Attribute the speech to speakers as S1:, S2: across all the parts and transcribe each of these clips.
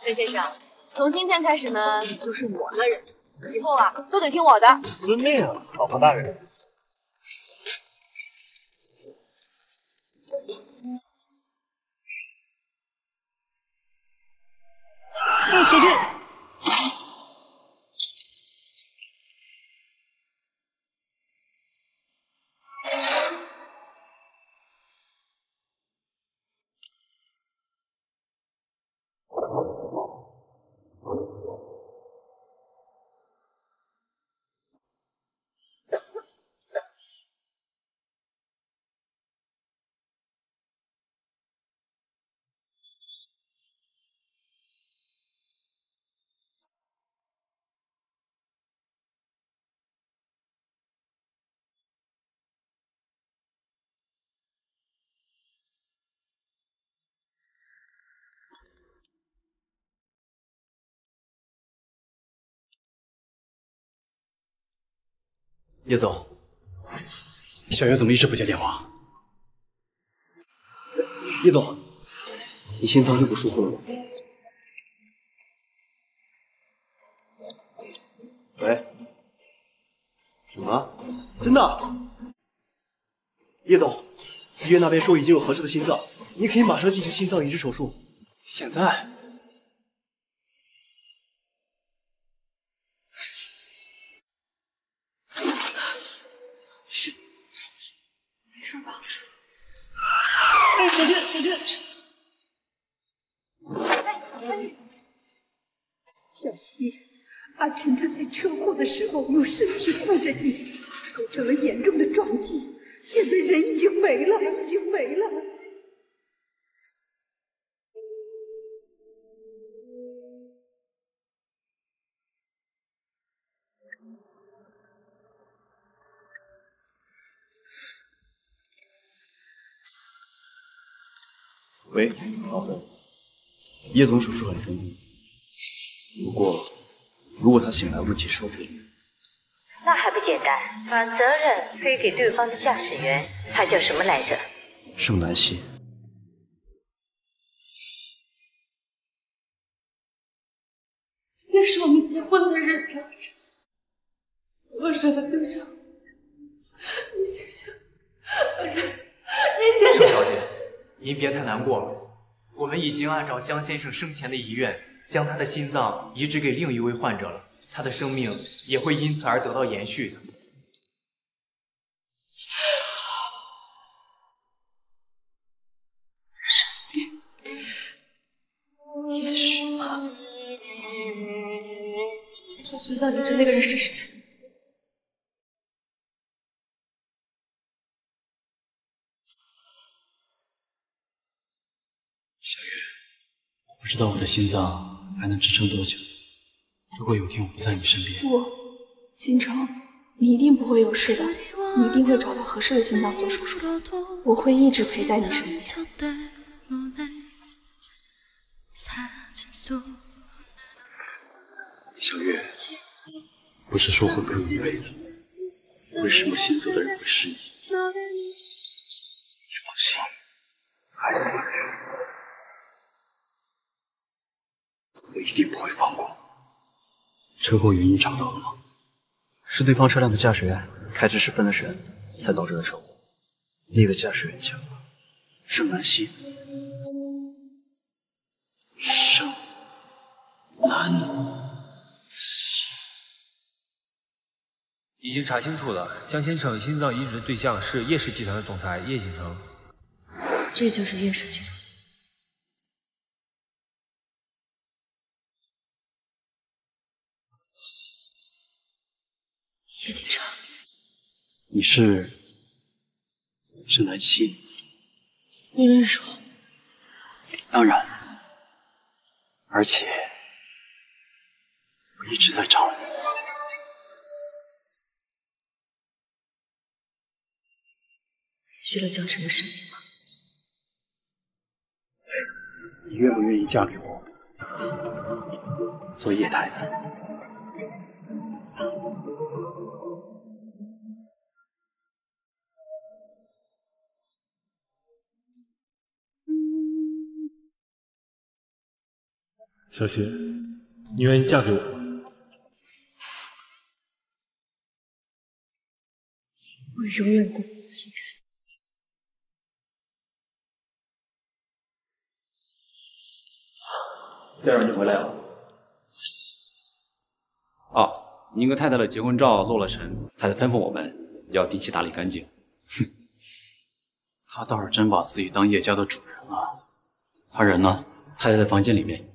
S1: 孙先生，从今天开始呢，你就是我的人，以后啊都得听我的。
S2: 遵命啊，老婆大人。小心！
S3: 叶总，小月怎么一直不接电话？叶总，你心脏又不舒服了吗？喂？什么？真的？叶总，医院那边说已经有合适的心脏，你可以马上进行心脏移植手术。现在？
S4: 没事吧？
S2: 哎，小心，小心！
S4: 小希，阿晨他在车祸的时候用身体护着你，造成了严重的撞击，现在人已经没了，已经没了。
S3: 喂，老冯，叶总手术很成功，不过如果他醒来问题受不了，
S5: 那还不简单，把责任推给对方的驾驶员，他叫什么来着？
S3: 盛南希。
S4: 今天是我们结婚的日子，我舍得丢下你想想，阿晨，你想想。
S6: 盛小姐，您别太难过了。我们已经按照江先生生前的遗愿，将他的心脏移植给另一位患者了，他的生命也会因此而得到延续的。
S4: 也许吧。我心脏移植那个人是谁？
S3: 小月，我不知道我的心脏还能支撑多久。如果有天我不在你身边，
S4: 不，金城，你一定不会有事的，你一定会找到合适的心脏做手术的，我会一直陪在你身边。
S3: 小月，不是说会陪我一辈子吗？为什么先走的人会是你？你放心，孩子们，我一定不会放过。车祸原因找到了吗？是对方车辆的驾驶员开车时分了神，才导致的车祸。那个驾驶员叫盛南希。盛南希。
S7: 已经查清楚了，江先生心脏移植的对象是叶氏集团的总裁叶景成。
S4: 这就是叶氏集团。叶景成，
S3: 你是盛南希？
S4: 你认识我？
S3: 当然，而且我一直在找你。
S4: 续了江辰的生命吗？
S3: 你愿不愿意嫁给我，做叶太太？
S7: 小雪，你愿意嫁给我吗？
S4: 我永远不会离开。
S3: 店长，你回来了。啊，您跟太太的结婚照落了尘，太太吩咐我们要定期打理干净。哼，他倒是真把自己当叶家的主人了。他人呢？太太在房间里面。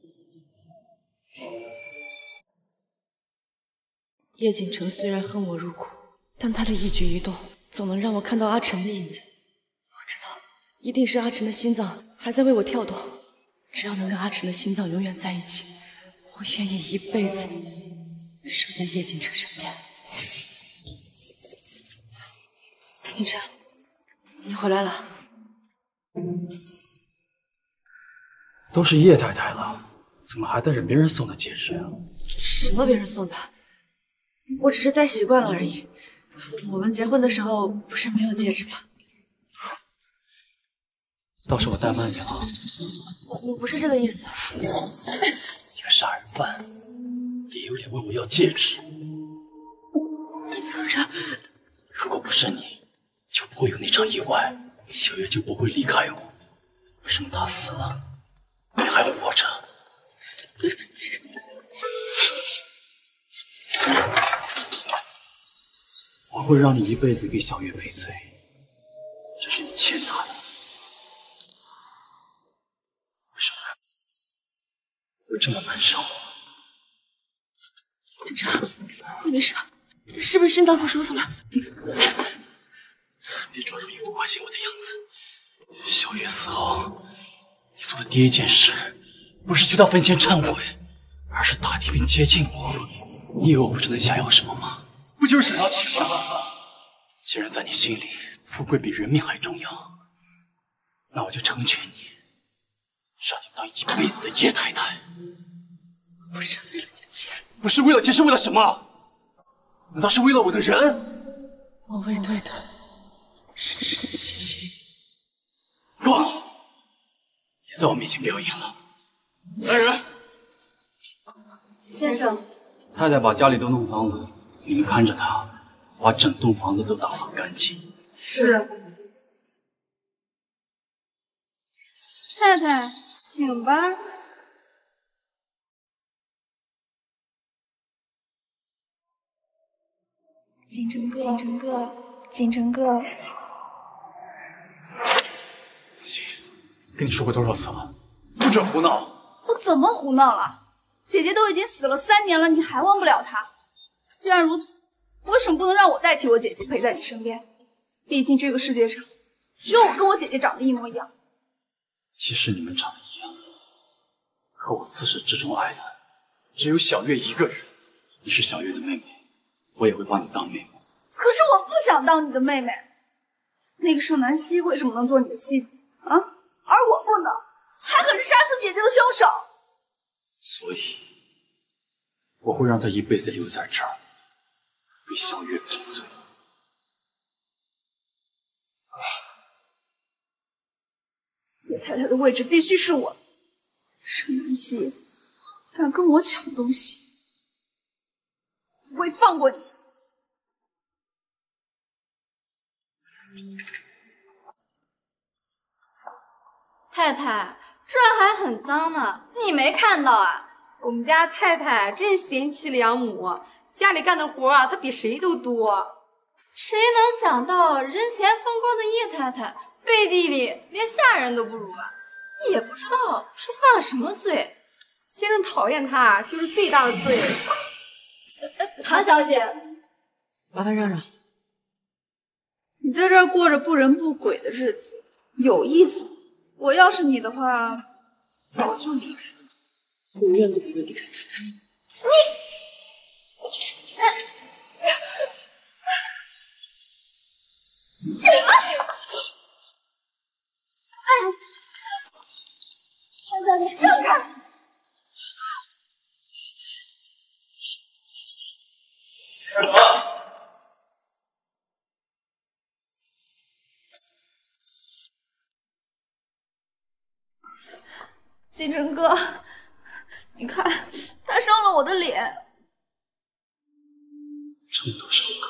S4: 叶锦城虽然恨我入骨，但他的一举一动总能让我看到阿晨的影子。我知道，一定是阿晨的心脏还在为我跳动。只要能跟阿晨的心脏永远在一起，我愿意一辈子守在叶锦城身边。叶锦城，你回来了。
S3: 都是叶太太了，怎么还带着别人送的戒指啊？
S4: 什么别人送的？我只是戴习惯了而已。我们结婚的时候不是没有戒指吗？
S3: 倒是我怠慢你了。
S4: 我不是这个意思。
S3: 一个杀人犯也有脸问我要戒指？
S4: 泽然，
S3: 如果不是你，就不会有那场意外，小月就不会离开我。为什么他死了，你还活着？
S4: 对不起。
S3: 我会让你一辈子给小月赔罪，这是你欠她的。为什么会这么难受？
S4: 警察，你没事吧？是不是心脏不舒服了？
S3: 别装出一副关心我的样子。小月死后，你做的第一件事，不是去到坟前忏悔，而是打电并接近我。你以为我不知道你想要什么吗？不就是想要钱吗？既然在你心里，富贵比人命还重要，那我就成全你，让你当一辈子的叶太太。
S4: 不是为了你的钱，
S3: 不是为了钱，是为了什么？难道是为了我的人？
S4: 我为对的是你的信心。
S3: 够了，别在我面前表演了。来人！
S4: 先生，
S3: 太太把家里都弄脏了，你们看着她，把整栋房子都打扫干净。
S1: 是。太太，请吧。
S8: 锦城哥，锦城哥，锦城哥，
S3: 不行，跟你说过多少次了，不准胡闹！
S1: 我怎么胡闹了？姐姐都已经死了3年了，你还忘不了她？既然如此，为什么不能让我代替我姐姐陪在你身边？毕竟这个世界上，只有我跟我姐姐长得一模一样。
S3: 其实你们长得一样，可我自始至终爱的只有小月一个人。你是小月的妹妹，我也会把你当妹妹。
S1: 可是我不想当你的妹妹。那个盛南希为什么能做你的妻子啊？而我不能，他可是杀死姐姐的凶手。
S3: 所以，我会让他一辈子留在这儿，为小月赔罪。
S1: 叶太太的位置必须是我。盛南希敢跟我抢东西，不会放过你。
S9: 太太，这还很脏呢，你没看到啊？我们家太太真贤妻良母，家里干的活啊，她比谁都多。谁能想到人前风光的叶太太，背地里连下人都不如啊？也不知道是犯了什么罪，先生讨厌她就是最大的罪。唐小姐，
S4: 麻烦让让。
S1: 你在这儿过着不人不鬼的日子，有意思吗？我要是你的话，早就离开了。
S4: 永远都不会离开太太。
S1: 唐小姐，让开！
S3: 干什么？
S9: 金城哥，
S1: 你看，他伤了我的脸。
S3: 这么多伤口，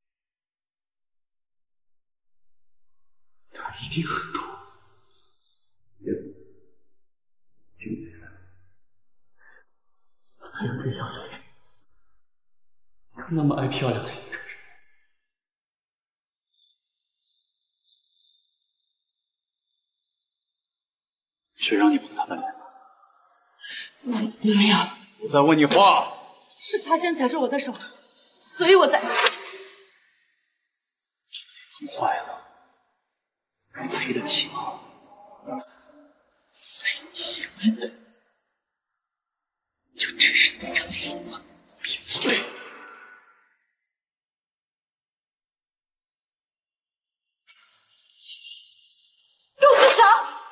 S3: 他一定很痛。叶子，请进来。还有这样的人，他那么爱漂亮的一个人，谁让你碰他的脸了？
S4: 没有，
S3: 我在问你话。
S4: 是他先踩住我的手，所以我才……
S3: 坏了，还赔得起吗？
S4: 所以你喜欢的就只是那张脸吗？闭嘴！
S5: 给我住手！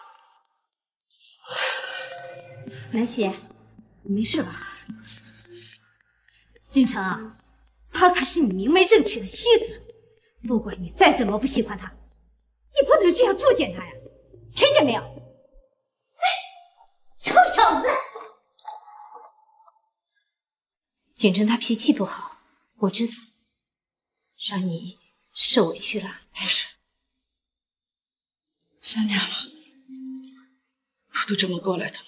S5: 南希，你没事吧？锦城啊，她可是你明媒正娶的妻子，不管你再怎么不喜欢她，你不能这样作践她呀！听见没有？臭小子！锦城他脾气不好，我知道，让你受委屈了。
S4: 没事，3年了，我都这么过来的了。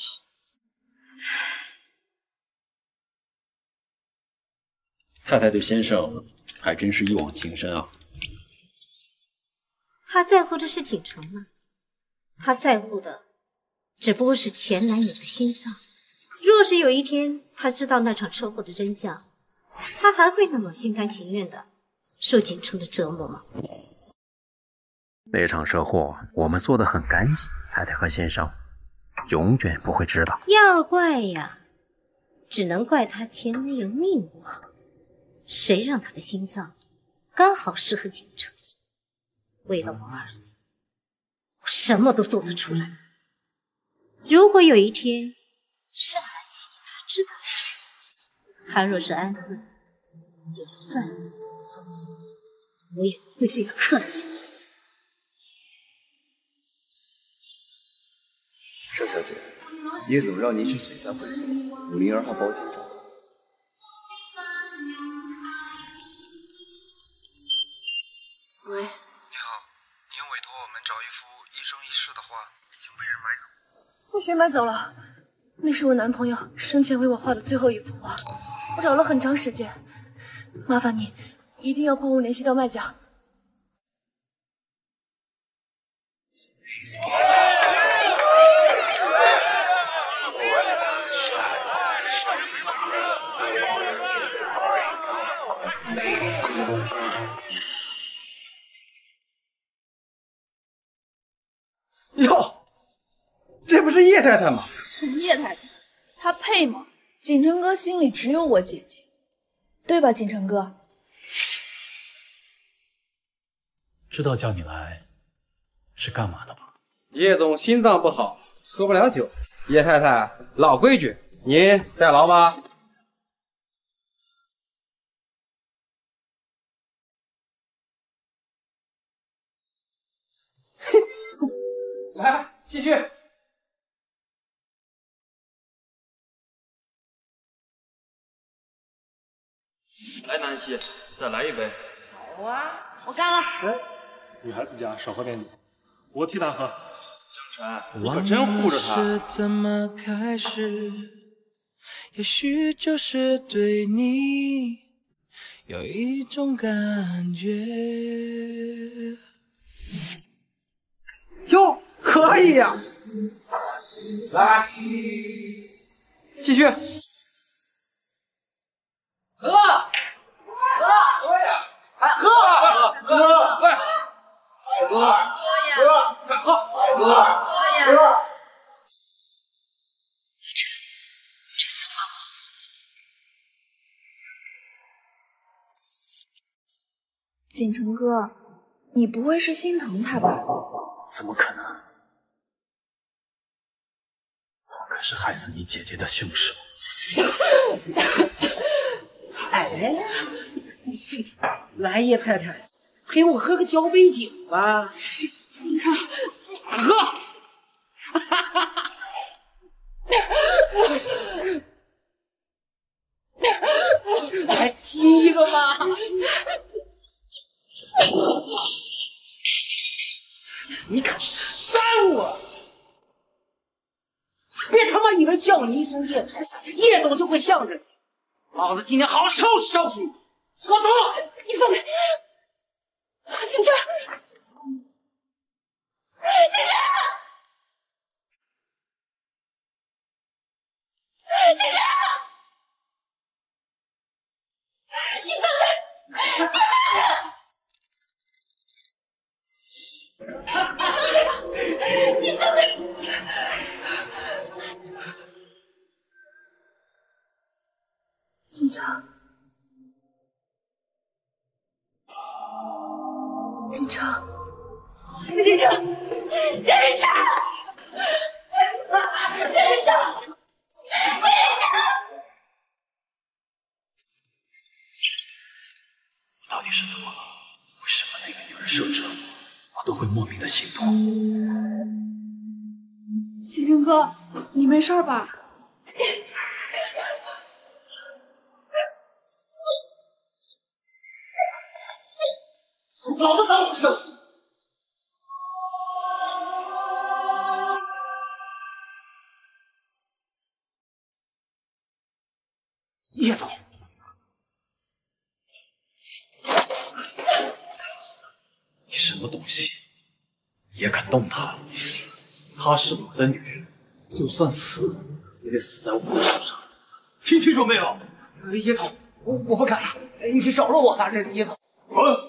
S10: 太太对先生还真是一往情深啊。
S5: 他在乎的是锦城吗？他在乎的只不过是前男友的心脏。若是有一天他知道那场车祸的真相，他还会那么心甘情愿的受锦城的折磨吗？
S10: 那场车祸我们做得很干净，太太和先生永远不会知道。
S5: 要怪呀，只能怪他前男友命不好，谁让他的心脏刚好适合锦城。为了我儿子，我什么都做得出来。如果有一天是安琪他知道了这事，他若是安分，也就算了，否则我也不会对他客气。
S3: 邵小姐，叶总让您去璀璨会所502号包间找。
S4: 喂，
S11: 你好，您委托我们找一幅一生一世的画，已经被人买走。
S4: 被谁买走了？那是我男朋友生前为我画的最后一幅画，我找了很长时间。麻烦你一定要帮我联系到卖家。
S12: 哟，这不是叶太太吗？
S1: 叶太太，她配吗？锦城哥心里只有我姐姐，对吧，锦城哥？
S13: 知道叫你来是干嘛的吗？
S12: 叶总心脏不好，喝不了酒。叶太太，老规矩，您代劳吧。来，继续。
S7: 来，南希，再来一杯。
S9: 好啊，我干了。
S13: 哎，女孩子家少喝点酒，我替她喝。
S12: 江晨，你可真护着她。
S11: 是怎么开始？也许就是对你有一种感觉。
S12: 哟，可以呀！来，继续。喝，喝呀！快喝，喝，快，喝呀！快喝，喝呀！
S4: 这次画我
S1: 锦城哥，你不会是心疼他吧？
S13: 怎么可能？我可是害死你姐姐的凶手。
S2: 哎，来，叶太太，陪我喝个交杯酒吧。
S1: 你看，
S2: 喝。 里边叫你一声叶太太，叶总就会向着你。老子今天好好收拾收拾你！给我走！
S4: 你放开！警察！警察！警察！你放开！你放开！你放开！警察！警察！警察！警察！警察！
S13: 你到底是怎么了？为什么那个女人受折磨，我都会莫名的心痛？
S1: 星辰哥，你没事吧？
S2: 老子当不收拾！叶总，
S13: 你什么东西也敢动她？她是我的女人，就算死也得死在我的手上。听清楚没有？
S2: 叶总，我不敢了，你是饶了我吧，叶总。
S13: 滚！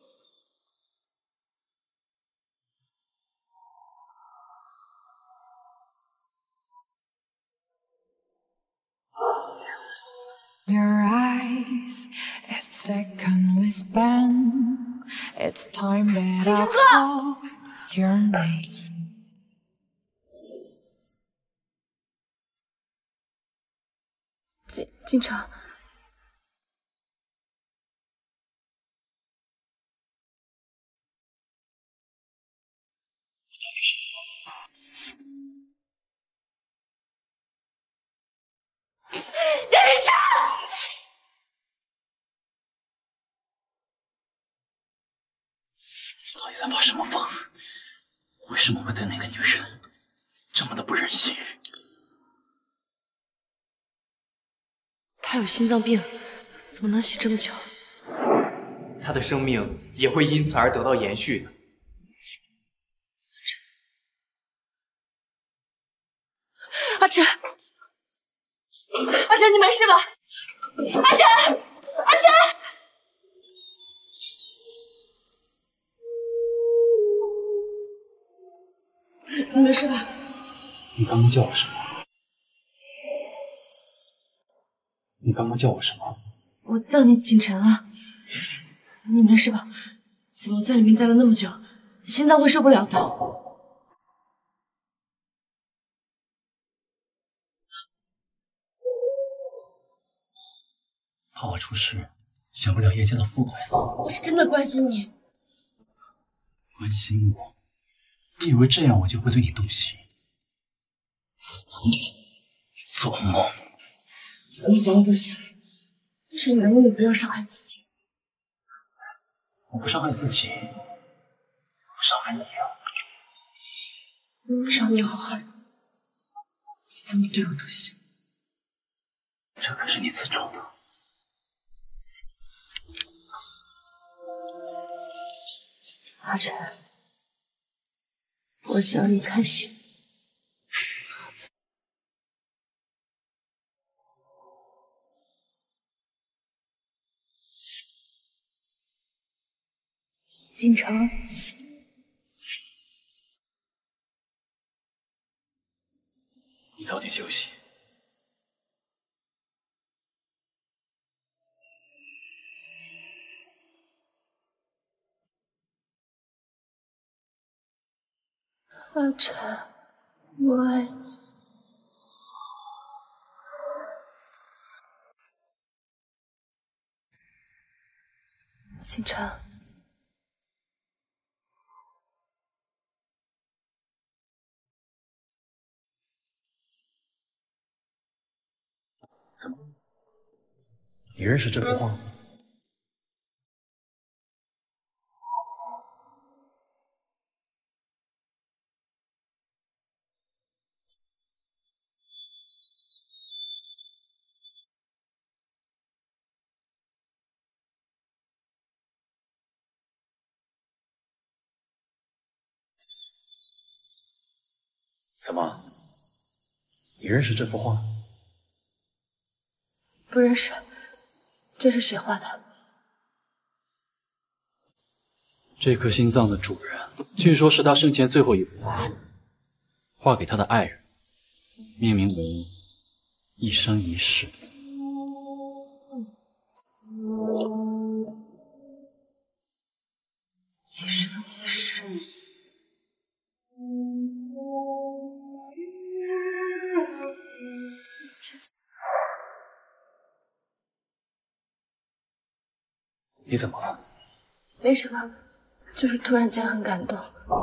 S14: Your eyes, it's second we spend. It's time that I call your name.
S4: 警察，
S13: 到底在发什么疯？为什么会对那个女人这么的不忍心？
S4: 他有心脏病，怎么能洗这么久？
S6: 他的生命也会因此而得到延续的。
S4: 阿晨，阿晨，你没事吧？阿晨，阿晨，你没事吧？
S13: 你刚刚叫我什么？你刚刚叫我什么？
S4: 我叫你景晨啊。你没事吧？怎么在里面待了那么久？心脏会受不了的。
S13: 怕我出事，享不了叶家的富贵了。
S4: 我是真的关心你。
S13: 关心我？你以为这样我就会对你动心？你做梦！
S4: 怎么想我都行，但是你能不能不要伤害自己？
S13: 我不伤害自己，我伤害你啊！
S4: 只要你好好的，你怎么对我都行。
S13: 这可是你自找的。
S4: 阿晨，我想你开心。景城，
S13: 你早点休息。
S4: 阿晨，我爱你。景城。
S13: 怎么？你认识这幅画？ 怎么？你认识这幅画？
S4: 不认识，这是谁画的？
S3: 这颗心脏的主人，据说是他生前最后一幅画，画给他的爱人，命名为“一生一世”。
S4: 一生一世。
S3: 你怎么了？
S4: 没什么，就是突然间很感动。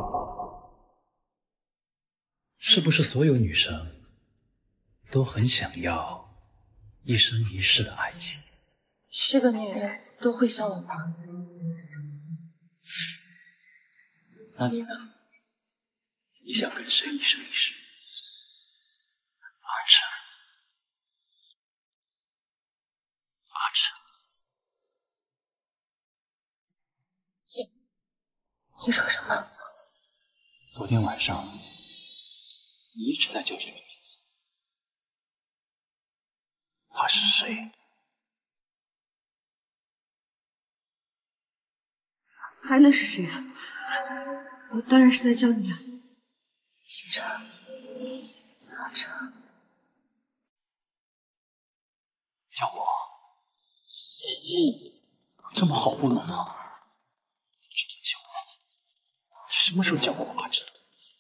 S13: 是不是所有女生都很想要一生一世的爱情？
S4: 是个女人都会向往吧？
S13: 那你呢？你想跟谁一生一世？阿晨，阿晨。
S4: 你说什么？
S3: 昨天晚上，你一直在叫这个名字。他是谁？
S4: 还能是谁啊？我当然是在叫你啊，景城，阿晨。
S3: 叫我？这么好不能吗？这么叫我？你什么时候叫过我阿晨？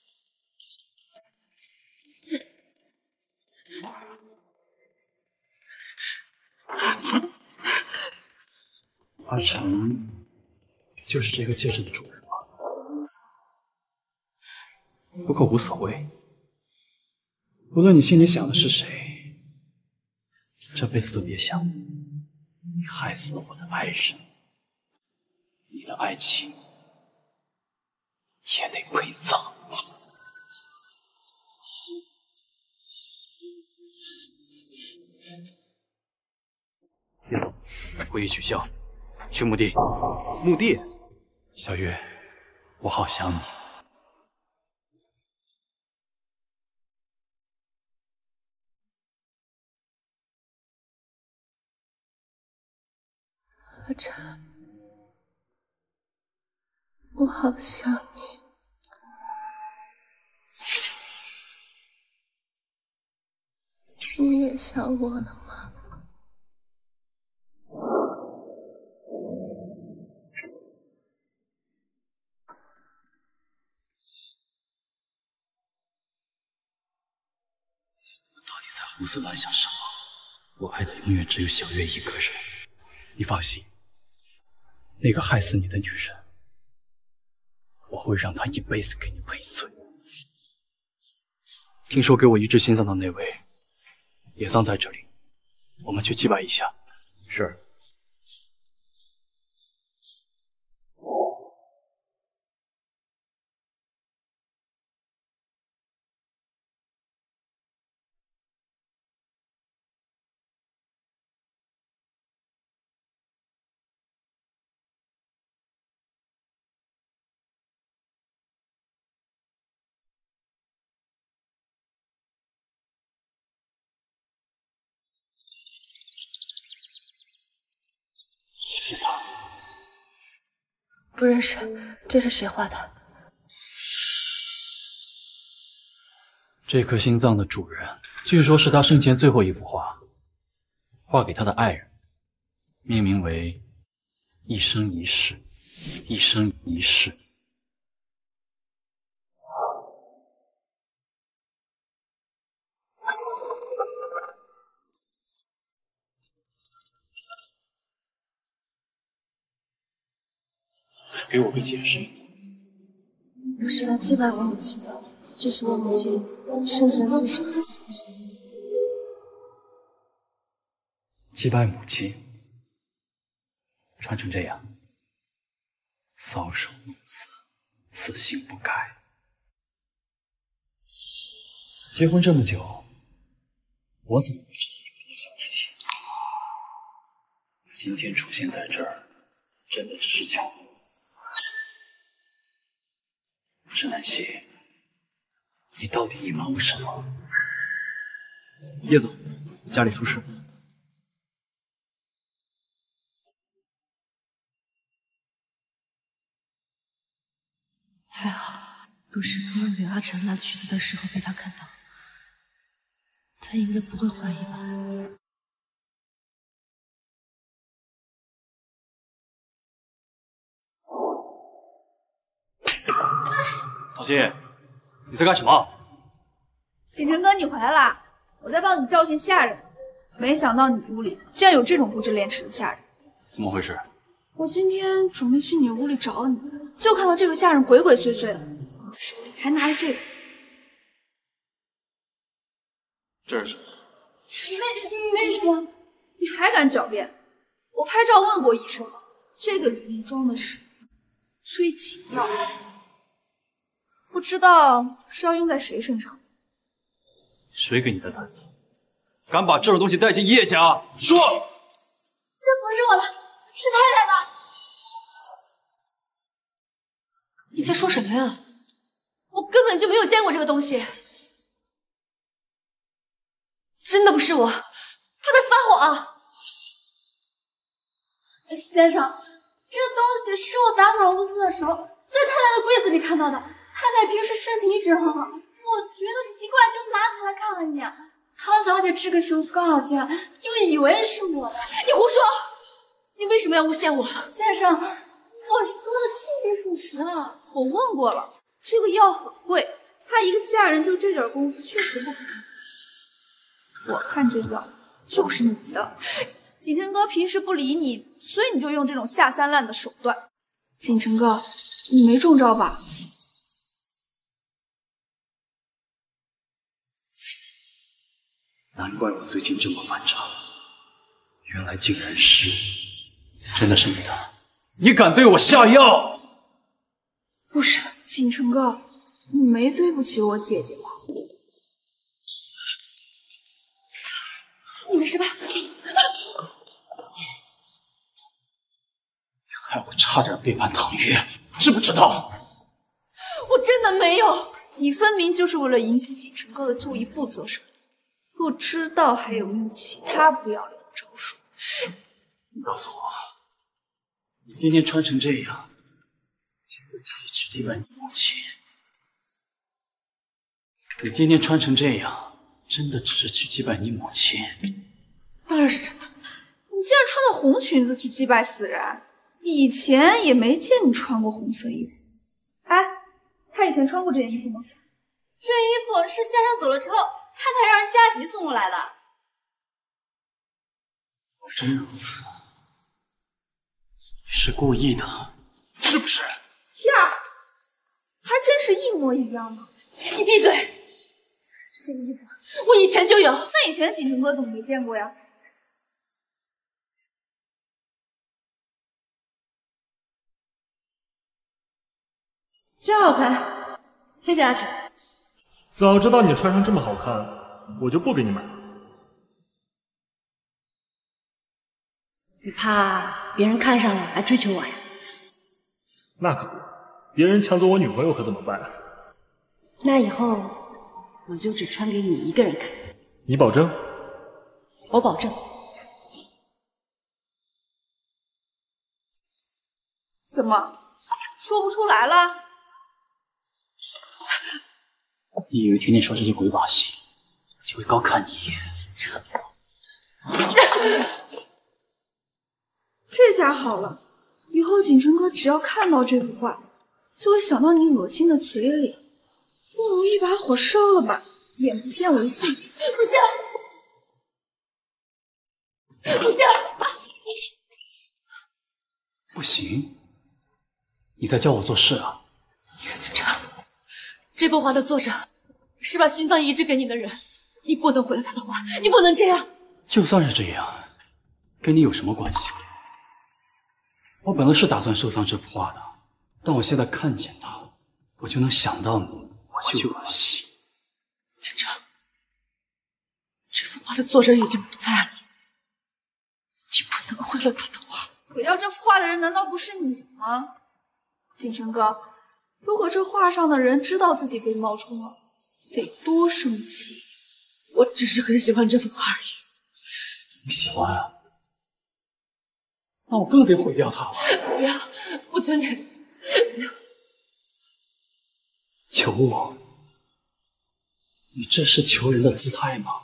S3: 阿晨就是这个戒指的主人吗？不过无所谓，无论你心里想的是谁，这辈子都别想，你害死了我的爱人，你的爱情也得陪葬。别走，会议取消，去墓地。墓地？小月，我好想你。
S4: 阿晨，我好想你。你也想我了吗？
S3: 到底在胡思乱想什么？我爱的永远只有小月一个人。你放心，那个害死你的女人，我会让她一辈子给你赔罪。听说给我移植心脏的那位也葬在这里，我们去祭拜一下。是。
S4: 不认识，这是谁画的？
S3: 这颗心脏的主人，据说是他生前最后一幅画，画给他的爱人，命名为“一生一世”，一生一世。给我个解释。
S4: 我是来祭拜我母亲的，这是我母亲生前最喜欢的东西。
S3: 祭拜母亲，穿成这样，搔首弄姿，死性不改。结婚这么久，我怎么不知道你有多小的气？今天出现在这儿，真的只是巧合。沈南希， 你到底隐瞒我什么？叶总，家里出事。
S4: 还好，不是我给阿成拿橘子的时候被他看到，他应该不会怀疑吧？
S3: 陶心，你在干什么？
S1: 锦城哥，你回来啦！我在帮你教训下人，没想到你屋里竟然有这种不知廉耻的下人。
S3: 怎么回事？
S1: 我今天准备去你屋里找你，就看到这个下人鬼鬼祟祟的，手里还拿着这个。
S3: 这是什么？
S1: 没什么，你还敢狡辩？我拍照问过医生了，这个里面装的是催情药，不知道是要用在谁身上。
S3: 谁给你的胆子，敢把这种东西带进叶家？说！
S1: 这不是我的，是太太的。
S4: 你在说什么呀？我根本就没有见过这个东西，真的不是我，他在撒谎。
S1: 先生，这东西是我打扫屋子的时候在太太的柜子里看到的。太太平时身体一直很好，我觉得奇怪就拿起来看了一眼。汤小姐这个时候刚好进来，就以为是我的。
S4: 你胡说！你为什么要诬陷我？
S1: 先生，我说的确切属实啊。我问过了，这个药很贵，他一个下人就这点工资，确实不可能付起。我看这药就是你的。锦城哥平时不理你，所以你就用这种下三滥的手段。锦城哥，你没中招吧？
S3: 难怪我最近这么反常，原来竟然是，真的是你的！你敢对我下药？
S1: 不是，锦城哥，你没对不起我姐姐吧？
S4: 你没事吧？
S3: 害我差点背叛唐月，知不知道？
S1: 我真的没有，你分明就是为了引起锦城哥的注意不择手段。不知道还有没有其他不要脸的招数？
S3: 你告诉我，你今天穿成这样，真的只是去祭拜你母亲？你今天穿成这样，真的只是去祭拜你母亲？
S4: 当然是真的。
S1: 你竟然穿着红裙子去祭拜死人，以前也没见你穿过红色衣服。哎，他以前穿过这件衣服吗？这衣服是先生走了之后，太太让人加急送过来的。
S3: 真如此，你是故意的，是不是？
S1: 呀，还真是一模一样呢。
S4: 你闭嘴！这件衣服我以前就有。
S1: 那以前锦城哥怎么没见过呀？
S4: 真好看，谢谢阿成。
S15: 早知道你穿上这么好看，我就不给你买了。
S4: 你怕别人看上了来追求我呀？
S15: 那可不，别人抢走我女朋友可怎么办？
S4: 那以后我就只穿给你一个人看。
S15: 你保证？
S4: 我保证。
S1: 怎么说不出来了？
S3: 你以为天天说这些鬼把戏，我就会高看你一眼？
S1: 这下好了，以后锦城哥只要看到这幅画，就会想到你恶心的嘴脸。不如一把火烧了吧，眼不见为净。
S4: 不行，不行，
S3: 不行？你在教我做事啊？
S4: 叶子辰，这幅画的作者是把心脏移植给你的人，你不能毁了他的画，你不能这样。
S3: 就算是这样，跟你有什么关系？我本来是打算收藏这幅画的，但我现在看见它，我就能想到你，我就恶心。
S4: 景城，这幅画的作者已经不在了，你不能毁了他的画。
S1: 毁掉这幅画的人难道不是你吗？锦城哥，如果这画上的人知道自己被冒充了，
S4: 得多生气！我只是很喜欢这幅画而已。
S13: 你喜欢啊？那我更得毁掉它了。
S4: 不要，我求你，不要！
S13: 求我？你这是求人的姿态吗？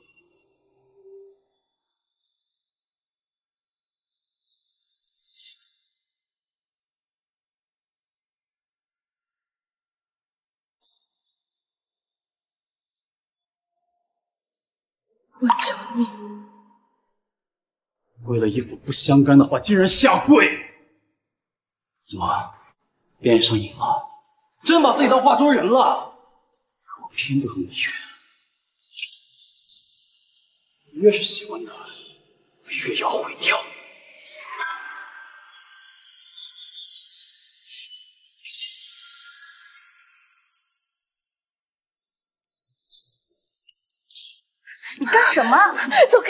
S4: 我求你，
S13: 为了一幅不相干的画，竟然下跪！怎么，变上瘾了？真把自己当画中人了？可我偏不如你愿。你越是喜欢他，我越要毁掉。
S1: 你干什么？
S4: 走开！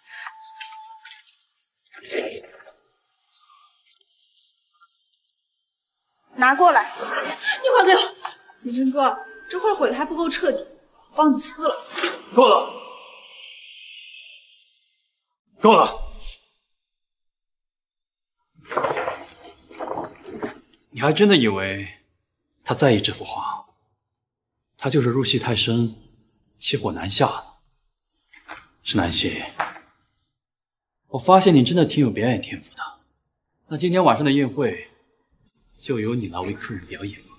S1: 拿过来。
S4: 你快给我！
S1: 景琛哥，这画毁的还不够彻底，我帮你撕了。
S13: 够了，够了！你还真的以为他在意这幅画？他就是入戏太深，气火难下呢。是南希，我发现你真的挺有表演天赋的。那今天晚上的宴会，就由你来为客人表演吧。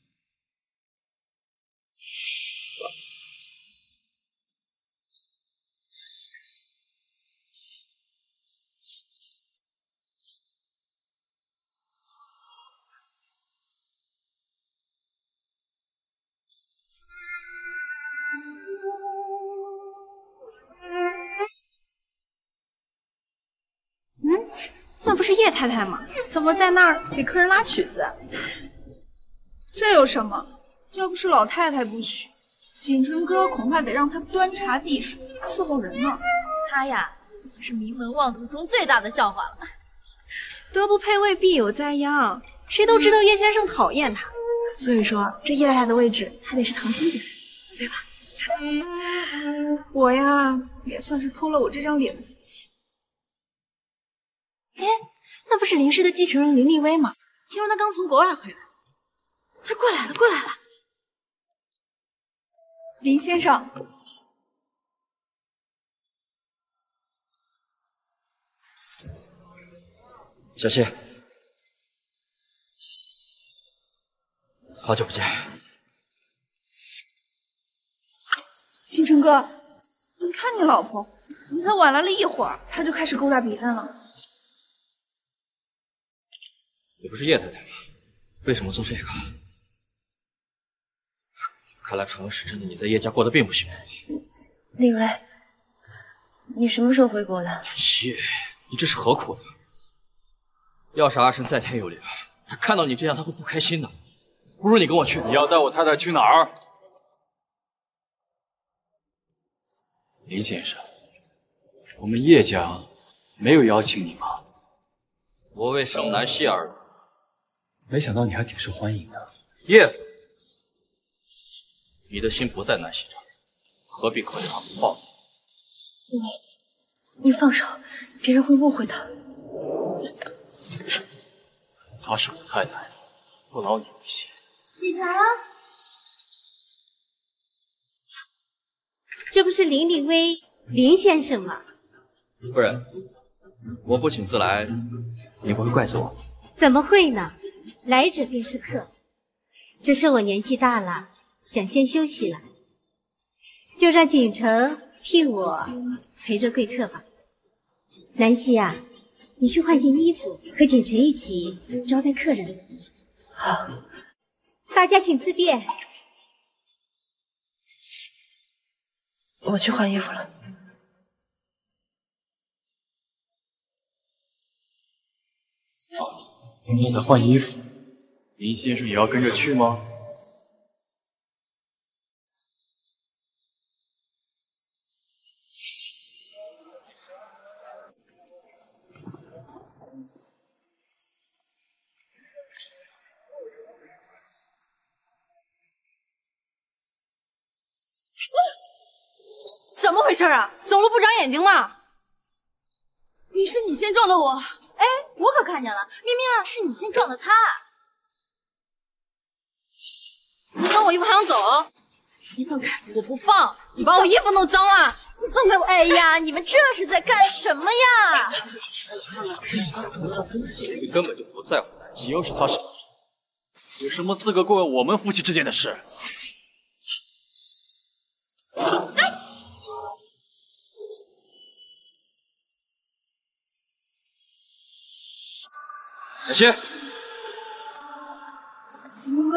S1: 那不是叶太太吗？怎么在那儿给客人拉曲子？这有什么？要不是老太太不许，景琛哥恐怕得让他端茶递水，伺候人呢。
S16: 他呀，算是名门望族中最大的笑话了。
S9: 德不配位，必有灾殃。谁都知道叶先生讨厌他，所以说这叶太太的位置还得是唐欣姐来做，对吧？
S1: 我呀，也算是偷了我这张脸的福气。
S9: 哎，那不是林氏的继承人林立威吗？听说他刚从国外回来。他过来了，过来了。
S1: 林先生，
S3: 小希，好久不见。
S1: 景琛哥，你看你老婆，你才晚来了一会儿，她就开始勾搭别人了。
S3: 你不是叶太太吗？为什么做这个？看来传闻是真的，你在叶家过得并不幸福。
S4: 立威，你什么时候回国的？
S3: 南希，你这是何苦呢？要是阿胜再添有礼，他看到你这样，他会不开心的。不如你跟我去。
S13: 你要带我太太去哪儿？林先生，我们叶家没有邀请你吗？
S3: 我为省南希而来。
S13: 没想到你还挺受欢迎的。
S3: 叶子，你的心不在南希这儿，何必可怜他不放？
S4: 你放手，别人会误会的。
S13: 她是我太太，不劳你为先。
S5: 警察，这不是林立威林先生吗？
S3: 夫人，我不请自来，你不会怪罪我吧？
S5: 怎么会呢？来者便是客，只是我年纪大了，想先休息了，就让锦城替我陪着贵客吧。南希啊，你去换件衣服，和锦城一起招待客人。
S4: 好，
S5: 大家请自便。
S4: 我去换衣服了。
S13: 林太太换衣服，林先生也要跟着去吗？
S4: 回事啊？走路不长眼睛吗？明是你先撞的我。
S16: 哎，我可看见了，明明啊是你先撞的他。
S4: 你放我衣服还想走？你放开！我不放！你把我衣服弄脏了！
S16: 你放开我！哎呀，你们这是在干什么呀？
S13: 你根本就不在乎南希，要是他是，有什么资格过问我们夫妻之间的事？南希，
S1: 秦风哥，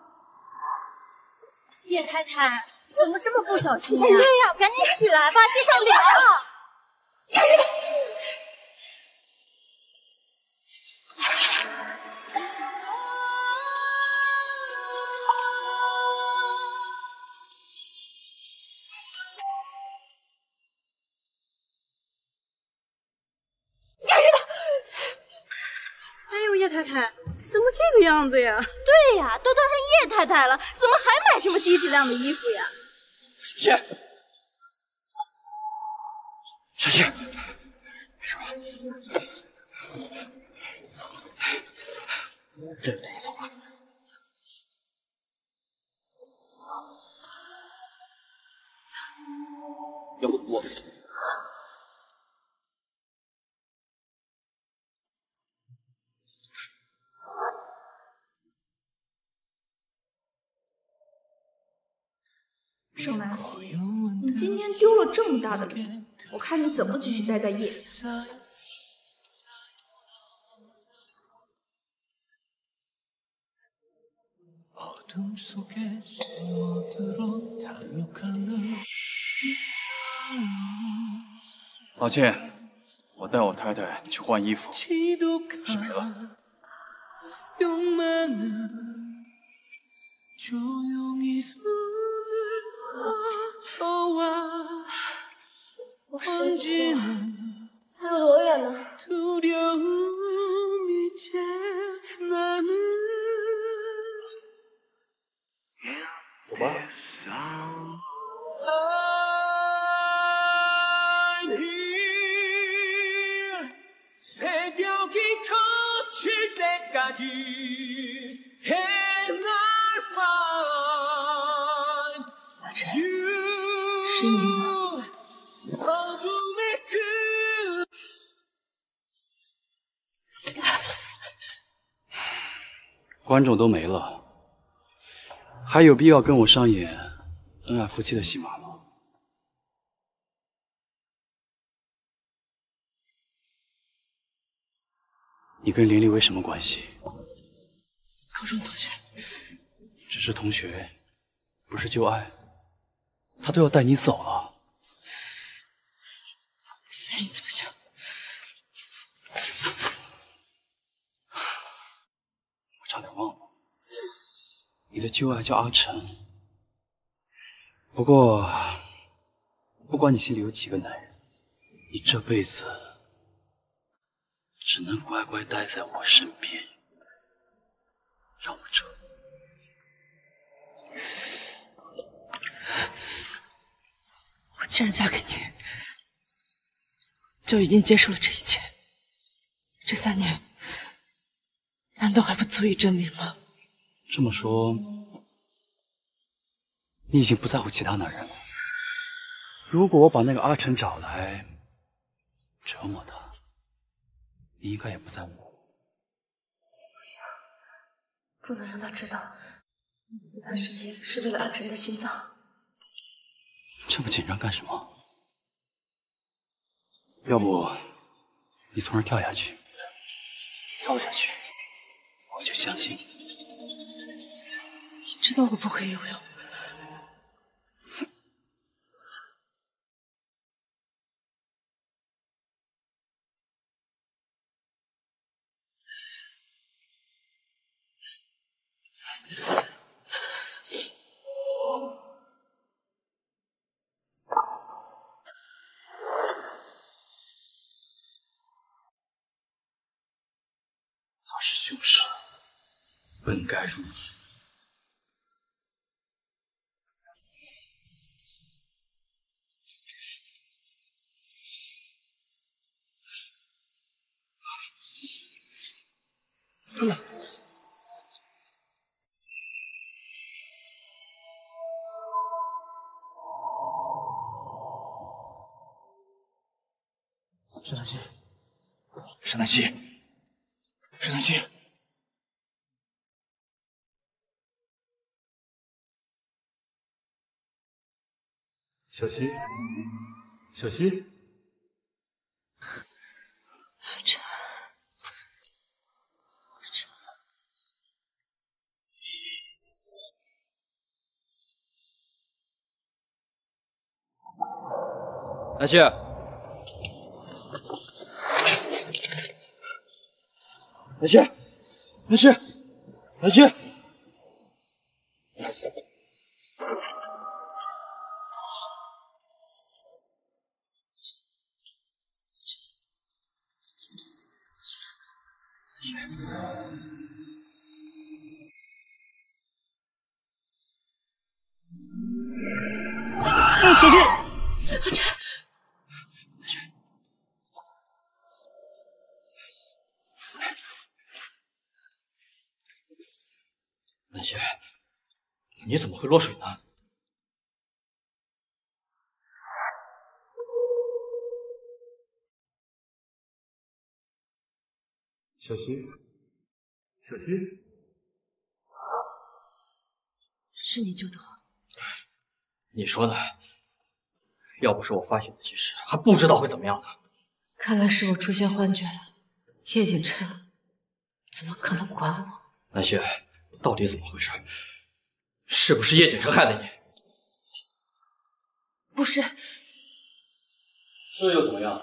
S16: 叶太太怎么这么不小心呀？对呀，赶紧起来吧，地上凉了。
S4: 哎呦，叶太太，怎么这个样子呀？
S16: 对呀，都当上叶太太了，怎么还买这么低质量的衣服呀？
S13: 沈西，沈西，没事吧？这就带你走了。要不我……
S1: 盛南希，你今天丢了这么大的脸，我看你怎么继续待在叶家。
S13: 抱歉，我带我太太去换衣服，是没了。
S4: 我失去了，还有多远呢？
S13: 走吧。
S4: 阿晨，是你吗？
S13: 观众都没了，还有必要跟我上演恩爱夫妻的戏码吗？你跟林丽薇什么关系？
S4: 高中同学。
S13: 只是同学，不是旧爱。他都要带你走了。
S4: 虽然你这么想。
S13: 差点忘了，你的旧爱叫阿晨。不过，不管你心里有几个男人，你这辈子只能乖乖待在我身边，让我这。
S4: 我既然嫁给你，就已经结束了这一切。这3年。 难道还不足以证明吗？
S13: 这么说，你已经不在乎其他男人了。如果我把那个阿晨找来，折磨他，你应该也不在乎我。
S4: 不行，不能让他知道你在他身边是为了阿晨的心脏。
S13: 这么紧张干什么？要不你从这儿跳下去，跳下去。 我就相信你。
S4: 你知道我不会游泳。
S13: 他是凶手。 本该如此。
S3: 沈南希，沈南希，沈南希，小希，小希，
S4: 阿晨，
S12: 南希。 南希，南希，南希，
S15: 小心！
S4: 阿晨。
S3: 南希，你怎么会落水呢？小希，小希，
S4: 是你救的我。
S3: 你说呢？要不是我发现的及时，还不知道会怎么样呢。
S4: 看来是我出现幻觉了。叶景琛怎么可能管我？
S3: 南希，到底怎么回事？是不是叶景琛害的你？
S4: 不是。
S3: 是又怎么样？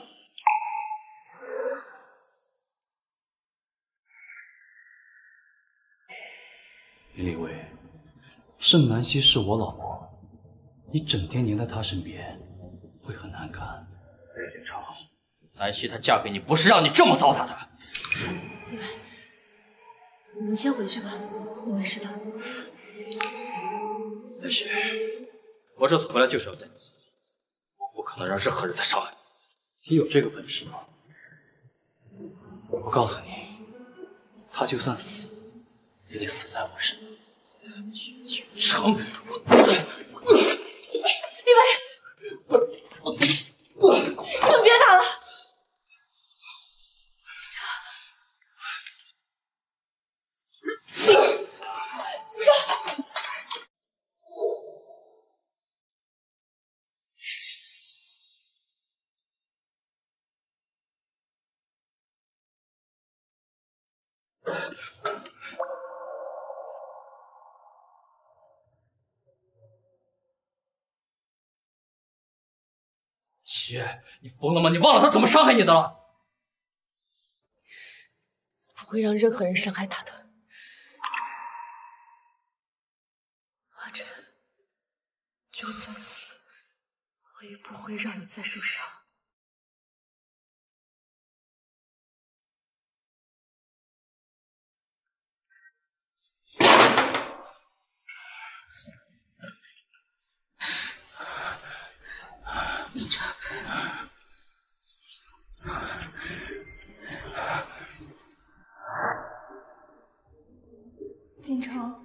S3: 林立威，盛南希是我老婆，你整天黏在她身边，会很难堪。叶景琛，南希她嫁给你不是让你这么糟蹋的。
S4: 李白，你先回去吧，我没事的。
S3: 南希，我这次回来就是要带你走，我不可能让任何人再伤害你。你有这个本事吗？我告诉你，他就算死，也得死在我身上。景琛，
S4: 李伟，你们别打了。
S3: 希，你疯了吗？你忘了他怎么伤害你的了？
S4: 不会让任何人伤害他的。阿晨，就算死，我也不会让你再受伤。景琛。
S1: 景琛，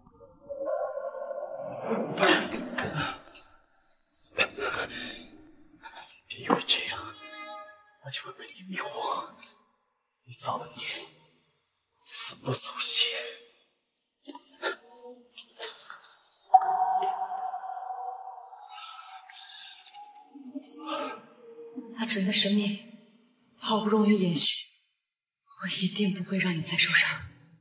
S3: 别以为这样我就会被你迷惑，你造的孽，死不足惜。
S4: 阿晨的生命好不容易延续，我一定不会让你再受伤。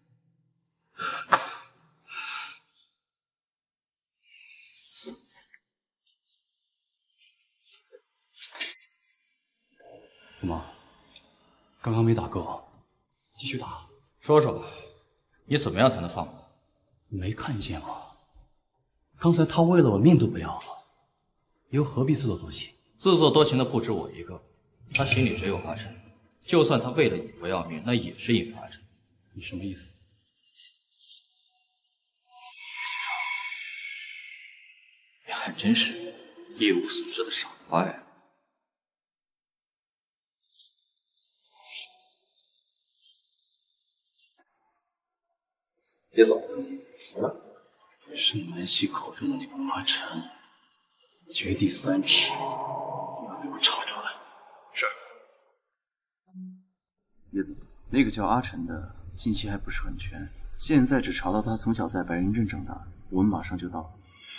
S3: 怎么，刚刚没打够，继续打？
S17: 说说吧，你怎么样才能放过他？
S3: 没看见吗？刚才他为了我命都不要了，又何必自作多情？
S17: 自作多情的不止我一个，他心里只有阿晨。就算他为了你不要命，那也是因为阿晨。
S3: 你什么意思？你还真是一无所知的傻瓜呀！
S13: 叶总，怎么了？盛南溪口中的那个阿晨，掘地3尺，你要给我查出来。是。
S3: 叶总，那个叫阿晨的信息还不是很全，现在只查到他从小在白云镇长大，我们马上就到。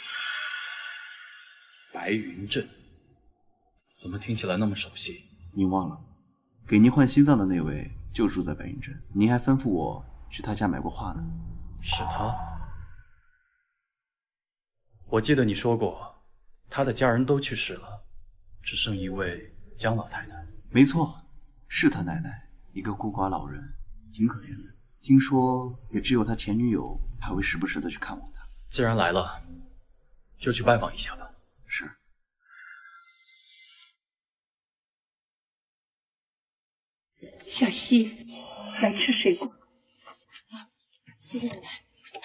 S13: 白云镇，怎么听起来那么熟悉？
S3: 您忘了，给您换心脏的那位就住在白云镇，您还吩咐我去他家买过画呢。
S13: 是他？我记得你说过，他的家人都去世了，只剩一位江老太太。
S3: 没错，是他奶奶，一个孤寡老人，挺可怜的。听说也只有他前女友还会时不时的去看望他。
S13: 既然来了，就去拜访一下吧。
S3: 是。
S18: 小溪，来吃水果。
S4: 谢谢奶奶。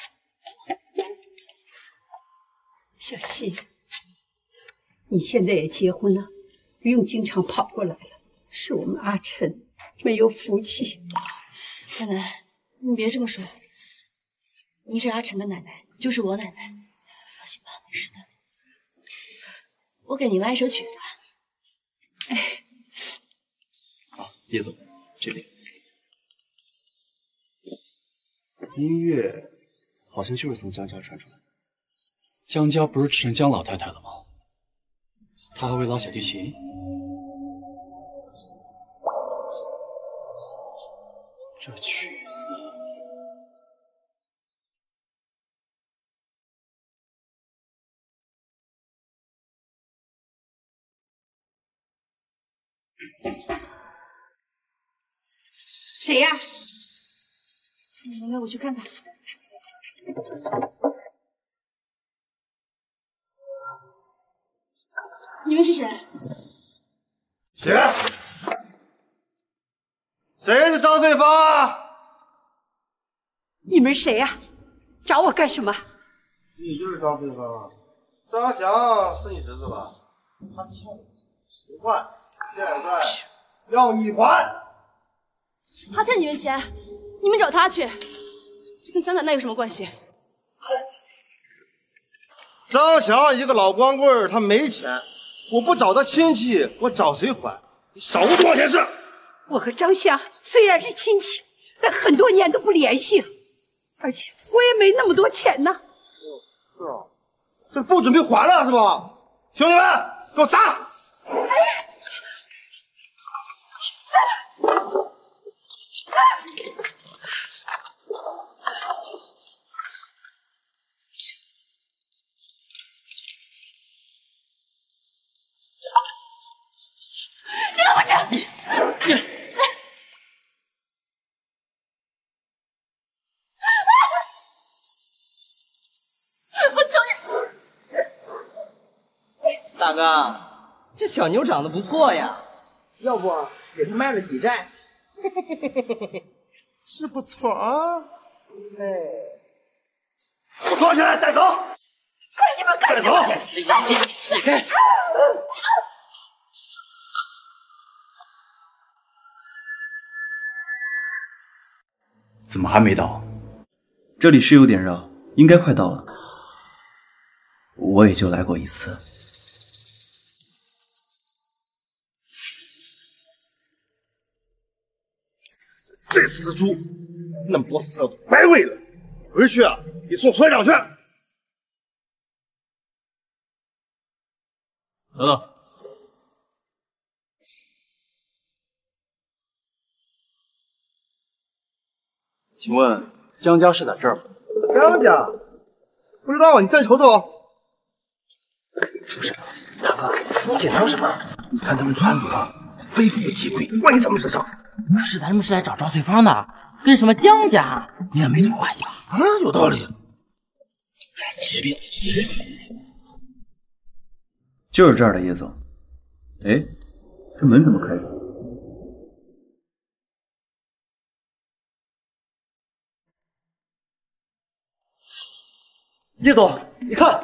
S18: 小溪，你现在也结婚了，不用经常跑过来了。是我们阿晨没有福气。
S4: 奶奶，你别这么说。您是阿晨的奶奶，就是我奶奶。放心吧，没事的。我给您来一首曲子吧。
S3: 哎，好，叶总，这边。音乐好像就是从江家传出来的。
S13: 江家不是只剩江老太太了吗？她还会拉小提琴。这曲子，
S18: 谁呀？
S4: 奶奶，我去看看。你们是谁？
S19: 谁？谁是张翠芳啊？
S18: 你们谁呀？找我干什么？
S19: 你就是张翠芳，张翔是你侄子吧？他欠我10万，现在要你还。
S4: 他欠你们钱，你们找他去。这跟江奶奶有什么关系？
S19: 张翔一个老光棍，他没钱，我不找他亲戚，我找谁还？你少给我多少钱是？
S18: 我和张翔虽然是亲戚，但很多年都不联系了，而且我也没那么多钱呢。
S19: 是啊，这不准备还了是吧？兄弟们，给我砸！
S4: 这个不行！我走你！
S2: 大哥，这小妞长得不错呀，要不给她卖了抵债？
S19: 是不错啊。我抓起来带走！
S18: 你们干什么？
S2: 起开！
S13: 怎么还没到？
S3: 这里是有点绕，应该快到了。我也就来过一次。
S19: 这死猪，那么多饲料都白喂了，回去啊，你送所长去。
S13: 等等，
S3: 请问江家是在这儿吗？
S19: 江家？不知道，你再瞅瞅。
S2: 不是，大哥，你紧张什么？
S19: 你看他们穿着非富即贵，万一咱们身上？
S2: 可是咱们是来找赵翠芳的，跟什么江家应该没什么关系吧？
S19: 啊，有道理。
S2: 疾病。
S3: 就是这儿的，叶总。哎，这门怎么开着？
S12: 叶总，你看，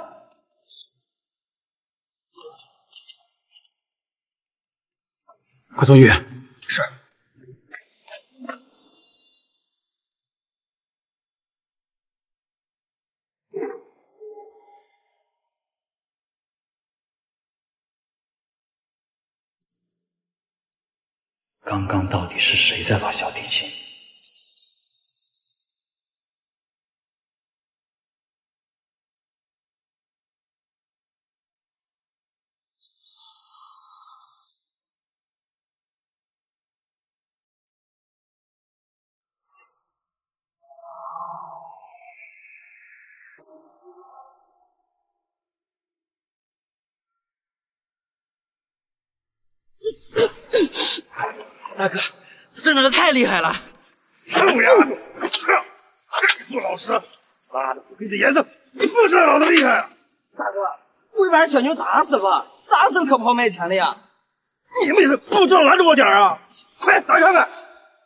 S13: 快送医院。
S12: 是。
S13: 刚刚到底是谁在拉小提琴？
S2: 大哥，他真的太厉害了！
S19: 臭丫头，这不老实！妈的，不给你颜色，你不知道老子厉害啊！
S2: 大哥，会把人小妞打死吧？打死了可不好卖钱的呀！
S19: 你们也是不知道拦着我点啊！快打开看！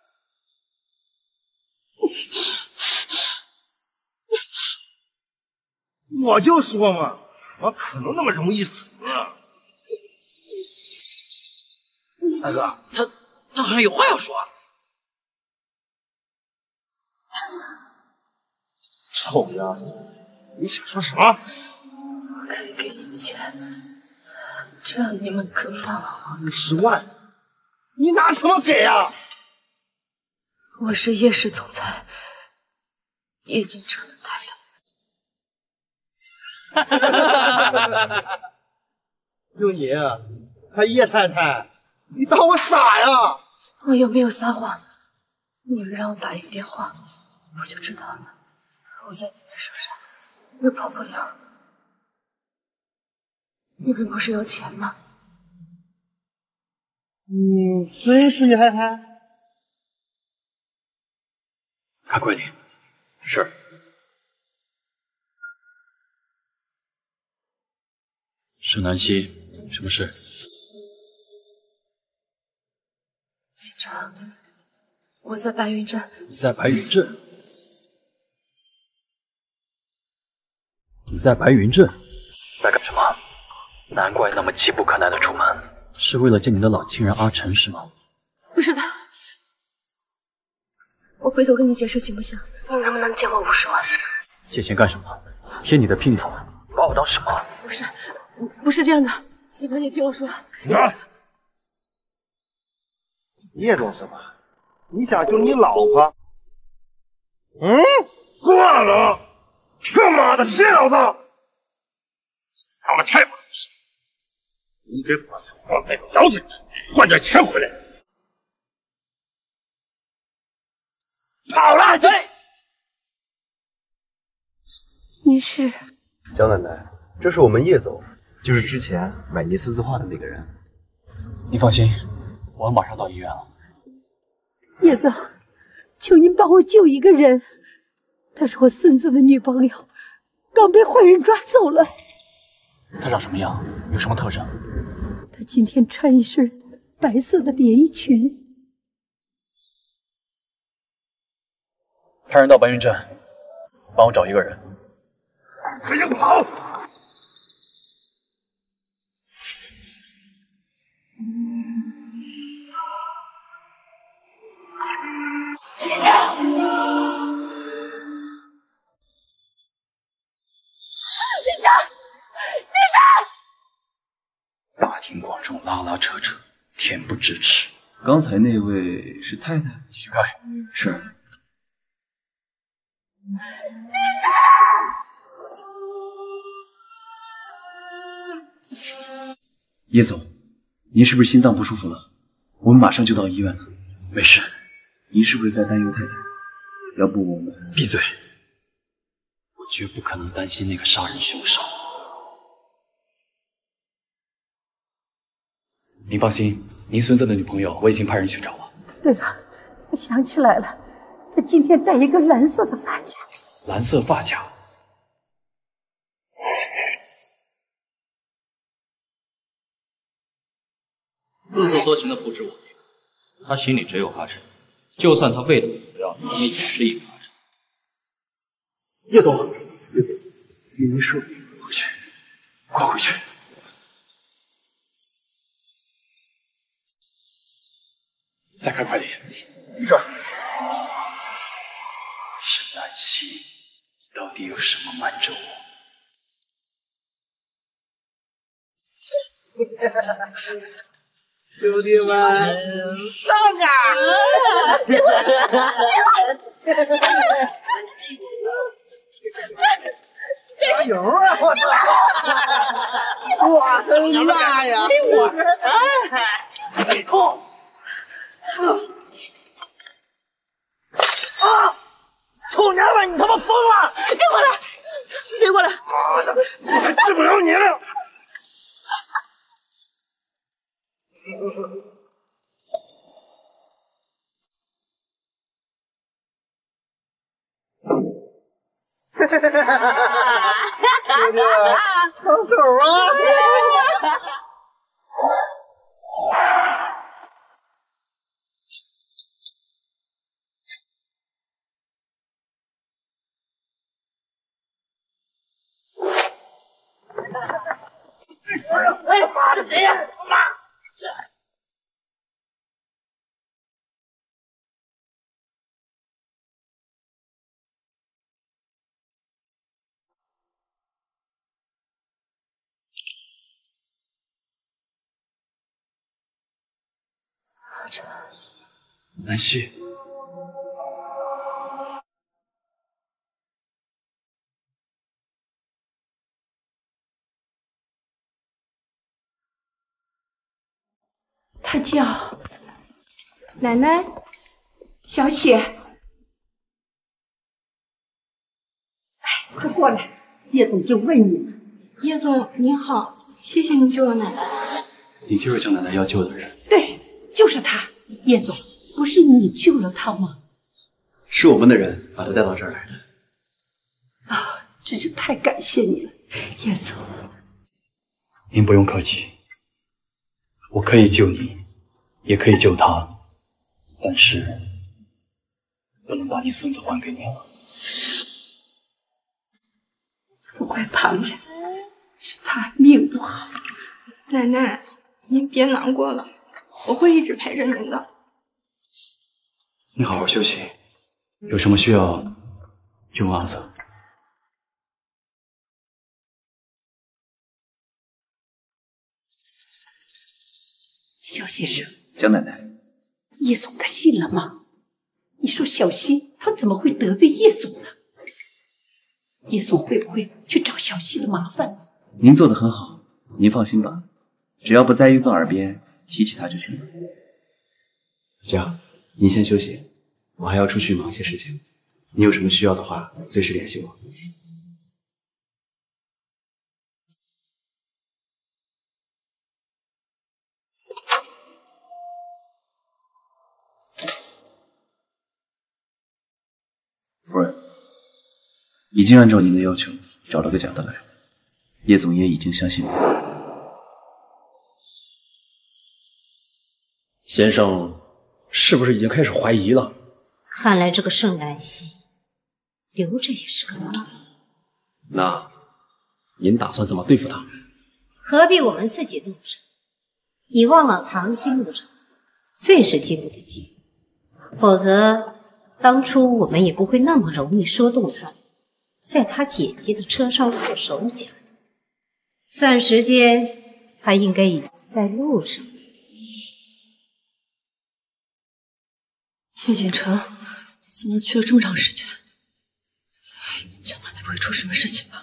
S19: 我就说嘛，怎么可能那么容易死啊？
S2: 大哥，他好像有话要说。
S19: 臭丫头，你想说什么？
S4: 我可以给你们钱，只要你们肯放了我。
S19: 50万？你拿什么给啊？
S4: 我是叶氏总裁，叶京城的太
S19: 太。就你，还叶太太，你当我傻呀？
S4: 我有没有撒谎？你们让我打一个电话，我就知道了。我在你们手上又跑不了。你们不是要钱吗？
S19: 你真是叶太太？
S13: 开快点！是。沈南希，什么事？
S4: 警察，我在白云镇。
S13: 你在白云镇？你在白云镇在干什么？难怪那么急不可耐的出门，是为了见你的老情人阿晨是吗？
S4: 不是的，我回头跟你解释行不行？你能不能借我50万？
S13: 借钱干什么？贴你的姘头，把我当什么？
S4: 不是这样的，警察，你听我说。
S19: 叶总是吧？你想救你老婆？挂了！他妈的，谢老子！他们太不懂事，你给我往那个窑子里换点钱回来。跑了！对。
S4: 你是
S3: 江奶奶，这是我们叶总，就是之前买尼斯字画的那个人。
S13: 你放心，我马上到医院了。
S18: 叶总，求您帮我救一个人，她是我孙子的女朋友，刚被坏人抓走了。
S13: 她长什么样？有什么特征？
S18: 她今天穿一身白色的连衣裙。
S13: 派人到白云镇，帮我找一个人。
S19: 赶紧跑！
S16: 先生，警察，警察！
S13: 大庭广众拉拉扯扯，恬不知耻。
S20: 刚才那位是太太？
S13: 继续开。
S20: 是。叶总，您是不是心脏不舒服了？我们马上就到医院了。
S13: 没事。
S20: 您是不是在担忧太太？要不我们……
S13: 闭嘴！我绝不可能担心那个杀人凶手。您放心，您孙子的女朋友我已经派人去找了。
S18: 对了，我想起来了，她今天戴一个蓝色的发卡。
S13: 蓝色发卡。
S17: 自作多情的不止我一个，他心里只有阿晨，就算他为了你不要你，也是因为阿晨。
S13: 叶总，叶总，你没事？回去，快回去！再开快点！是。沈南希，你到底有什么瞒着我？
S2: 兄弟们，上岗了！加油啊！我操！我很辣呀！我啊！臭娘们，你他妈疯了！
S4: 别过来！别过来！
S19: 妈的，我还治不了你了！
S2: 哈哈哈哈哈！兄弟，放手啊！哎妈的，谁呀？妈！
S4: 阿晨，
S13: 南希，
S18: 他叫
S16: 奶奶，
S18: 小雪。哎，快过来，叶总正问你呢。
S16: 叶总您好，谢谢您救了奶奶。
S13: 你就是江奶奶要救的人。
S18: 对，就是他。叶总，不是你救了他吗？
S3: 是我们的人把他带到这儿来的。
S18: 啊，真是太感谢你了，叶总。
S13: 您不用客气，我可以救你，也可以救他，但是不能把你孙子还给你了。
S18: 不怪旁人，是他命不好。
S16: 奶奶，您别难过了，我会一直陪着您的。
S13: 你好好休息，有什么需要就问阿泽。
S18: 肖先生，
S20: 江奶奶，
S18: 叶总他信了吗？你说小希他怎么会得罪叶总呢？叶总会不会去找小希的麻烦呢？
S20: 您做得很好，您放心吧，只要不在叶总耳边提起他就行了。
S3: 这样，您先休息，我还要出去忙些事情。你有什么需要的话，随时联系我。
S20: 夫人，已经按照您的要求找了个假的来，叶总也已经相信我。
S12: 先生是不是已经开始怀疑了？
S5: 看来这个盛兰溪留着也是个麻烦。
S12: 那您打算怎么对付他？
S5: 何必我们自己动手？你忘了唐兴路程最是经不得急，否则当初我们也不会那么容易说动他，在他姐姐的车上做手脚。算时间，他应该已经在路上。
S4: 叶锦城怎么去了这么长时间？江奶奶不会出什么事情吧？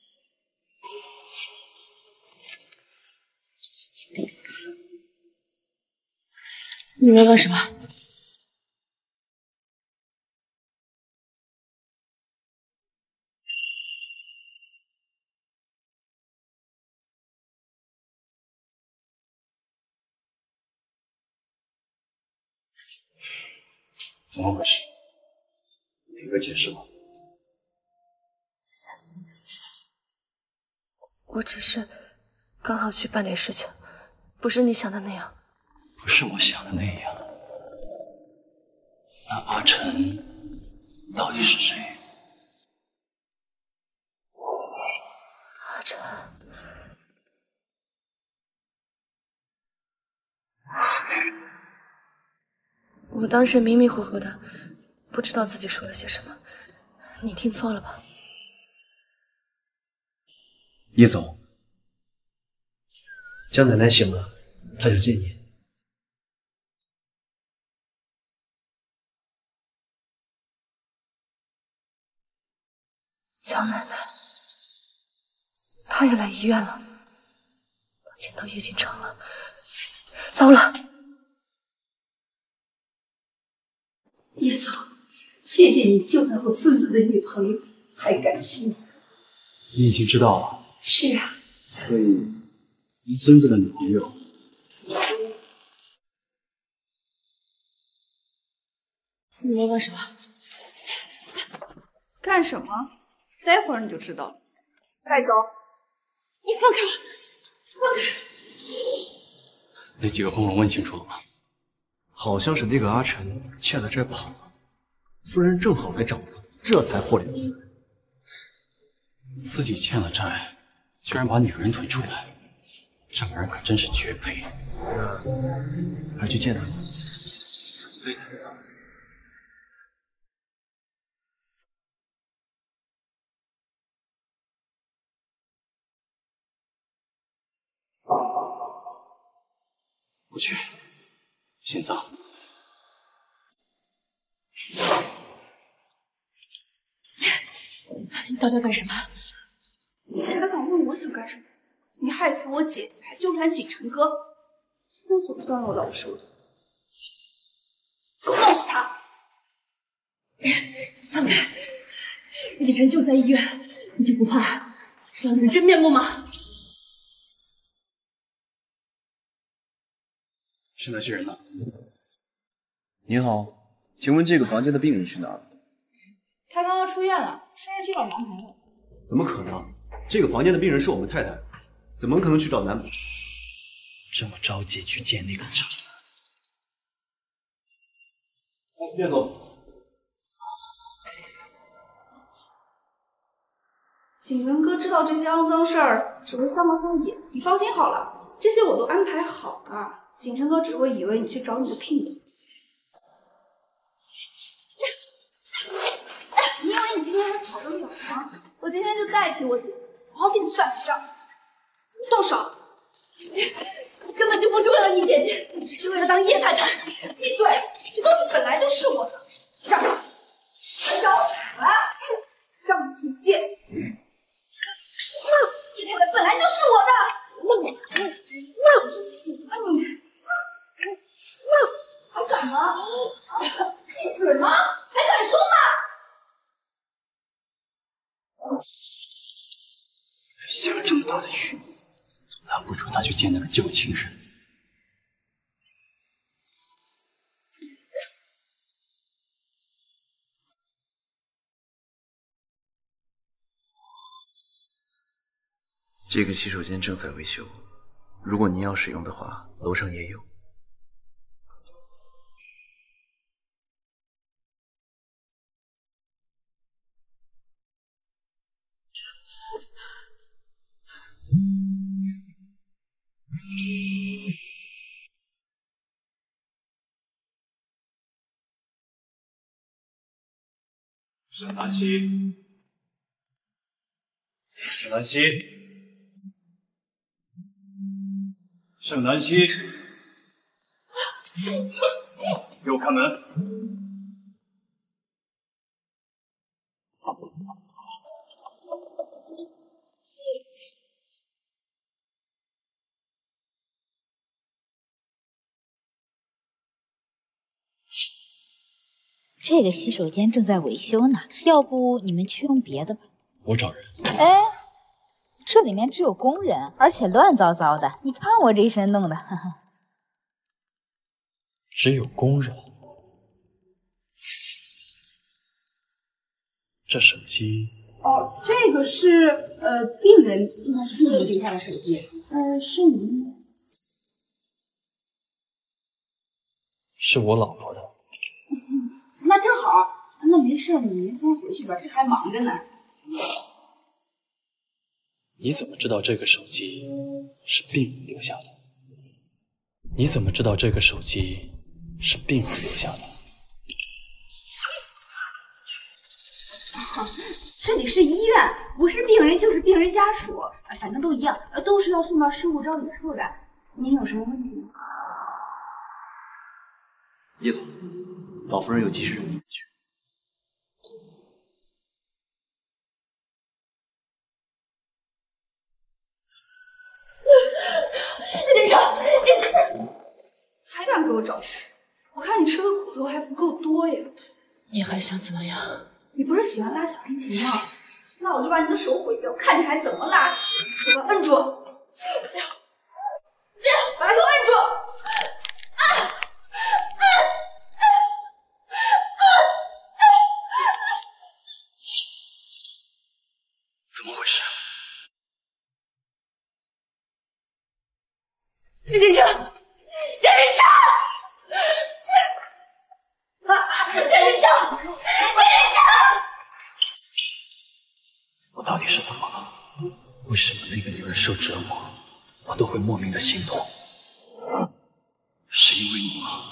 S4: 你在干什么？
S13: 怎么回事？给个解释吧。
S4: 我只是刚好去办点事情，不是你想的那样。
S13: 不是我想的那样。那阿晨到底是谁？
S4: 阿晨，我当时迷迷糊糊的，不知道自己说了些什么。你听错了吧？
S20: 叶总，
S3: 江奶奶醒了，她想见你。
S4: 江奶奶，她也来医院了，她见到叶锦城了，糟了！
S18: 叶总，谢谢你救了我孙子的女朋友，太感谢你了。
S13: 你已经知道了，
S18: 是啊，
S13: 所以您孙子的女朋友，
S4: 你们干什么？
S1: 干什么？待会儿你就知道了。快走！
S4: 你放开我！放开！
S13: 那几个红龙问清楚了吗？
S3: 好像是那个阿晨欠了债跑了，夫人正好来找他，这才祸里的夫人。
S13: 自己欠了债，居然把女人推出来，这玩意儿可真是绝配。
S3: 还去见他？
S13: 不去，心脏。
S4: 你到底要干什么？
S1: 你谁敢问我想干什么？你害死我姐姐，还纠缠锦城哥，今天总算落到我手里。给我弄死他！
S4: 放开！叶锦城就在医院，你就不怕知道你的真面目吗？
S13: 是那些人呢？
S20: 您好，请问这个房间的病人去哪了？
S1: 他刚刚出院了，说是去找男朋友。
S3: 怎么可能？这个房间的病人是我们太太，怎么可能去找男朋友？
S13: 这么着急去见那个渣
S3: 男？叶总，
S1: 景仁哥知道这些肮脏事儿，只会脏了他的眼。你放心好了，这些我都安排好了。景琛哥只会以为你去找你的姘头。你以为你今天还跑得了吗？我今天就代替我姐，好好给你算笔账。动手！
S4: 你根本就不是为了你姐姐，你只是为了当叶太太。
S1: 闭嘴！这东西本来就是我的。站住！谁找死了？让你见！叶太太本来就是我的。那你死吧你！还敢吗？闭嘴吗？还敢说吗？
S13: 下了这么大的雨，都拦不住他去见那个旧情人。
S20: 这个洗手间正在维修，如果您要使用的话，楼上也有。
S13: 沈南希，沈南希，沈南希，给我开门！
S21: 这个洗手间正在维修呢，要不你们去用别的吧。
S13: 我找人。
S21: 哎，这里面只有工人，而且乱糟糟的。你看我这一身弄的，呵呵。
S13: 只有工人。这手机
S18: 哦，这个是病人应该是病人留下的手机。是您？
S13: 是我老婆的。
S18: 那正好，那没事，你们先回去吧，这还忙着呢。
S13: 你怎么知道这个手机是病人留下的？你怎么知道这个手机是病人留下的？
S18: 这里是医院，不是病人就是病人家属，反正都一样，都是要送到事故招领处的。您有什么问题吗？
S3: 叶总，老夫人有急事。
S1: 我找事。我看你吃的苦头还不够多呀。
S4: 你还想怎么样？
S1: 你不是喜欢拉小提琴吗？那我就把你的手毁掉，看你还怎么拉起。手把摁住，把它给我摁住！
S3: 怎么回事？
S1: 叶锦城，叶锦城！叶锦城，
S3: 我到底是怎么了？为什么那个女人受折磨，我都会莫名的心痛？是因为你吗？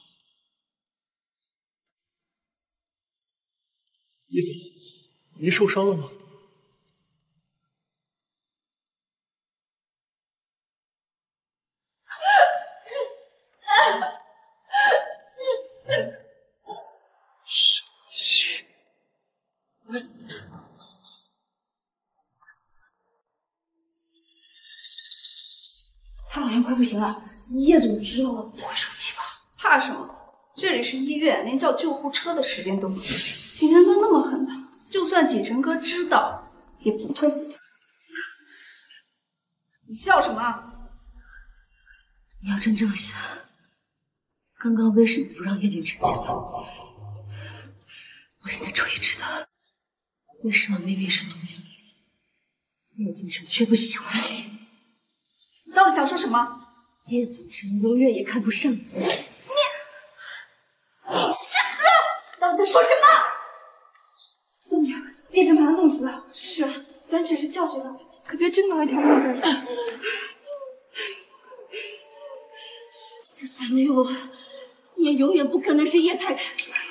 S3: 叶总，您受伤了吗？沈西，
S1: 他好像快不行了，叶总知道了不会生气吧？怕什么？这里是医院，连叫救护车的时间都没有。景晨哥那么狠的，就算景晨哥知道，也不会自己。你笑什么？
S4: 你要真这么想，刚刚为什么不让叶景晨进来？我现在终于知道，为什么明明是同样的人，叶景晨却不喜欢你。
S1: 你到底想说什么？
S4: 叶景晨永远也看不上你。
S1: 你去死！到底在说什么？宋家变成把他弄死。是啊，咱只是教训他，可别真搞一条命在这。
S4: 就算没有我，你也永远不可能是叶太太。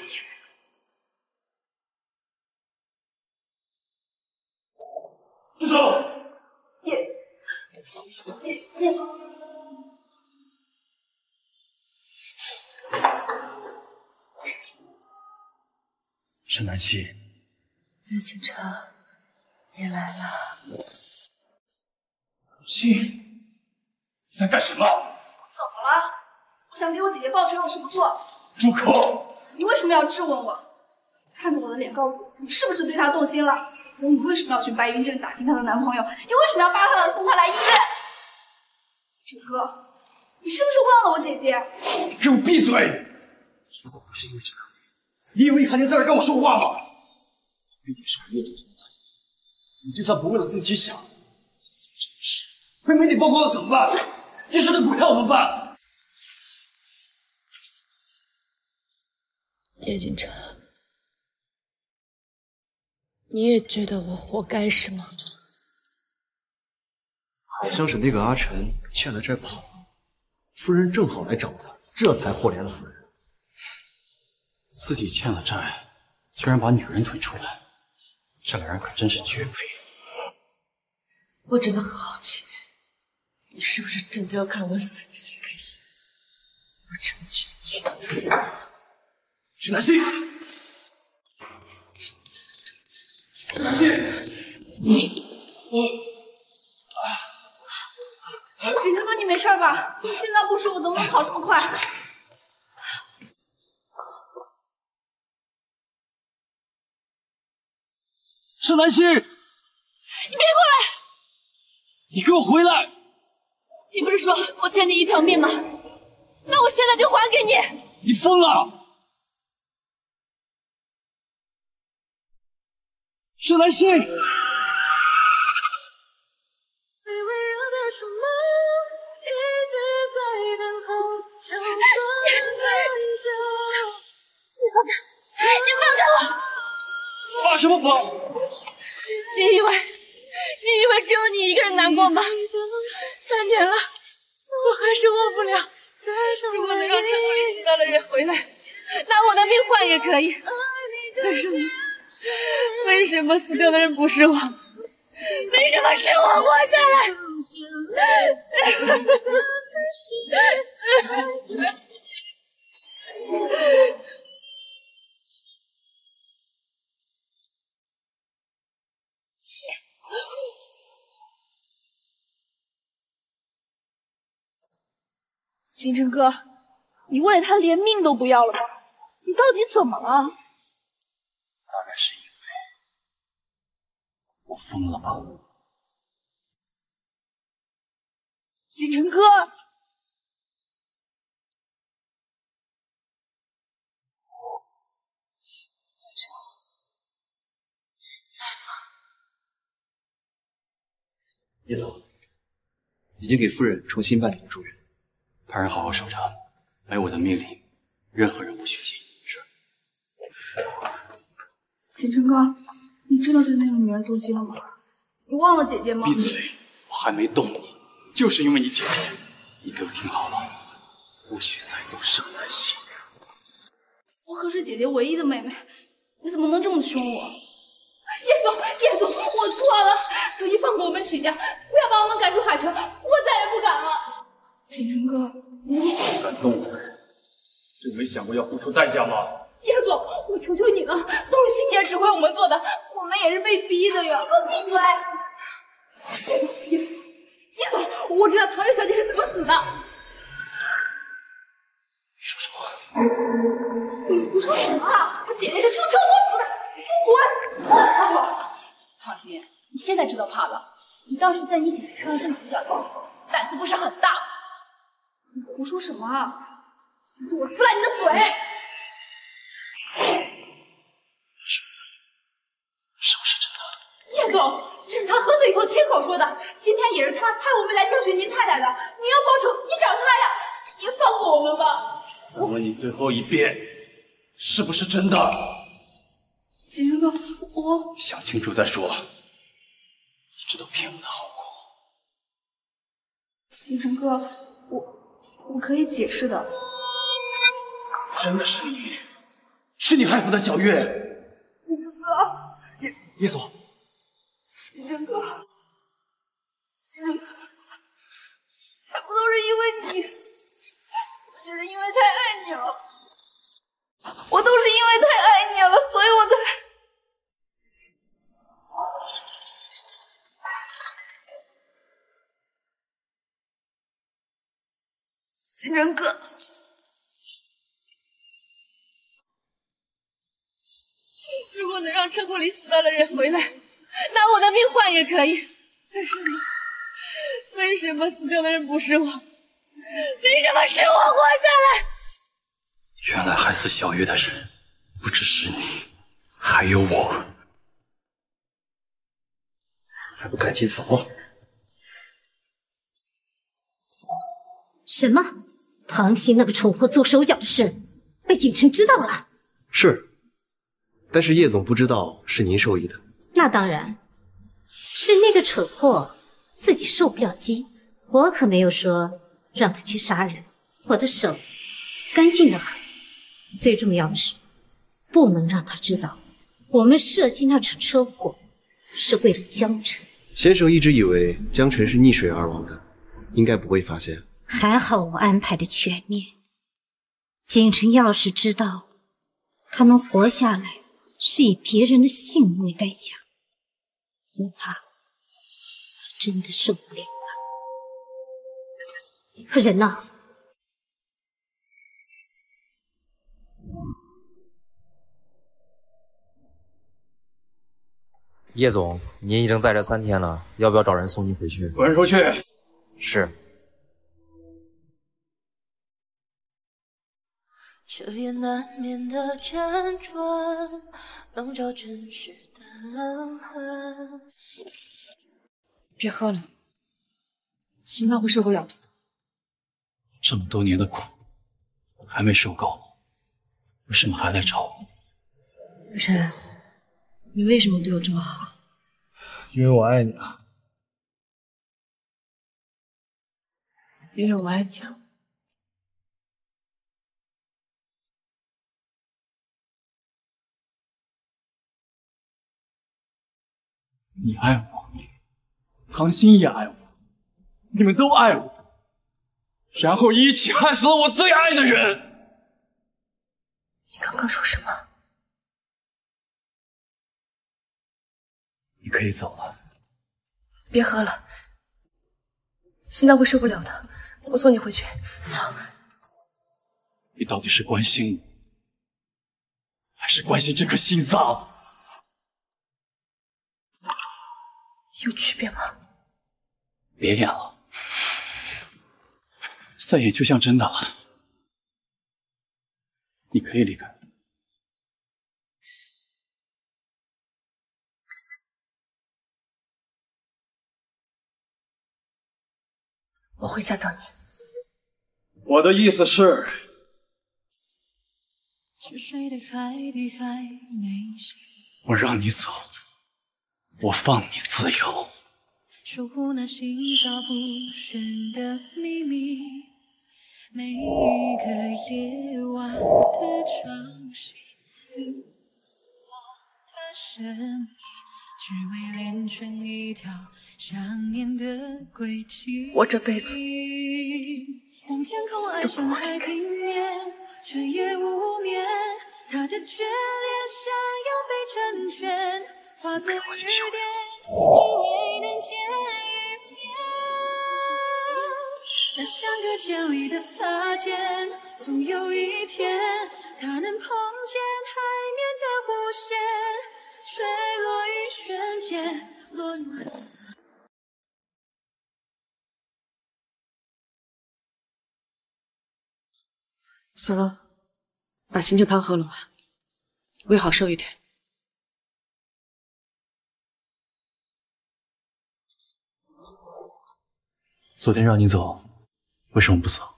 S19: 住手！
S1: 叶总。
S3: 沈南希，
S4: 叶景晨，你来了。
S19: 希，你在干什么？
S1: 怎么了？我想给我姐姐报仇有什么错？
S19: 住口！
S1: 你为什么要质问我？看着我的脸告诉我，你是不是对她动心了？你为什么要去白云镇打听她的男朋友？你为什么要扒她的送她来医院？景晨哥，你是不是忘了我姐姐？
S19: 给我闭嘴！如果不是因为这个，你以为你还能在这跟我说话吗？毕竟是我叶景晨的大爷，你就算不为了自己想，做这种事，被媒体曝光了怎么办？电视的股票怎么办？
S4: 叶景晨，你也觉得我活该是吗？
S3: 好像是那个阿晨欠了债跑了，夫人正好来找他，这才祸连了夫人。
S13: 自己欠了债，居然把女人推出来，这两人可真是绝配。
S4: 我真的很好奇，你是不是真的要看我死你才开心？我成全你。
S19: 沈南希，沈南希，
S1: 景晨哥，你没事吧？你心脏不舒服，怎么能跑这么快？
S19: 沈南希，
S4: 你别过来！
S19: 你给我回来！
S4: 你不是说我欠你一条命吗？那我现在就还给你！
S19: 你疯了！沈南希，
S4: 你放开我！
S19: 发什么疯？
S4: 你以为只有你一个人难过吗？3年了，我还是忘不了。如果能让车祸里死掉的人回来，拿我的命换也可以。为什么死掉的人不是我？为什么是我活下来？
S1: 景晨哥， 你为了他连命都不要了吗？你到底怎么了？
S13: 大概是因为我疯了吧。
S1: 锦城哥，
S3: 叶总，已经给夫人重新办理了住院，
S13: 派人好好守着，没我的命令，任何人不许进。是。
S1: 锦城哥，你真的对那个女人动心了吗？你忘了姐姐吗？
S13: 闭嘴！我还没动你，就是因为你姐姐。你给我听好了，不许再动盛南希。
S1: 我可是姐姐唯一的妹妹，你怎么能这么凶我？叶总，我错了，可以放过我们曲家，不要把我们赶出海城，我再也不敢了。锦城哥，
S13: 不敢动我，就没想过要付出代价吗？
S1: 叶总，我求求你了，都是欣姐指挥我们做的，我们也是被逼的呀！你给我闭嘴！叶总，我知道唐月小姐是怎么死的。
S13: 你说什么？
S1: 你胡说什么啊？我姐姐是出车祸死的，你给我滚！唐心，你现在知道怕了？你当时在你姐姐车上这么主角的时候，胆子不是很大？你胡说什么啊？信不信我撕烂你的嘴？
S13: 是不是真的？
S1: 叶总，这是他喝醉以后亲口说的。今天也是他派我们来教训您太太的。你要报仇，你找他呀！你放过我们吧。
S13: 我问你最后一遍，是不是真的？
S1: 锦城哥，我
S13: 想清楚再说。你知道骗我的后果。
S1: 锦城哥，我可以解释的。
S13: 真的是你，是你害死的小月。
S1: 锦城哥，
S13: 叶总。
S1: 锦城哥，还不都是因为你，我只是因为太爱你了，我都是因为太爱你了，所以我才。锦城哥，
S4: 如果能让车库里死掉的人回来，拿我的命换也可以。但是你，为什么死掉的人不是我？为什么是我活下来？
S13: 原来害死小月的人不只是你，还有我。还不赶紧走！
S5: 什么？唐鑫那个蠢货做手脚的事被锦城知道了？
S3: 是，但是叶总不知道是您授意的。
S5: 那当然，是那个蠢货自己受不了激，我可没有说让他去杀人。我的手干净得很，最重要的是，不能让他知道我们设计那场车祸是为了江辰。
S3: 先生一直以为江辰是溺水而亡的，应该不会发现。
S5: 还好我安排的全面，锦城要是知道他能活下来是以别人的性命为代价，恐怕他真的受不了了。人呢？
S8: 叶总，您已经在这3天了，要不要找人送您回去？
S13: 滚出去！
S8: 是。
S22: 彻夜难眠的辗转，笼罩真实的冷寒。
S4: 别喝了，心脏会受不了的。
S13: 这么多年的苦还没受够，为什么还来找我？
S4: 北辰，你为什么对我这么好？
S15: 因为我爱你啊。
S4: 因为我爱你啊。
S13: 你爱我，唐鑫也爱我，你们都爱我，然后一起害死了我最爱的人。
S4: 你刚刚说什么？
S13: 你可以走了。
S4: 别喝了，心脏会受不了的。我送你回去。走。
S13: 你到底是关心我，还是关心这颗心脏？
S4: 有区别吗？
S13: 别演了，再演就像真的了。你可以离开。
S4: 我回家等你。
S13: 我的意思是，我让你走，我放你自由。
S22: 守护那心照不宣的秘密，每一个夜晚的潮汐，我的身影，只为连成一条想念的轨迹。
S4: 我这辈子
S22: 当天空爱上海平面，却也无眠，他的眷恋想要被成全，化作雨点，只为能见一面。那相隔千里的擦肩，总有一天，他能碰见海面的弧线，坠落一瞬间，落入河。
S4: 行了，把醒酒汤喝了吧，胃好受一点。
S13: 昨天让你走，为什么不走？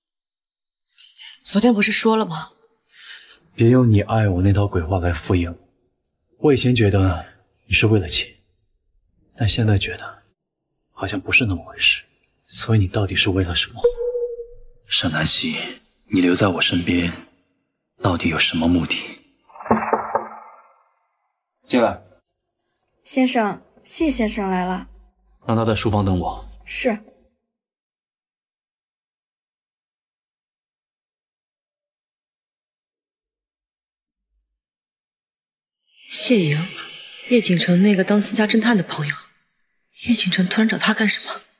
S4: 昨天不是说了吗？
S13: 别用你爱我那套鬼话来敷衍我。我以前觉得你是为了钱，但现在觉得好像不是那么回事。所以你到底是为了什么？沈南希，你留在我身边，到底有什么目的？进来。
S7: 先生，谢先生来了。
S13: 让他在书房等我。
S7: 是。
S4: 谢莹，叶锦城那个当私家侦探的朋友，叶锦城突然找他干什么？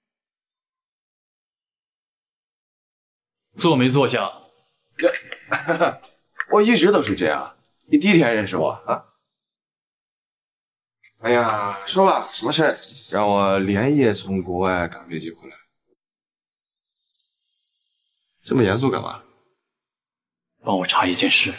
S13: 坐没坐下？
S19: 我一直都是这样。你第一天认识我啊？哎呀，说吧，什么事儿？让我连夜从国外赶飞机回来。这么严肃干嘛？
S13: 帮我查一件事。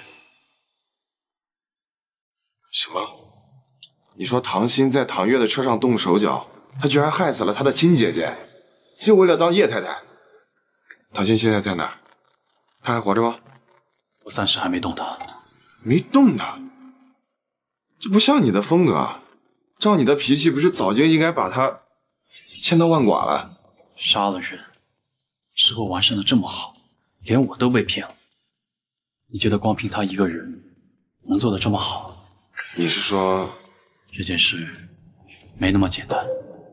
S19: 什么？你说唐鑫在唐月的车上动手脚，他居然害死了他的亲姐姐，就为了当叶太太。唐鑫现在在哪儿？他还活着吗？
S13: 我暂时还没动他。
S19: 没动他？这不像你的风格。照你的脾气，不是早就应该把他千刀万剐了？
S13: 杀了人之后完善的这么好，连我都被骗了。你觉得光凭他一个人能做得这么好？
S19: 你是说
S13: 这件事没那么简单？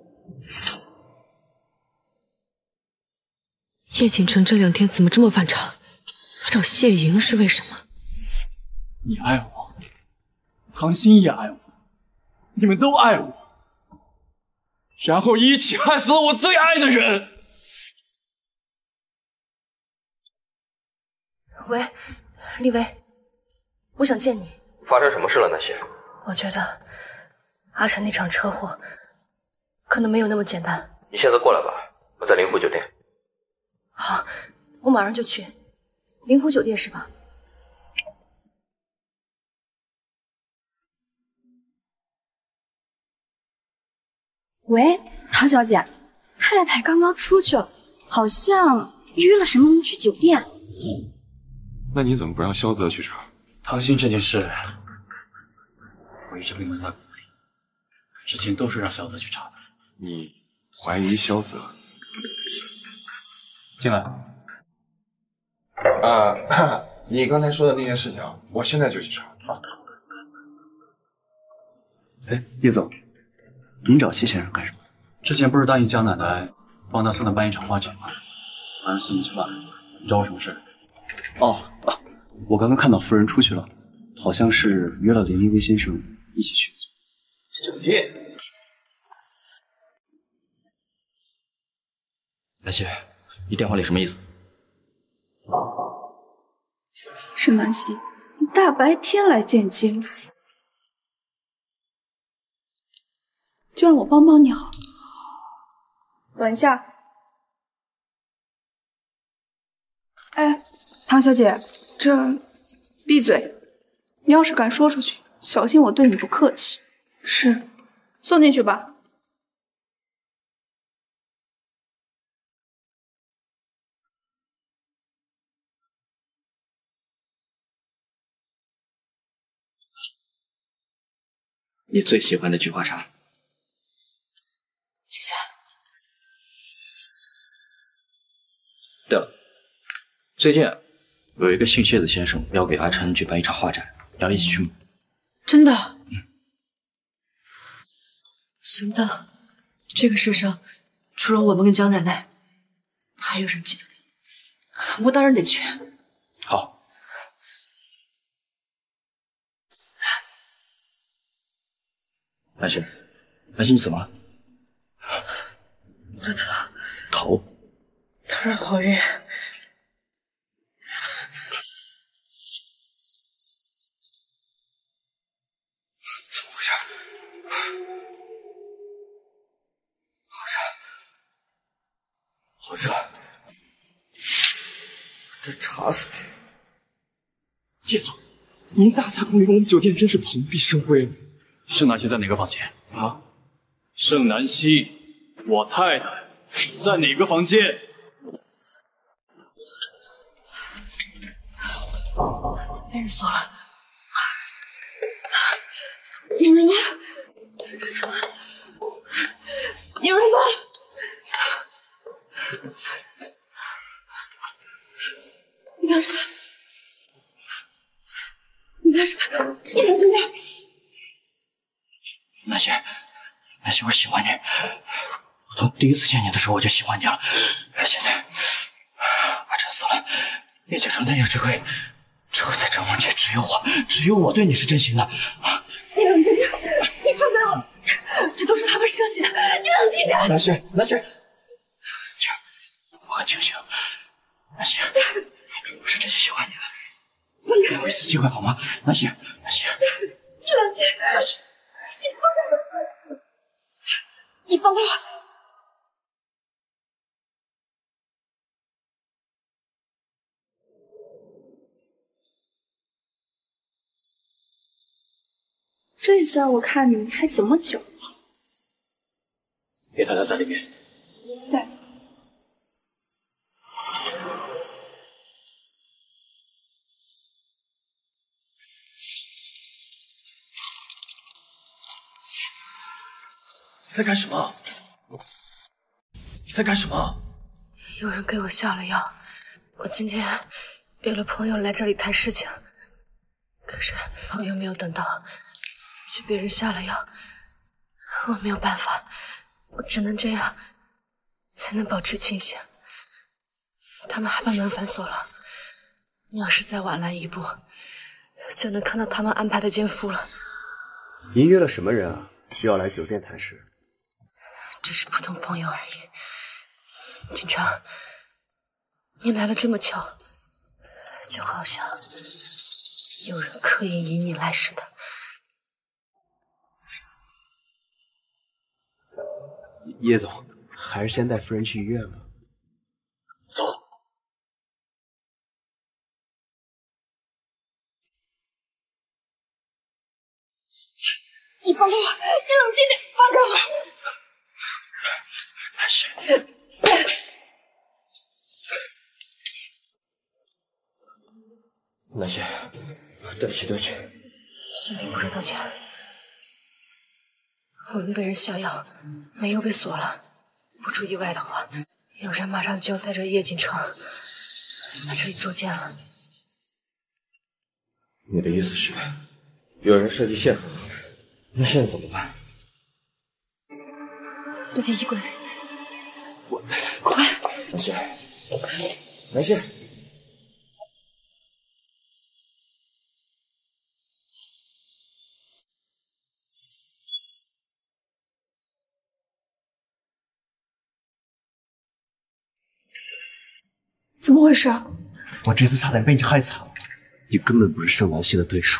S4: 叶锦城这2天怎么这么反常？他找谢莹是为什么？
S13: 你爱我，唐鑫也爱我，你们都爱我，然后一起害死了我最爱的人。
S4: 喂，厉薇，我想见你。
S8: 发生什么事了？那些？
S4: 我觉得阿晨那场车祸可能没有那么简单。
S8: 你现在过来吧，我在灵湖酒店。
S4: 好，我马上就去。灵湖酒店是吧？
S16: 喂，唐小姐，太太刚刚出去了，好像约了什么人去酒店。
S19: 那你怎么不让萧泽去查？
S13: 唐鑫这件事，我一直没蒙在鼓里，之前都是让萧泽去查的。
S19: 你怀疑萧泽？
S13: 进来。
S19: 你刚才说的那件事情，我现在就去查。
S20: 哎，叶总，您找谢先生干什么？
S13: 之前不是答应江奶奶帮他送他办一场画展吗？晚上请你吃饭，你找我什么事？
S20: 我刚刚看到夫人出去了，好像是约了林一威先生一起去
S19: 酒店。
S17: 南希，你电话里什么意思？
S1: 沈南希，你大白天来见奸夫，就让我帮帮你好了。等一下。哎，唐小姐，闭嘴！你要是敢说出去，小心我对你不客气。是，送进去吧。
S17: 你最喜欢的菊花茶。
S4: 谢谢。
S17: 对了，最近有一个姓谢的先生要给阿琛举办一场画展，你要一起去吗？
S4: 真的？行的。这个世上除了我们跟江奶奶，还有人记得他，我当然得去。
S17: 好。南希，南希，你怎么了？
S4: 我的
S17: 头
S4: 突然好晕。
S19: 怎么回事？好热，这茶水。叶总，您大驾光临我们酒店，真是蓬荜生辉。
S13: 盛南希在哪个房间？啊？盛南希，我太太在哪个房间？
S4: 被人锁了。有人吗？有人吗？你干什么？你干什么？你冷静点。
S17: 南希，南希，我喜欢你。我从第一次见你的时候我就喜欢你了。现在阿琛死了，叶景城那也只会在折磨你。只有我对你是真心的。
S4: 你冷静点，你放开我，这都是他们设计的。你冷静点。
S17: 南希，南希，我很清醒。南希，我是真心喜欢你的。给我一次机会好吗？南希，南希，
S4: 你冷静。
S17: 南希。
S4: 你放开我！你放开我！
S1: 这下我看你还怎么搅了。
S17: 叶太太在里面。
S1: 在。
S19: 你在干什么？你在干什么？
S4: 有人给我下了药，我今天约了朋友来这里谈事情，可是朋友没有等到，却被人下了药。我没有办法，我只能这样，才能保持清醒。他们还把门反锁了，你要是再晚来一步，就能看到他们安排的奸夫了。
S10: 您约了什么人啊？需要来酒店谈事？
S4: 只是普通朋友而已。景城，你来了这么巧，就好像有人刻意引你来似的。
S10: 叶总，还是先带夫人去医院吧。
S19: 走。
S4: 你放开我！你冷静点，放开我！
S19: 南希，
S17: 南希，对不起，对不起。
S4: 先别哭着道歉。我们被人下药，门又被锁了。不出意外的话，有人马上就要带着叶锦城来这里捉奸了。
S17: 你的意思是，有人设计陷害我？那现在怎么办？
S4: 躲进衣柜。快！
S17: 南希，南希。
S1: 怎么回事？
S19: 我这次差点被你害惨了。
S10: 你根本不是盛南希的对手。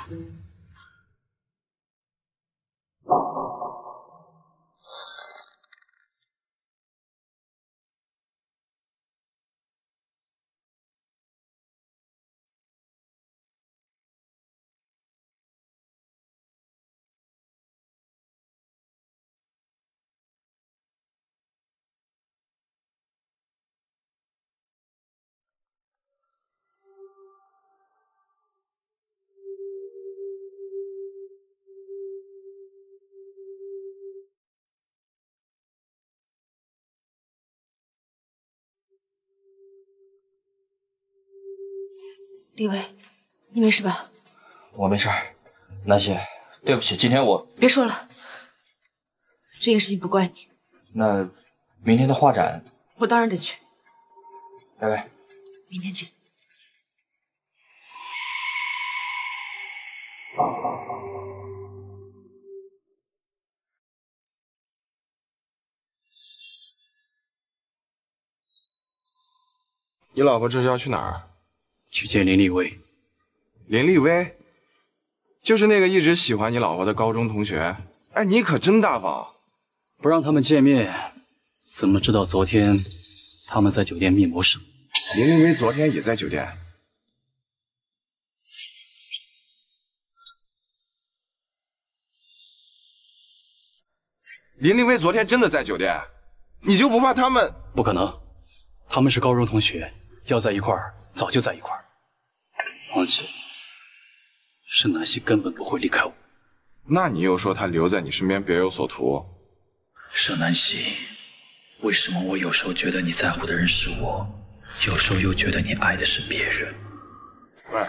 S4: 李薇，你没事吧？
S17: 我没事儿，南希，对不起，今天我……
S4: 别说了，这件事情不怪你。
S17: 那明天的画展，
S4: 我当然得去。
S17: 拜拜，
S4: 明天见。
S11: 你老婆这是要去哪儿？
S13: 去见林立威。
S11: 林立威，就是那个一直喜欢你老婆的高中同学。哎，你可真大方，
S13: 不让他们见面，怎么知道昨天他们在酒店密谋什么？
S11: 林立威昨天也在酒店。林立威昨天真的在酒店，你就不怕他们？
S13: 不可能，他们是高中同学，要在一块儿早就在一块儿。况且，盛南希根本不会离开我。
S11: 那你又说他留在你身边别有所图？
S17: 盛南希，为什么我有时候觉得你在乎的人是我，有时候又觉得你爱的是别人？
S11: 喂，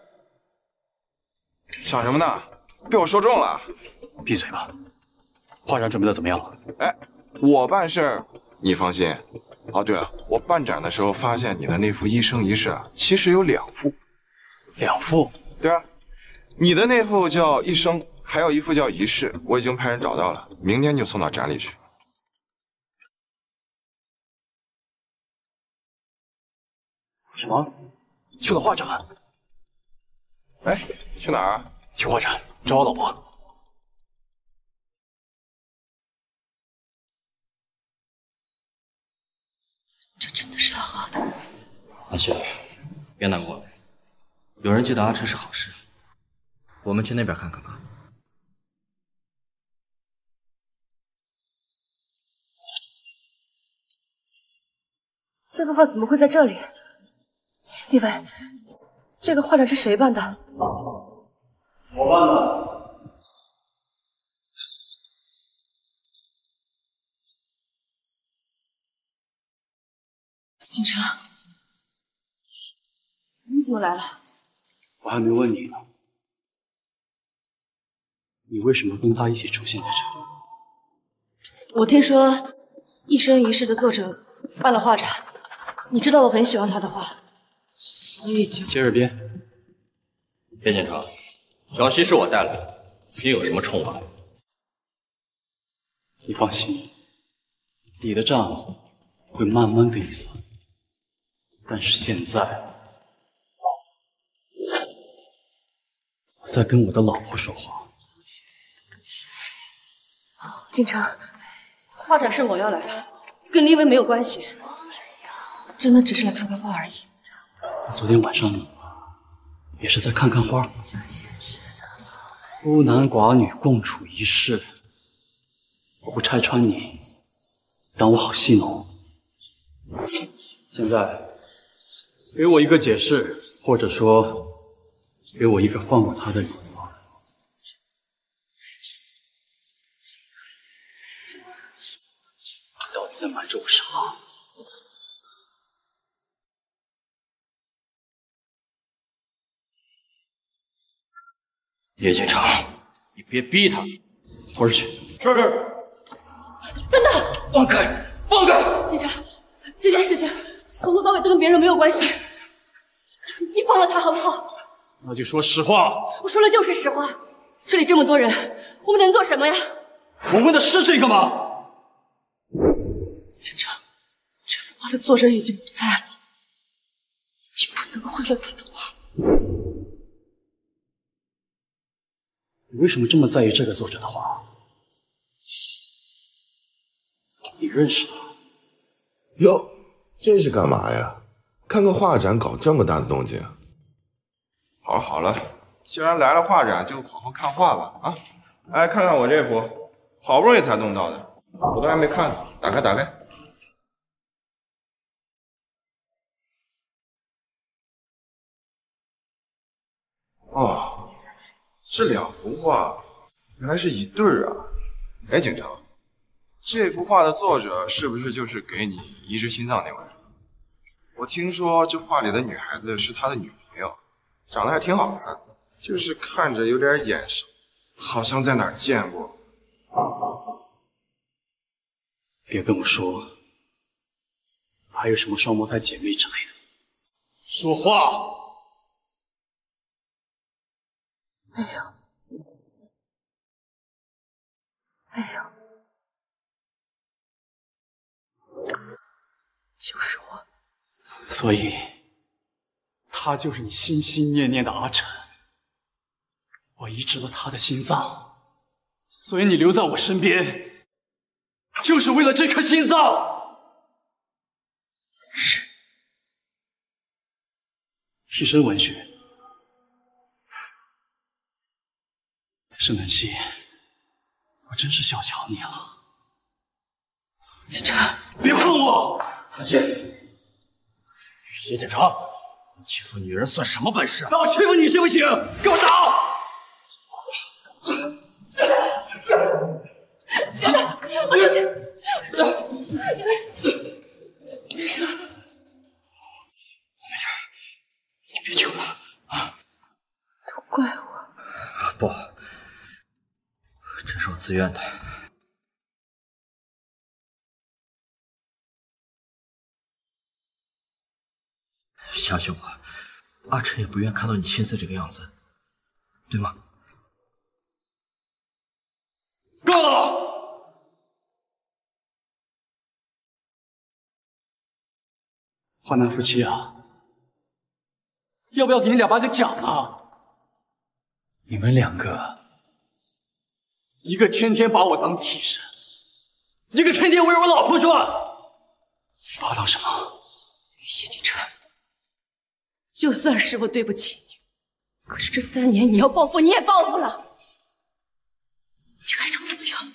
S11: 想什么呢？被我说中了。
S13: 闭嘴吧。画展准备的怎么样了？
S11: 哎，我办事儿，你放心。哦，对了，我办展的时候发现你的那幅一生一世啊，其实有2幅。
S13: 2幅？
S11: 对啊，你的那幅叫一生，还有一幅叫一世，我已经派人找到了，明天就送到展里去。
S13: 什么？去了画展？
S11: 哎，去哪儿啊？
S13: 去画展，找我老婆。
S4: 这真的是他画的？
S17: 南希，别难过了，有人记得阿琛是好事。我们去那边看看吧。
S4: 这幅画怎么会在这里？立伟，这个画展是谁办的？
S13: 我办的。
S4: 景城，你怎么来了？
S13: 我还没问你呢，你为什么跟他一起出现在这里？
S4: 我听说《一生一世》的作者办了画展，你知道我很喜欢他的画，所以就……
S13: 接着编。
S17: 叶警长，小西是我带来的，你有什么冲我？
S13: 你放心，你的账会慢慢跟你算。但是现在，我在跟我的老婆说话。
S4: 景城，画展是我要来的，跟立威没有关系，真的只是来看看画而已。
S13: 昨天晚上呢，也是在看看花。孤男寡女共处一室，我不拆穿你，当我好戏弄。现在。给我一个解释，或者说，给我一个放过他的理由。你到底在瞒着我什么？
S17: 叶警长，你别逼他，
S13: 回去。
S17: 是。
S4: 笨蛋！
S17: 放开！放开！
S4: 警察，这件事情从头到尾都跟别人没有关系。你放了他好不好？
S13: 那就说实话。
S4: 我说了就是实话。这里这么多人，我们能做什么呀？
S13: 我问的是这个吗？
S4: 警察，这幅画的作者已经不在了，你不能毁了他的画。
S13: 你为什么这么在意这个作者的画？你认识他？
S11: 哟，这是干嘛呀？看个画展搞这么大的动静？好了好了，既然来了画展，就好好看画吧啊！哎，看看我这幅，好不容易才弄到的，我都还没看呢。打开打开。哦，这2幅画原来是一对儿啊！哎，景城，这幅画的作者是不是就是给你移植心脏那位？我听说这画里的女孩子是他的女朋友，长得还挺好看，就是看着有点眼熟，好像在哪儿见过。
S13: 别跟我说还有什么双胞胎姐妹之类的。说话！
S21: 没有，没有，就是我。
S13: 所以，他就是你心心念念的阿晨。我移植了他的心脏，所以你留在我身边，就是为了这颗心脏。
S21: 是。
S13: 替身文学。盛南希，我真是小瞧你了。
S21: 警察，
S13: 别碰我！
S17: 南希，叶警察，你欺负女人算什么本事？
S13: 那我欺负你行不行？给我打！
S21: 没事，你别求了啊！都怪我。
S17: 不，这是我自愿的。相信我，阿晨也不愿看到你现在这个样子，对吗？
S13: 够了！华南夫妻啊，要不要给你俩颁个奖啊？你们2个，一个天天把我当替身，一个天天围着我老婆转，霸道什么？
S4: 叶景琛，就算是我对不起你，可是这3年你要报复，你也报复了，你还想怎么样？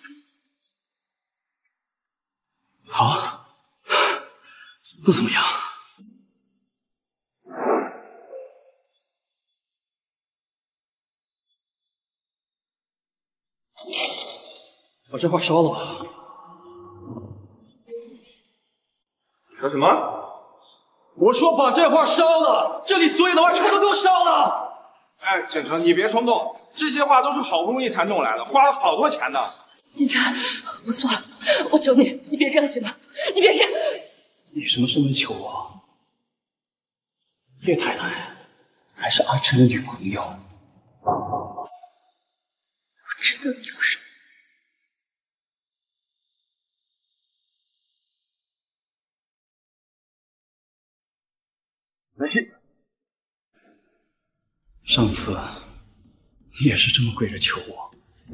S13: 好，那怎么样？把这画烧了吧！
S11: 说什么？
S13: 我说把这画烧了，这里所有的画全都给我烧了！
S11: 哎，景城，你别冲动，这些画都是好不容易才弄来的，花了好多钱呢。
S4: 景琛，我错了，我求你，你别这样行吗？你别这样！
S13: 你什么身份求我？叶太太还是阿晨的女朋友。
S21: 我知道你要什么。
S13: 南希，上次你也是这么跪着求我。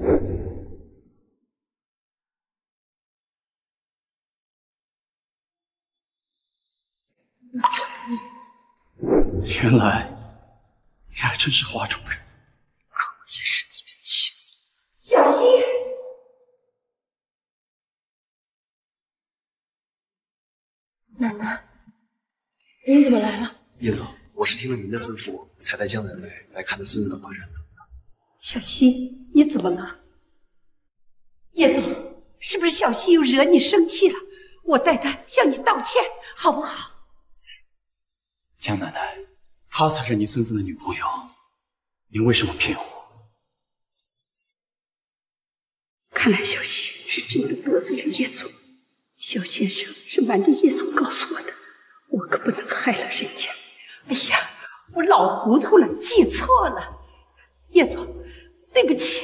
S21: 我求你。
S13: 原来你还真是画中人。
S21: 可我也是你的妻子。
S5: 小希，
S4: 奶奶，您怎么来了？
S3: 叶总，我是听了您的吩咐，才带江奶奶来看她孙子的画展的。
S18: 小希，你怎么了？叶总，是不是小希又惹你生气了？我代他向你道歉，好不好？
S13: 江奶奶，她才是你孙子的女朋友，您为什么骗我？
S18: 看来小希是真的得罪了叶总。肖先生是瞒着叶总告诉我的，我可不能害了人家。哎呀，我老糊涂了，记错了。叶总，对不起。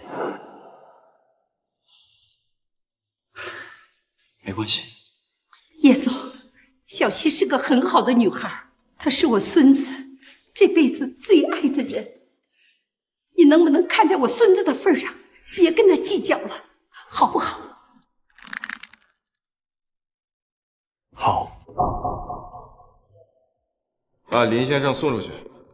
S13: 没关系。
S18: 叶总，小希是个很好的女孩，她是我孙子这辈子最爱的人。 你能不能看在我孙子的份上，别跟他计较了，好不好？
S13: 好。
S11: 把林先生送出去。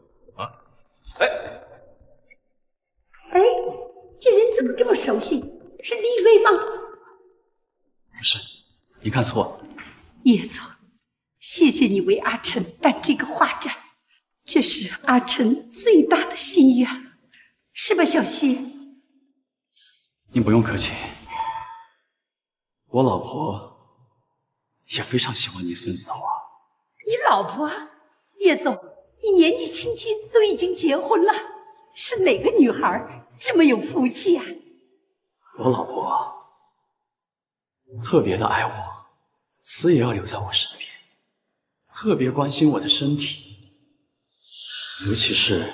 S18: 哎，这人怎么这么熟悉？是厉威吗？
S13: 不是，你看错了。
S18: 叶总，谢谢你为阿晨办这个画展，这是阿晨最大的心愿，是吧，小希？
S13: 您不用客气，我老婆也非常喜欢您孙子的画。
S18: 你老婆？叶总，你年纪轻轻都已经结婚了，是哪个女孩这么有福气啊？
S13: 我老婆特别的爱我，死也要留在我身边，特别关心我的身体，尤其是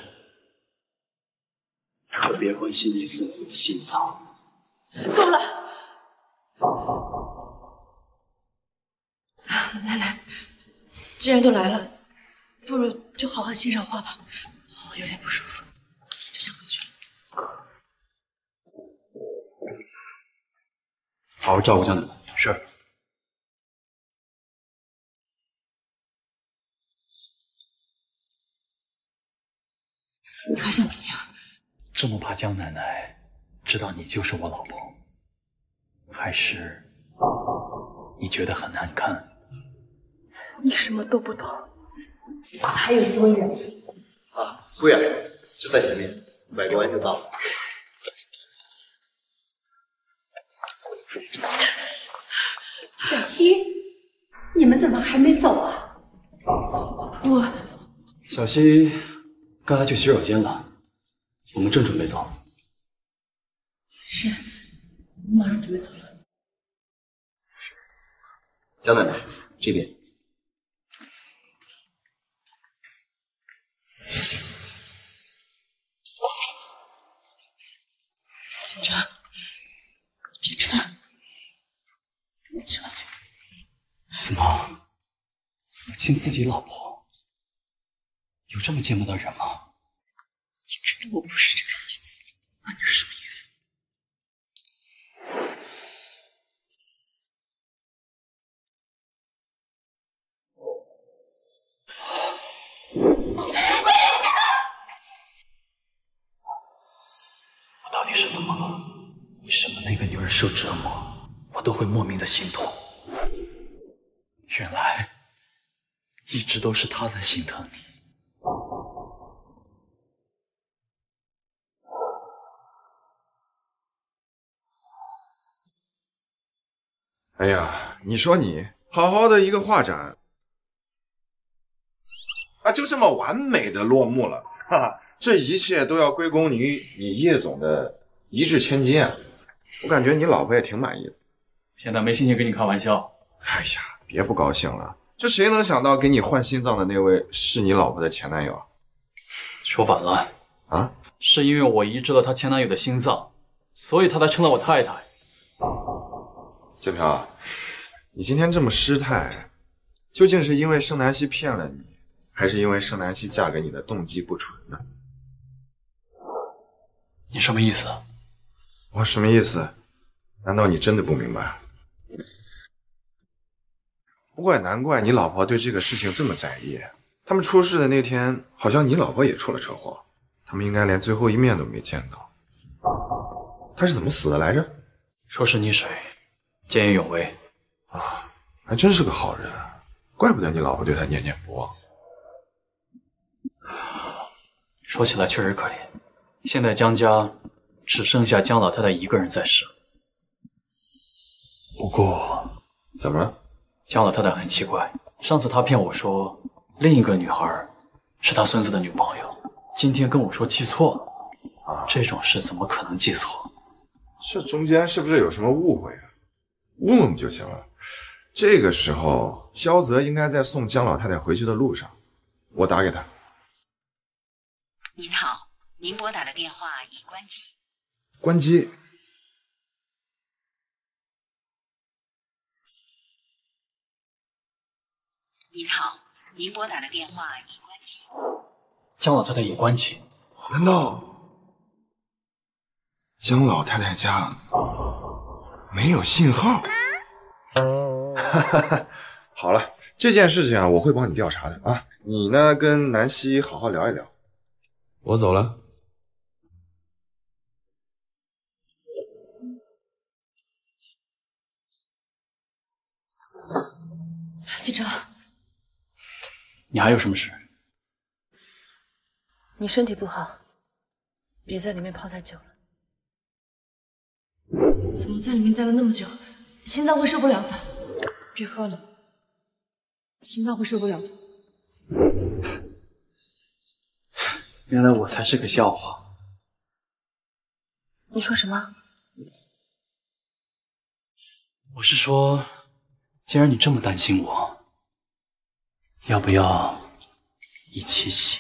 S13: 特别关心你孙子的心脏。
S18: 够了！
S4: 奶奶，既然都来了，不如就好好欣赏画吧。我有点不舒服，就想回去了。
S13: 好好照顾江奶奶。是。
S4: 你还想怎么样？
S13: 这么怕江奶奶知道你就是我老婆，还是你觉得很难看？
S4: 你什么都不懂。
S18: 还有多远？
S10: 啊，不远，就在前面，500多万就到了。
S18: 小希，你们怎么还没走啊？
S13: 小希刚才去洗手间了，我们正准备走。
S4: 是，我马上准备走了。
S10: 江奶奶，这边。
S4: 警察，别这样，我求你。
S13: 怎么，我亲自己老婆，有这么见不得人吗？
S4: 你知道我不是这个意思，那你是什么意思？
S13: 我到底是怎么了？为什么那个女人受折磨，我都会莫名的心痛？原来一直都是她在心疼你。
S11: 哎呀，你说你好好的一个画展，啊，就这么完美的落幕了，哈哈，这一切都要归功于你叶总的一掷千金啊！我感觉你老婆也挺满意的。
S13: 现在没心情跟你开玩笑。
S11: 哎呀，别不高兴了，这谁能想到给你换心脏的那位是你老婆的前男友？
S13: 说反了
S11: 啊？
S13: 是因为我移植了她前男友的心脏，所以她才成了我太太。
S11: 建飘，你今天这么失态，究竟是因为盛南希骗了你，还是因为盛南希嫁给你的动机不纯呢？
S13: 你什么意思？
S11: 我什么意思？难道你真的不明白？不过也难怪你老婆对这个事情这么在意。他们出事的那天，好像你老婆也出了车祸，他们应该连最后一面都没见到。他是怎么死的来着？
S13: 说是溺水，见义勇为
S11: 啊，还真是个好人，怪不得你老婆对他念念不忘。
S13: 说起来确实可怜，现在江家只剩下江老太太一个人在世了。不过，
S11: 怎么了？
S13: 江老太太很奇怪，上次她骗我说另一个女孩是她孙子的女朋友，今天跟我说记错了。啊，这种事怎么可能记错？
S11: 这中间是不是有什么误会啊？问问不就行了？这个时候，萧泽应该在送江老太太回去的路上，我打给他。
S6: 您好，您拨打的电话已关机。
S11: 关机。
S6: 您好，您拨打的电话已关机。
S13: 江老太太也关机？
S11: 难道江老太太家没有信号。好了，这件事情啊，我会帮你调查的啊。你呢，跟南希好好聊一聊。我走了。
S4: 警察，
S13: 你还有什么事？
S4: 你身体不好，别在里面泡太久了。怎么在里面待了那么久？心脏会受不了的。别喝了，心脏会受不了的。
S13: 原来我才是个笑话。
S4: 你说什么？
S13: 我是说，既然你这么担心我，要不要一起洗？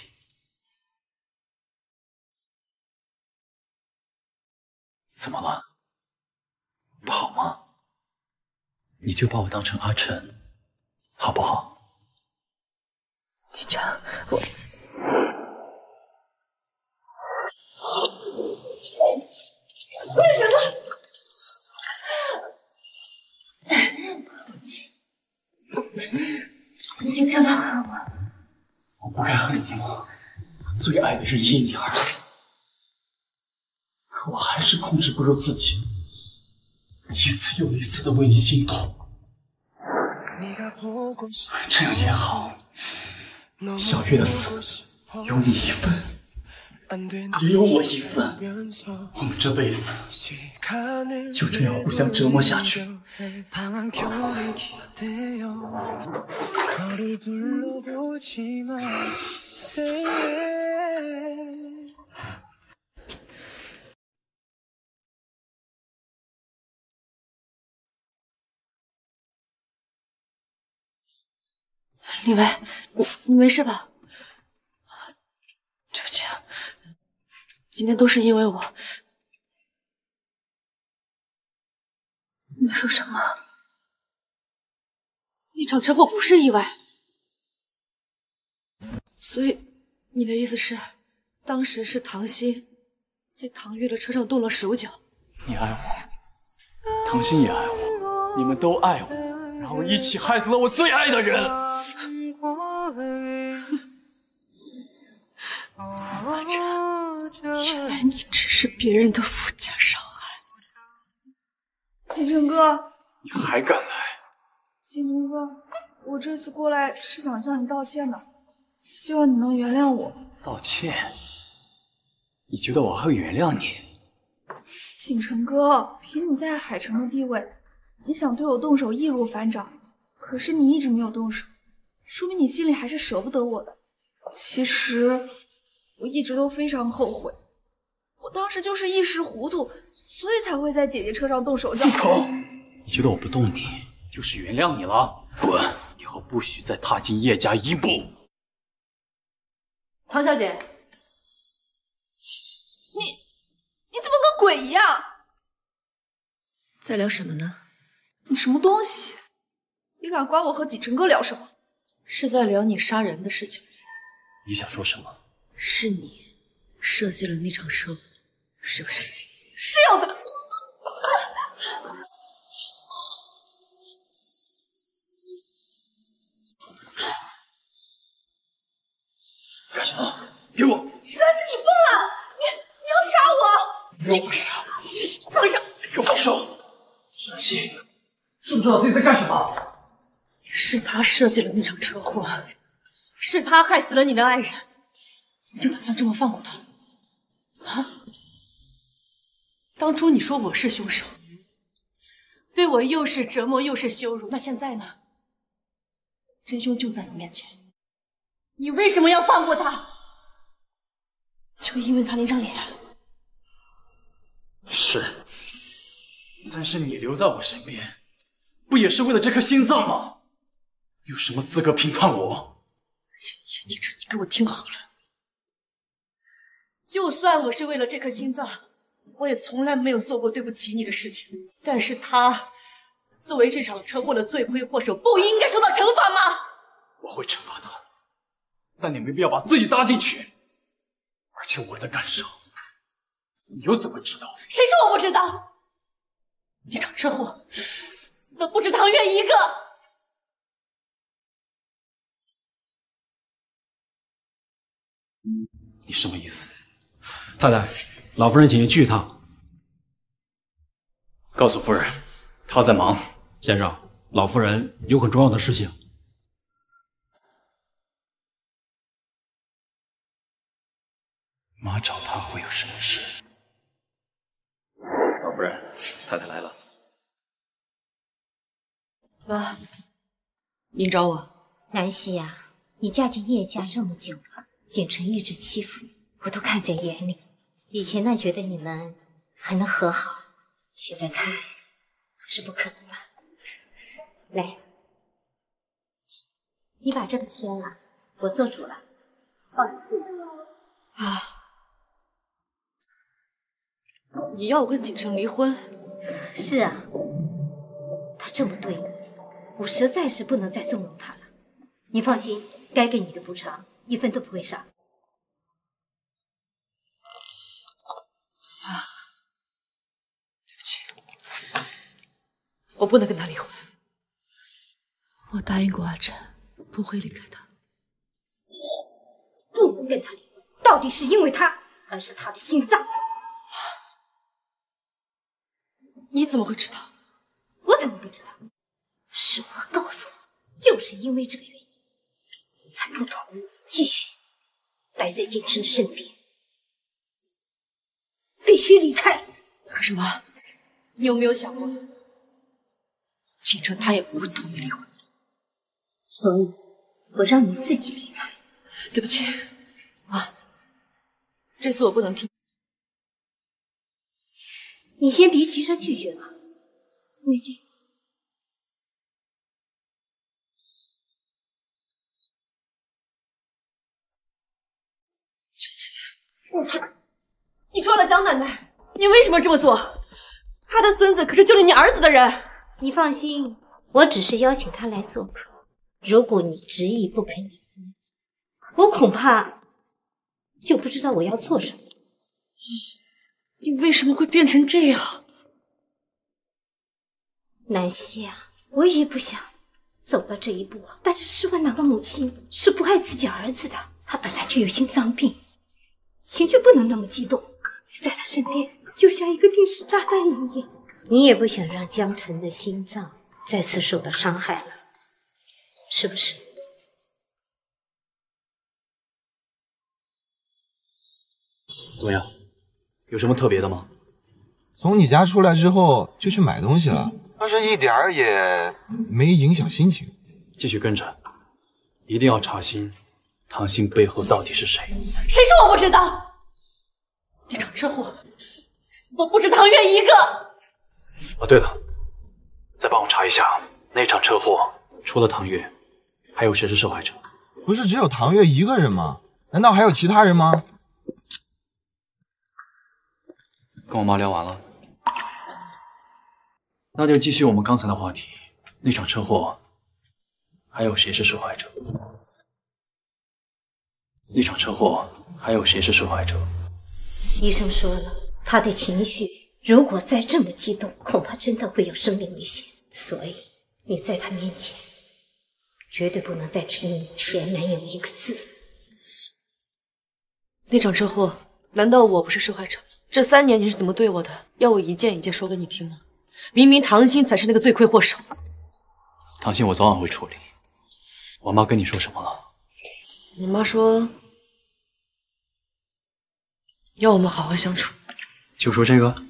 S13: 怎么了？不好吗？你就把我当成阿晨，好不好？
S4: 警察，我……为什么？你就这么恨我？
S13: 我不该恨你吗？我最爱的人因你而死，可我还是控制不住自己，一次又一次的为你心痛。这样也好，小月的死有你一份，也有我一份，我们这辈子就这样互相折磨下去。
S4: 李维，你没事吧？对不起啊，今天都是因为我。你说什么？那场车祸不是意外，所以你的意思是，当时是唐鑫在唐月的车上动了手脚？
S13: 你爱我，唐鑫也爱我，你们都爱我，然后一起害死了我最爱的人。
S4: 阿晨，原来你只是别人的附加伤害。
S1: 锦城哥，
S13: 你还敢来？
S1: 锦城哥，我这次过来是想向你道歉的，希望你能原谅我。
S13: 道歉？你觉得我会原谅你？
S1: 锦城哥，凭你在海城的地位，你想对我动手易如反掌，可是你一直没有动手，说明你心里还是舍不得我的。其实我一直都非常后悔，我当时就是一时糊涂，所以才会在姐姐车上动手脚。
S13: 住口！你觉得我不动你就是原谅你了？滚！以后不许再踏进叶家一步。
S4: 唐小姐，
S1: 你怎么跟鬼一样？
S4: 在聊什么呢？
S1: 你什么东西？你敢管我和锦城哥聊什么？
S4: 是在聊你杀人的事情。
S13: 你想说什么？
S4: 是你设计了那场车祸，是不是？
S1: 是又怎么？
S13: 干什么？给我！
S1: 石南希，你疯了！你要杀我！
S13: 给我放手！
S1: 放手！
S13: 给我放手！石南希，知不知道自己在干什么？
S4: 是他设计了那场车祸，是他害死了你的爱人，你就打算这么放过他？啊？当初你说我是凶手，对我又是折磨又是羞辱，那现在呢？真凶就在你面前，你为什么要放过他？就因为他那张脸？
S13: 是，但是你留在我身边，不也是为了这颗心脏吗？有什么资格评判我？
S4: 叶景琛，你给我听好了，就算我是为了这颗心脏，我也从来没有做过对不起你的事情。但是他作为这场车祸的罪魁祸首，不应该受到惩罚吗？
S13: 我会惩罚他，但你没必要把自己搭进去。而且我的感受， 你又怎么知道？
S4: 谁说我不知道？一场车祸，死的不止唐月一个。
S13: 你什么意思？太太，老夫人请您去一趟。告诉夫人，她在忙。先生，老夫人有很重要的事情。妈找她会有什么事？老夫人，太太来了。
S4: 妈，您找我？
S5: 南希呀，你嫁进叶家这么久了，景晨一直欺负你，我都看在眼里。以前呢，觉得你们还能和好，现在看是不可能了。来，你把这个签了，我做主了，放你自己。
S4: 啊，你要我跟景晨离婚？
S5: 是啊，他这么对你，我实在是不能再纵容他了。你放心，该给你的补偿1分都不会少。
S4: 啊，对不起，我不能跟他离婚。我答应过阿晨，不会离开他。
S5: 不能跟他离婚，到底是因为他，还是他的心脏？
S4: 你怎么会知道？
S5: 我怎么不知道？实话告诉我，就是因为这个原因，才不同意继续待在景晨的身边，必须离开。
S4: 可是妈，你有没有想过，景晨他也不会同意离婚的。
S5: 所以，我让你自己离开。
S4: 对不起，妈，这次我不能听。
S5: 你先别急着拒绝吧，因为这。
S4: 你撞了江奶奶，你为什么这么做？她的孙子可是救了你儿子的人。
S5: 你放心，我只是邀请他来做客。如果你执意不肯离婚，我恐怕就不知道我要做什么。
S4: 你为什么会变成这样？
S5: 南希啊，我也不想走到这一步啊。但是施万囊的母亲是不爱自己儿子的，她本来就有心脏病，情绪不能那么激动。你在她身边就像一个定时炸弹一样。你也不想让江晨的心脏再次受到伤害了，是不是？
S13: 怎么样？有什么特别的吗？
S9: 从你家出来之后就去买东西了，但是一点儿也没影响心情。
S13: 继续跟着，一定要查清唐鑫背后到底是谁。
S4: 谁说我不知道？那场车祸死的不止唐月一个。
S13: 哦，对了，再帮我查一下那场车祸，除了唐月，还有谁是受害者？
S9: 不是只有唐月一个人吗？难道还有其他人吗？
S13: 跟我妈聊完了，那就继续我们刚才的话题。那场车祸，还有谁是受害者？那场车祸，还有谁是受害者？
S5: 医生说了，他的情绪如果再这么激动，恐怕真的会有生命危险。所以你在他面前绝对不能再提你前男友一个字。
S4: 那场车祸，难道我不是受害者吗？这3年你是怎么对我的？要我一件一件说给你听吗？明明唐鑫才是那个罪魁祸首。
S13: 唐鑫我早晚会处理。我妈跟你说什么了？
S4: 你妈说要我们好好相处。
S13: 就说这个？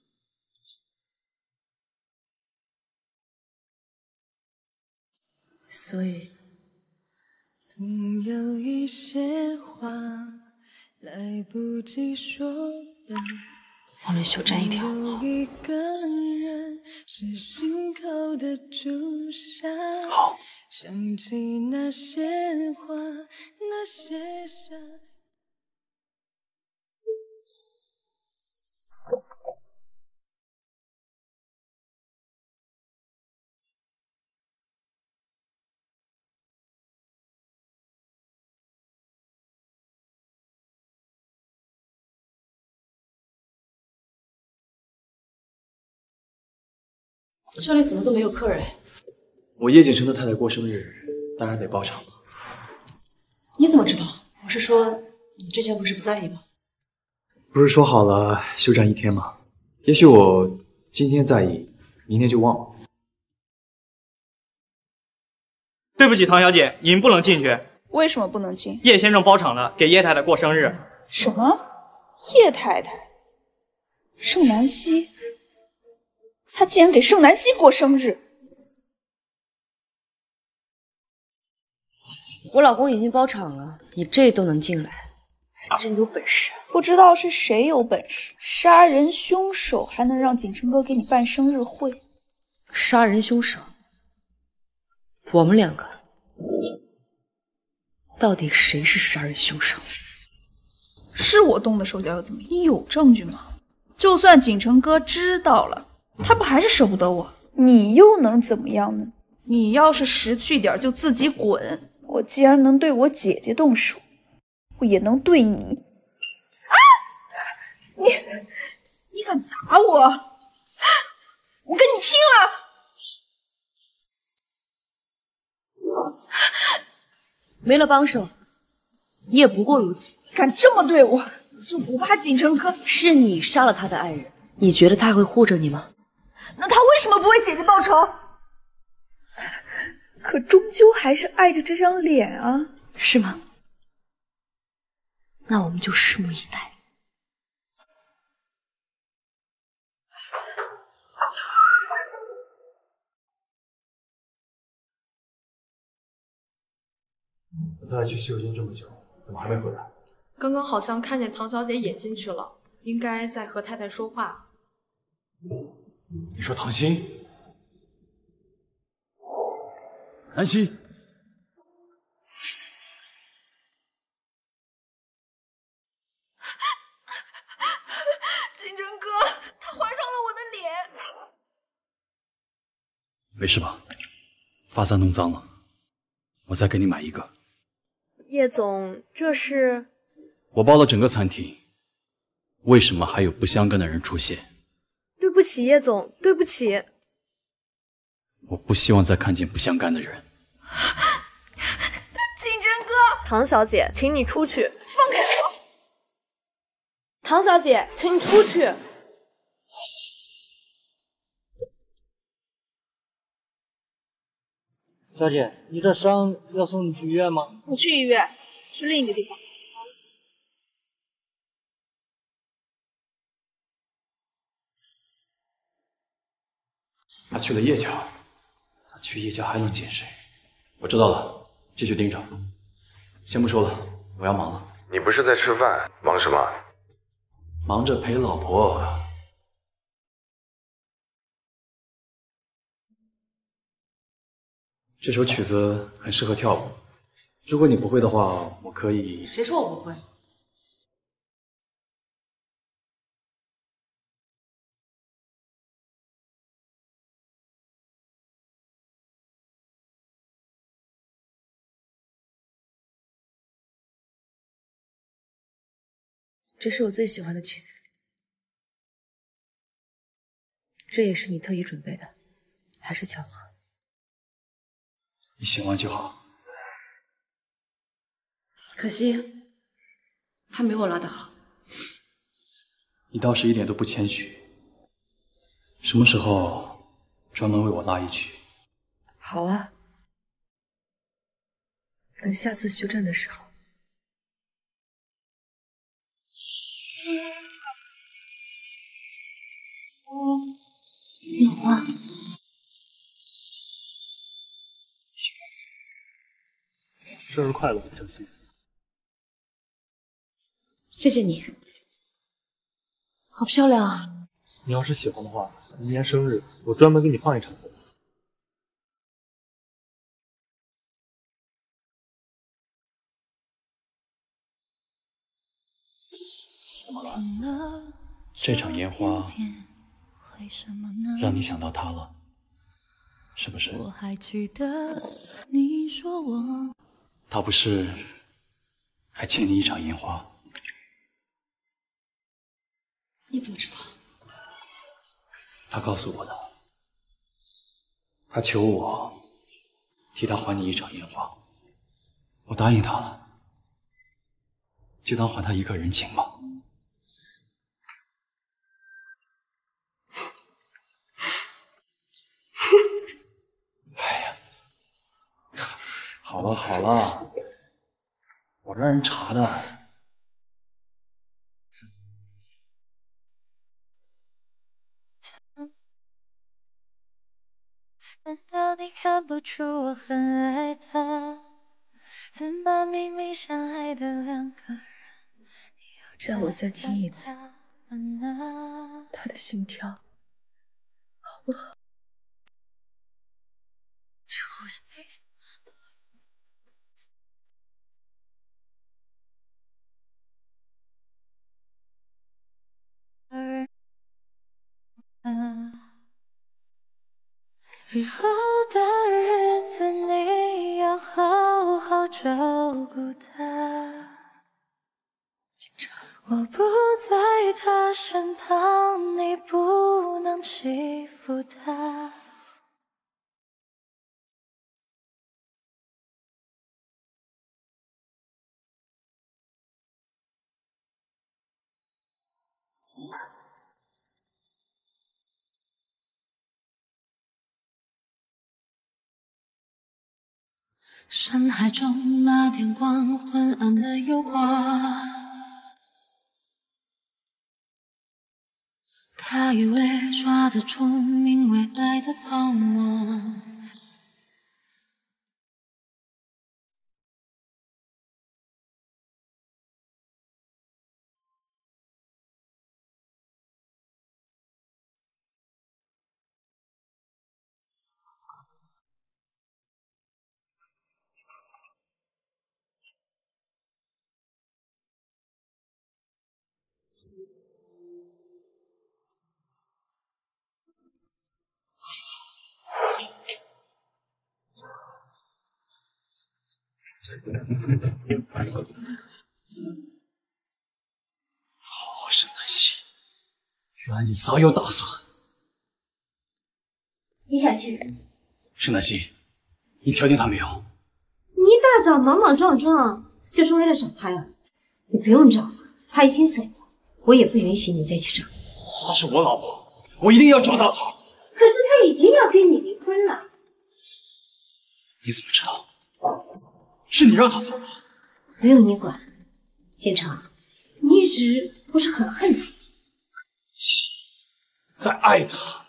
S22: 所以，总有一些话来不及说的。
S4: 我们休战一条。
S22: 有一个人是心口的朱砂。
S13: 好。
S22: 想起那些话，那些傻。
S4: 这里怎么都没有客人？
S3: 我叶景成的太太过生日，当然得包场了。
S4: 你怎么知道？我是说，你之前不是不在意吗？
S3: 不是说好了休战1天吗？也许我今天在意，明天就忘了。
S2: 对不起，唐小姐，您不能进去。
S16: 为什么不能进？
S2: 叶先生包场了，给叶太太过生日。
S16: 什么？叶太太？盛南希？他竟然给盛南希过生日！
S4: 我老公已经包场了，你这都能进来，还真有本事。
S16: 不知道是谁有本事，杀人凶手还能让景成哥给你办生日会？
S4: 杀人凶手？我们两个，到底谁是杀人凶手？
S1: 是我动的手脚又怎么样？你有证据吗？就算景成哥知道了，他不还是舍不得我？
S16: 你又能怎么样呢？
S1: 你要是识趣点，就自己滚！
S16: 我既然能对我姐姐动手，我也能对你。啊！你敢打我？我跟你拼了！
S4: 没了帮手，你也不过如此。
S16: 敢这么对我，就不怕景成哥？
S4: 是你杀了他的爱人，你觉得他会护着你吗？
S16: 那他为什么不为姐姐报仇？可终究还是爱着这张脸啊，
S4: 是吗？那我们就拭目以待。
S3: 我太太去洗手间这么久，怎么还没回来？
S14: 刚刚好像看见唐小姐也进去了，应该在和太太说话。
S13: 你说唐心？南希，
S16: 景成哥，他划伤了我的脸。
S13: 没事吧？发簪弄脏了，我再给你买一个。
S14: 叶总，这是？
S13: 我包了整个餐厅，为什么还有不相干的人出现？
S14: 对不起，叶总，对不起。
S13: 我不希望再看见不相干的人。
S16: 景成哥，
S14: 唐小姐，请你出去。
S16: 放开我！
S14: 唐小姐，请你出去。
S23: 小姐，你这伤要送你去医院吗？
S16: 不去医院，去另一个地方。
S13: 他去了叶家，他去叶家还能见谁？我知道了，继续盯着。先不说了，我要忙了。
S11: 你不是在吃饭，忙什么？
S13: 忙着陪老婆。这首曲子很适合跳舞，如果你不会的话，我可以。
S4: 谁说我不会？这是我最喜欢的曲子，这也是你特意准备的，还是巧合？
S13: 你喜欢就好。
S4: 可惜，他没我拉得好。
S13: 你倒是一点都不谦虚。什么时候专门为我拉一曲？
S4: 好啊，等下次休战的时候。
S5: 莲花，
S15: 生日快乐，小希。
S4: 谢谢你，好漂亮啊！
S15: 你要是喜欢的话，明年生日我专门给你放一场。
S13: 怎么了？这场烟花让你想到他了，是不是？
S22: 我还记得你说我，
S13: 他不是还欠你一场烟花？
S4: 你怎么知道？
S13: 他告诉我的。 他求我替他还你一场烟花，我答应他了，就当还他一个人情吧。哎呀，好了好了，我让人查的。
S22: 难道你看不出我很爱他？怎么明明相爱的两个人，
S4: 让我再听一次他的心跳，好不好？
S22: 最后一次。以后的日子你要好好照顾他。我不在他身旁，你不能欺负他。深海中那点光昏暗的诱惑，他以为抓得住名为爱的泡沫，
S13: 好沈南希，原来你早有打算。
S5: 你想去？
S13: 沈南希，你确定他没有？
S5: 你一大早莽莽撞撞，就是为了找他呀？你不用找了，他已经走了，我也不允许你再去找。
S13: 她是我老婆，我一定要找到她。
S5: 可是他已经要跟你离婚了。
S13: 你怎么知道？是你让他走的。
S5: 不用你管，建成，你一直不是很恨他？
S13: 在爱他。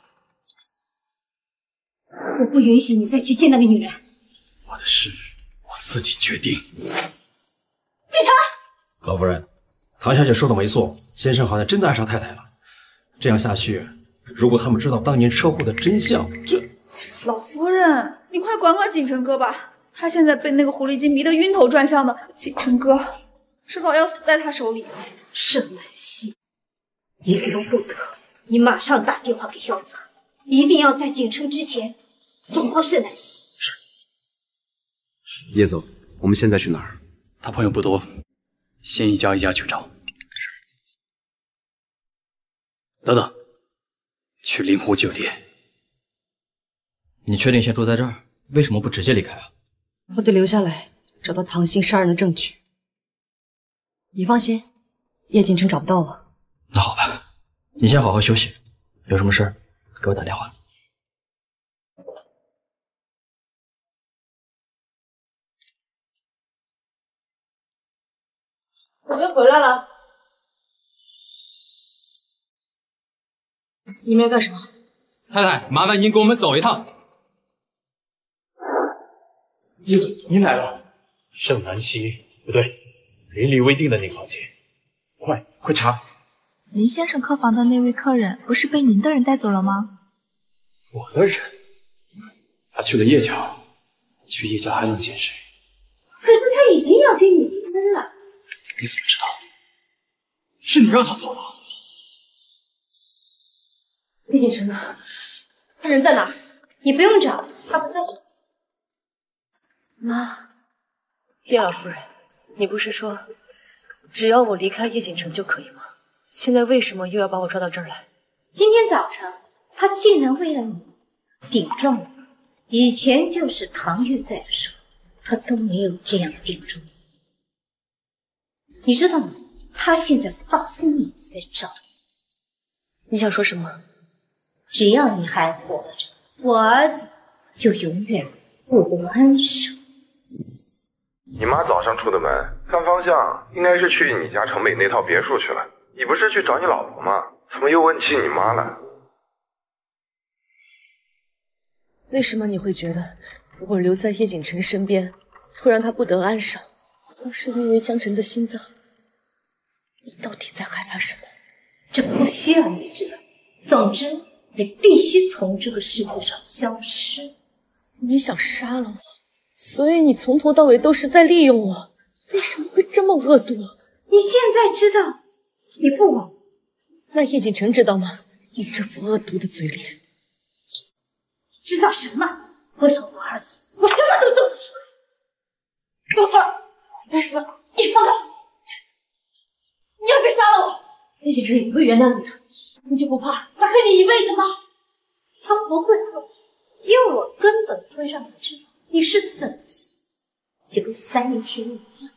S5: 我不允许你再去见那个女人。
S13: 我的事我自己决定。
S5: 建成，
S7: 老夫人，唐小姐说的没错，先生好像真的爱上太太了。这样下去，如果他们知道当年车祸的真相，
S1: 老夫人，你快管管景琛哥吧，他现在被那个狐狸精迷得晕头转向的，景琛哥迟早要死在他手里。
S5: 沈南希，一容不得！你马上打电话给萧泽，一定要在景琛之前找到沈南希。
S10: 是。叶总，我们现在去哪儿？
S13: 他朋友不多，先一家一家去找。是。等等，去灵湖酒店。
S17: 你确定先住在这儿？为什么不直接离开啊？
S4: 我得留下来找到唐鑫杀人的证据。你放心，叶景琛找不到我。
S17: 那好吧，你先好好休息，有什么事给我打电话。
S4: 我们回来了。你们要干什么？
S2: 太太，麻烦您跟我们走一趟。
S15: 叶总，您来了。盛南希，不对，邻里未定的那个房间，快查！
S22: 林先生客房的那位客人不是被您的人带走了吗？
S15: 我的人？
S13: 他去了叶家，去叶家还能见谁？
S5: 可是他已经要跟你离婚了。
S13: 你怎么知道？是你让他走的。
S4: 叶景琛呢？他人在哪儿？
S5: 你不用找，他不在这。
S4: 妈，叶老夫人，你不是说只要我离开叶景琛就可以吗？现在为什么又要把我抓到这儿来？
S5: 今天早上他竟然为了你顶撞我， 以前就是唐玉在的时候，他都没有这样定住。你知道吗？他现在发疯一样在找你。
S4: 你想说什么？
S5: 只要你还活着，我儿子就永远不得安生。
S11: 你妈早上出的门，看方向应该是去你家城北那套别墅去了。你不是去找你老婆吗？怎么又问起你妈了？
S4: 为什么你会觉得我留在叶景晨身边会让他不得安生？难道是因为江晨的心脏？你到底在害怕什么？
S5: 这不需要你知道。总之，你必须从这个世界上消失。
S4: 你想杀了我，所以你从头到尾都是在利用我。为什么会这么恶毒？
S5: 你现在知道，你不枉。
S4: 那叶景晨知道吗？你这副恶毒的嘴脸。
S5: 知道什么？为了我儿子，我什么都做得出来。不放！
S4: 为什么？你放开！你要是杀了我，叶景晨也不会原谅你的。你就不怕他恨你一辈子吗？
S5: 他不会恨，因为我根本不会让他知道你是怎么死，就跟3年前一样。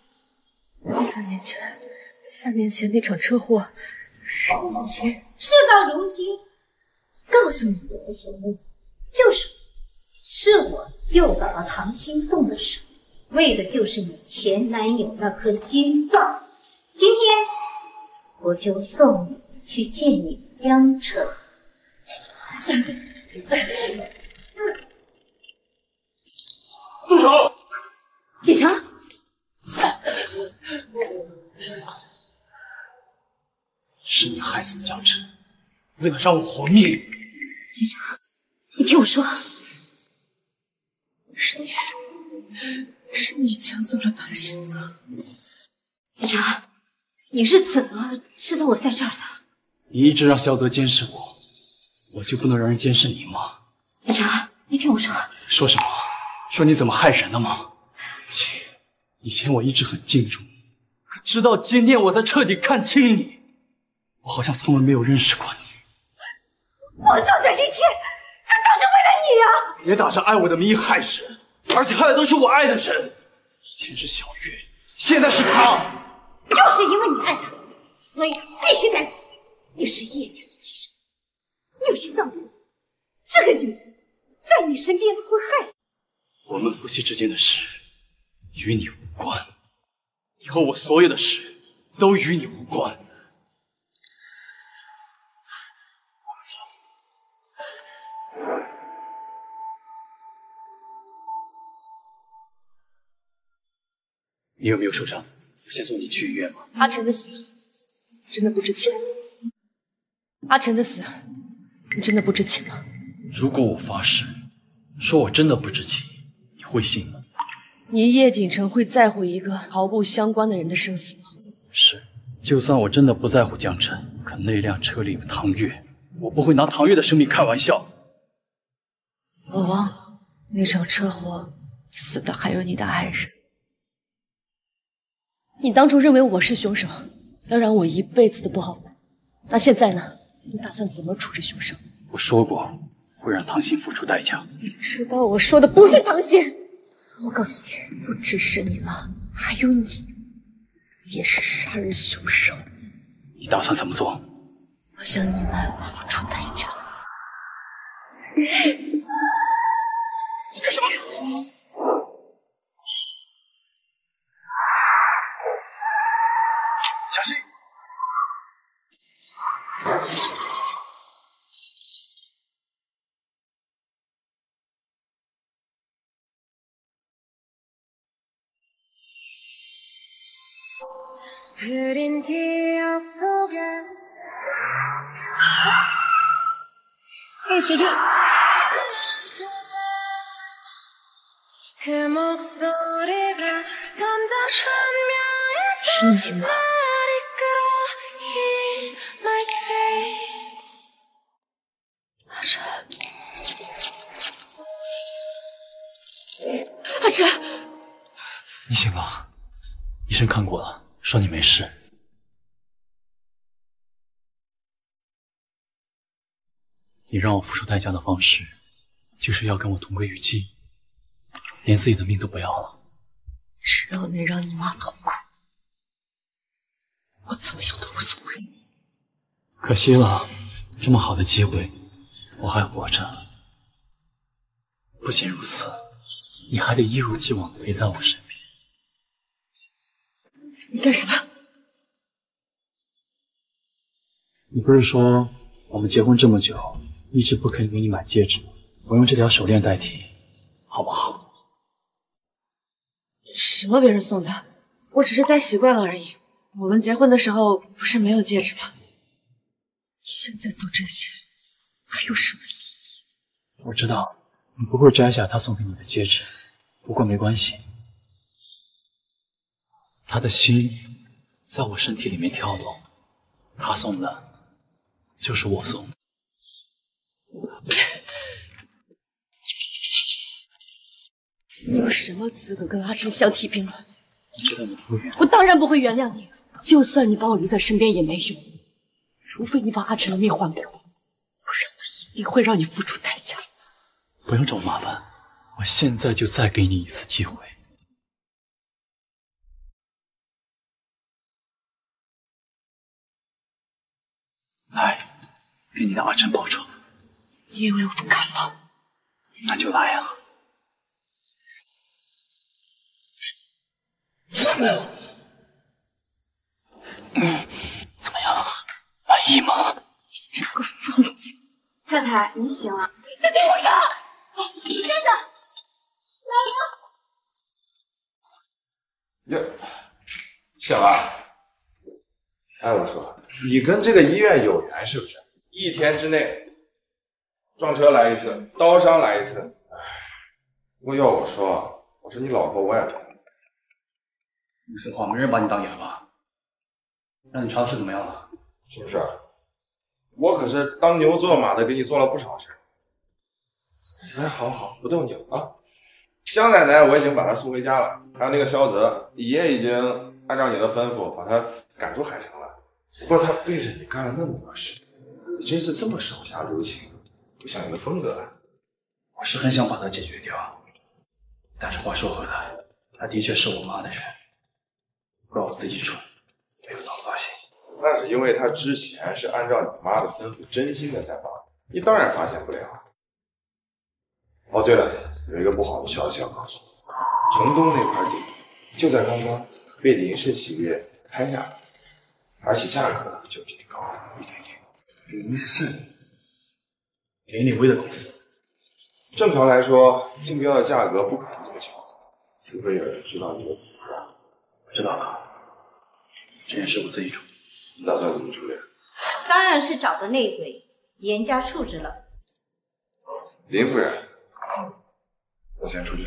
S4: 3年前那场车祸是你。
S5: 事到如今，告诉你的无所谓，是我诱导了唐心动的手，为的就是你前男友那颗心脏。今天我就送你去见你的江澄。
S19: 住手！
S5: 景城，
S15: 是你害死的江澄，为了让我活命。
S5: 景城，你听我说，
S4: 是你抢走了他的心脏。
S5: 景城，你是怎么知道我在这儿的？
S13: 你一直让萧泽监视我，我就不能让人监视你吗？
S5: 景城，你听我说。
S13: 说什么？说你怎么害人的吗？姐，以前我一直很敬重你，可直到今天我才彻底看清你。我好像从来没有认识过你。
S5: 我做这一切，难道是为了你啊？
S13: 别打着爱我的名义害人，而且害的都是我爱的人。以前是小月，现在是他。
S5: 就是因为你爱他，所以他必须该死。你是叶家的继承，你有心脏病，这个女人在你身边会害你。
S13: 我们夫妻之间的事与你无关，以后我所有的事都与你无关。我们走。你有没有受伤？我先送你去医院吗？
S4: 阿晨的死真的不知情？阿晨的死，你真的不知情吗？
S13: 如果我发誓说我真的不知情，你会信吗？
S4: 你叶景城会在乎一个毫不相关的人的生死吗？
S13: 是，就算我真的不在乎江晨，可那辆车里有唐月，我不会拿唐月的生命开玩笑。
S4: 我忘了，那场车祸死的还有你的爱人。你当初认为我是凶手，要让我一辈子都不好过。那现在呢？你打算怎么处置凶手？
S13: 我说过，会让唐心付出代价。
S4: 你知道我说的不是唐心。我告诉你，不只是你们，还有你，也是杀人凶手。
S13: 你打算怎么做？
S4: 我向你们付出代价。
S19: 你干什么？小心！ 小心！
S4: 是你吗？阿晨，阿晨，
S13: 你醒了，医生看过了，说你没事。你让我付出代价的方式， 就是要跟我同归于尽，连自己的命都不要了。
S4: 只要能让你妈痛苦，我怎么样都无所谓。
S13: 可惜了，这么好的机会，我还活着。不仅如此，你还得一如既往的陪在我身边。
S4: 你干什么？
S13: 你不是说我们结婚这么久，一直不肯给你买戒指吗？我用这条手链代替，好不好？
S4: 什么别人送的？我只是戴习惯了而已。我们结婚的时候不是没有戒指吗？你现在做这些还有什么意义？
S13: 我知道你不会摘下他送给你的戒指，不过没关系，他的心在我身体里面跳动，他送的就是我送的。
S4: 你有什么资格跟阿晨相提并论？
S13: 你知道你不会原谅
S4: 我当然不会原谅你，就算你把我留在身边也没用，除非你把阿晨的命还给我，不然我一定会让你付出代价。
S13: 不用找我麻烦，我现在就再给你一次机会。来，给你的阿晨报仇。
S4: 你以为我不敢吗？
S13: 那就来啊！怎么样，满意吗？
S4: 你这个疯子！
S1: 太太，你醒了。
S4: 在救护车！
S1: 先生，来人！
S11: 哟，醒了。哎，我说，你跟这个医院有缘是不是？一天之内撞车来一次，刀伤来一次。不过要我说，我是你老婆，我也疼。
S3: 你说话没人把你当哑巴。让你查的是怎么样了？
S11: 是不是？我可是当牛做马的，给你做了不少事。哎，好好，不逗你了啊。江奶奶我已经把她送回家了，还有那个萧泽也已经按照你的吩咐把他赶出海城了。不过他背着你干了那么多事，你真是这么手下留情，不像你的风格啊。
S3: 我是很想把他解决掉，但是话说回来，他的确是我妈的人，怪我自己蠢，没有早发现。
S11: 那是因为他之前是按照你妈的吩咐真心的在帮你，你当然发现不了。哦，对了，有一个不好的消息要告诉你，城东那块地就在刚刚被林氏企业开下来，而且价格就比你高了一点点。
S3: 林氏，林立威的公司。
S11: 正常来说，竞标的价格不可能这么巧合，除非有人知道你的股票。
S3: 知道了，这件事我自己处理。
S11: 你打算怎么处理？
S5: 当然是找个内鬼，严加处置了。
S11: 林夫人，我先出去。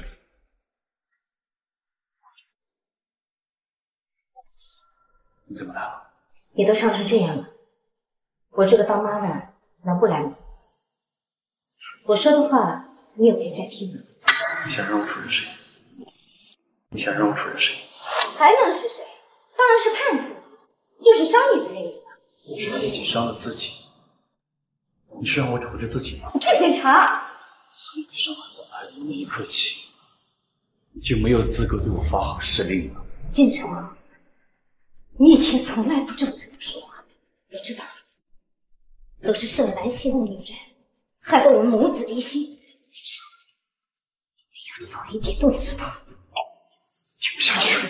S3: 你怎么来了？
S5: 你都伤成这样了，我这个当妈的能不拦你？我说的话你有听在听吗？
S3: 你想让我处置谁？你想让我处置谁？
S5: 还能是谁？当然是叛徒，就是伤你的那个。
S3: 你是自己伤了自己。你是让我处置自己吗？
S5: 检查。
S3: 从你伤害我爱人的那一刻起，你就没有资格对我发号施令了。
S5: 进城，你以前从来不这么对我说话，我知道了，都是盛兰溪的女人，害得我们母子离析。你知道，没有早一点冻死他。
S3: 听不下去。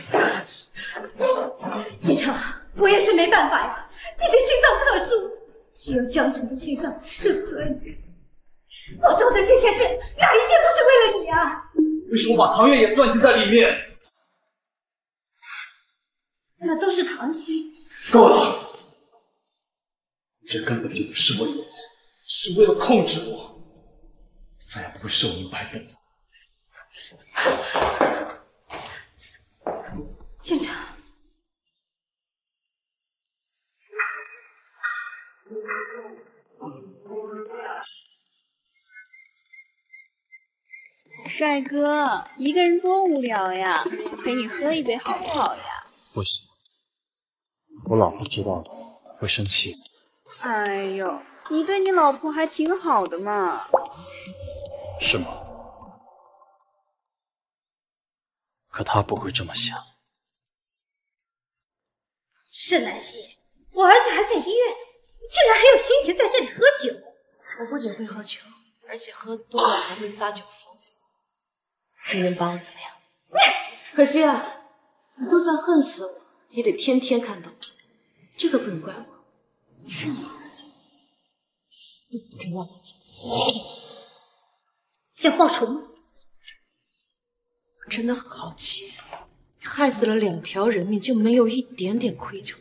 S5: 锦城，我也是没办法呀，你的心脏特殊，只有江城的心脏适合你。我做的这些事，哪一件不是为了你啊？
S3: 为什么把唐月也算计在里面？
S5: 那都是唐熙。
S3: 够了！这根本就不是为了我，是为了控制我，再也不会受你摆布。
S5: 建成，
S8: 帅哥，一个人多无聊呀，陪你喝一杯好不好呀？
S13: 不行，我老婆知道了会生气。
S8: 哎呦，你对你老婆还挺好的嘛。
S13: 是吗？可他不会这么想。
S5: 盛南希，我儿子还在医院，你竟然还有心情在这里喝酒？
S4: 我不仅会喝酒，而且喝多了还会撒酒疯。你能把我怎么样？可惜啊，你就算恨死我，也得天天看到我。这个不能怪我，是你儿子，死都不肯让我走。现在
S5: 想报仇吗？
S4: 我真的很好奇，你害死了2条人命，就没有一点点愧疚？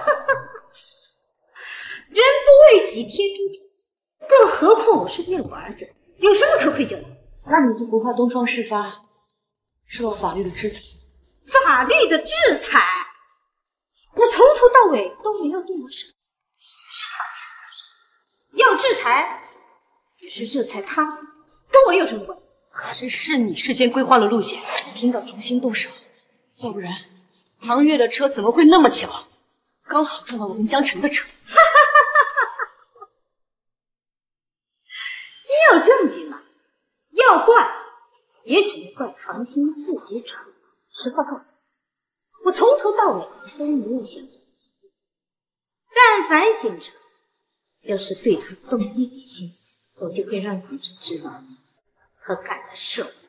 S5: 人不为己，天诛地。更何况我是为我儿子，有什么可愧疚的？
S4: 那你就不怕东窗事发，受到法律的制裁？
S5: 法律的制裁？我从头到尾都没有动过手，是他家的事，要制裁也是制裁他，跟我有什么关系？
S4: 可是你事先规划了路线，在平岛重新动手，要不然唐月的车怎么会那么巧，刚好撞到我跟江澄的车？
S5: 你有证据吗？要怪也只能怪唐心自己蠢。实话告诉你，我从头到尾都没有想过但凡景城就是对他动一点心思，我就会让景城知道他干的是我。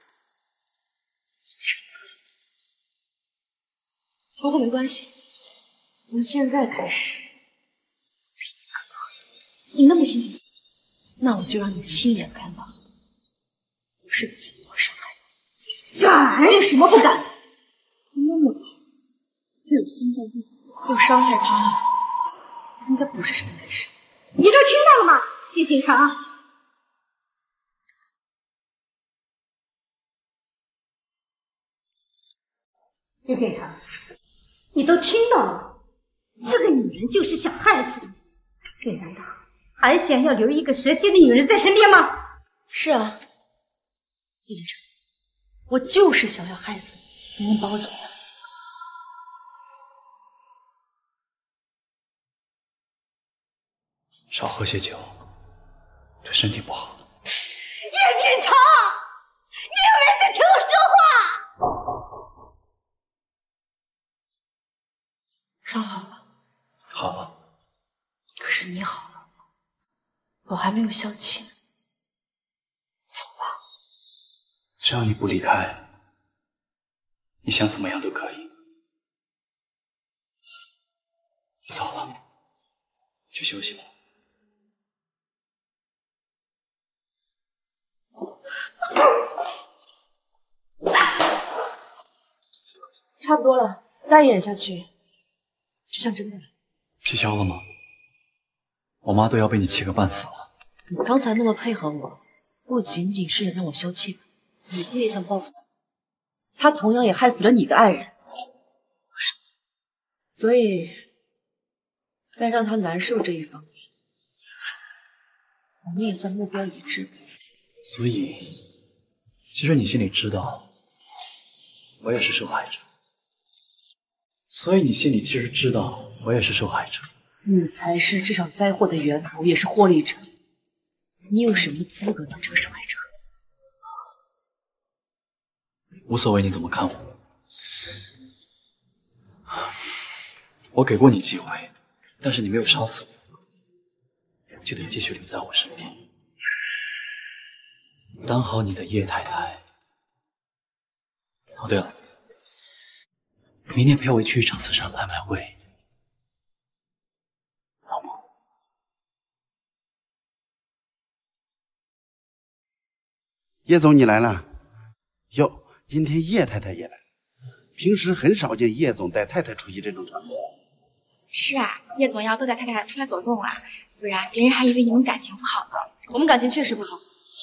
S4: 不过没关系，从现在开始，你那么心疼，那我就让你亲眼看到我是怎么伤害你。
S5: 敢？
S4: 有什么不敢？他那么好，又有心脏病，又伤害他，应该不是什么难事。
S5: 你都听到了吗，叶景城？叶景城，你都听到了吗？这个女人就是想害死你，你难道还想要留一个蛇蝎的女人在身边吗？
S4: 是啊，叶景城，我就是想要害死你，你能把我怎么样？
S13: 少喝些酒，对身体不好。
S5: 叶景城，你有没有在听我说话？
S4: 伤好了。
S13: 好了。
S4: 可是你好了，我还没有消气呢。走吧。
S13: 只要你不离开，你想怎么样都可以。不早了，去休息吧。
S4: 差不多了，再演下去就像真的了。
S13: 气消了吗？我妈都要被你气个半死了。
S4: 你刚才那么配合我，不仅仅是想让我消气吧？你不也想报复他？他同样也害死了你的爱人，所以在让他难受这一方面，我们也算目标一致。
S13: 所以，其实你心里知道，我也是受害者。所以你心里其实知道，我也是受害者。
S4: 你才是这场灾祸的源头，也是获利者。你有什么资格当这个受害者？
S13: 无所谓你怎么看我，我给过你机会，但是你没有杀死我，就得继续留在我身边，当好你的叶太太。哦，对了，明天陪我去一场慈善拍卖会，好吗？
S12: 叶总，你来了。哟，今天叶太太也来了。平时很少见叶总带太太出席这种场合。
S1: 是啊，叶总要多带太太出来走动啊，不然别人还以为你们感情不好呢。
S4: 我们感情确实不好。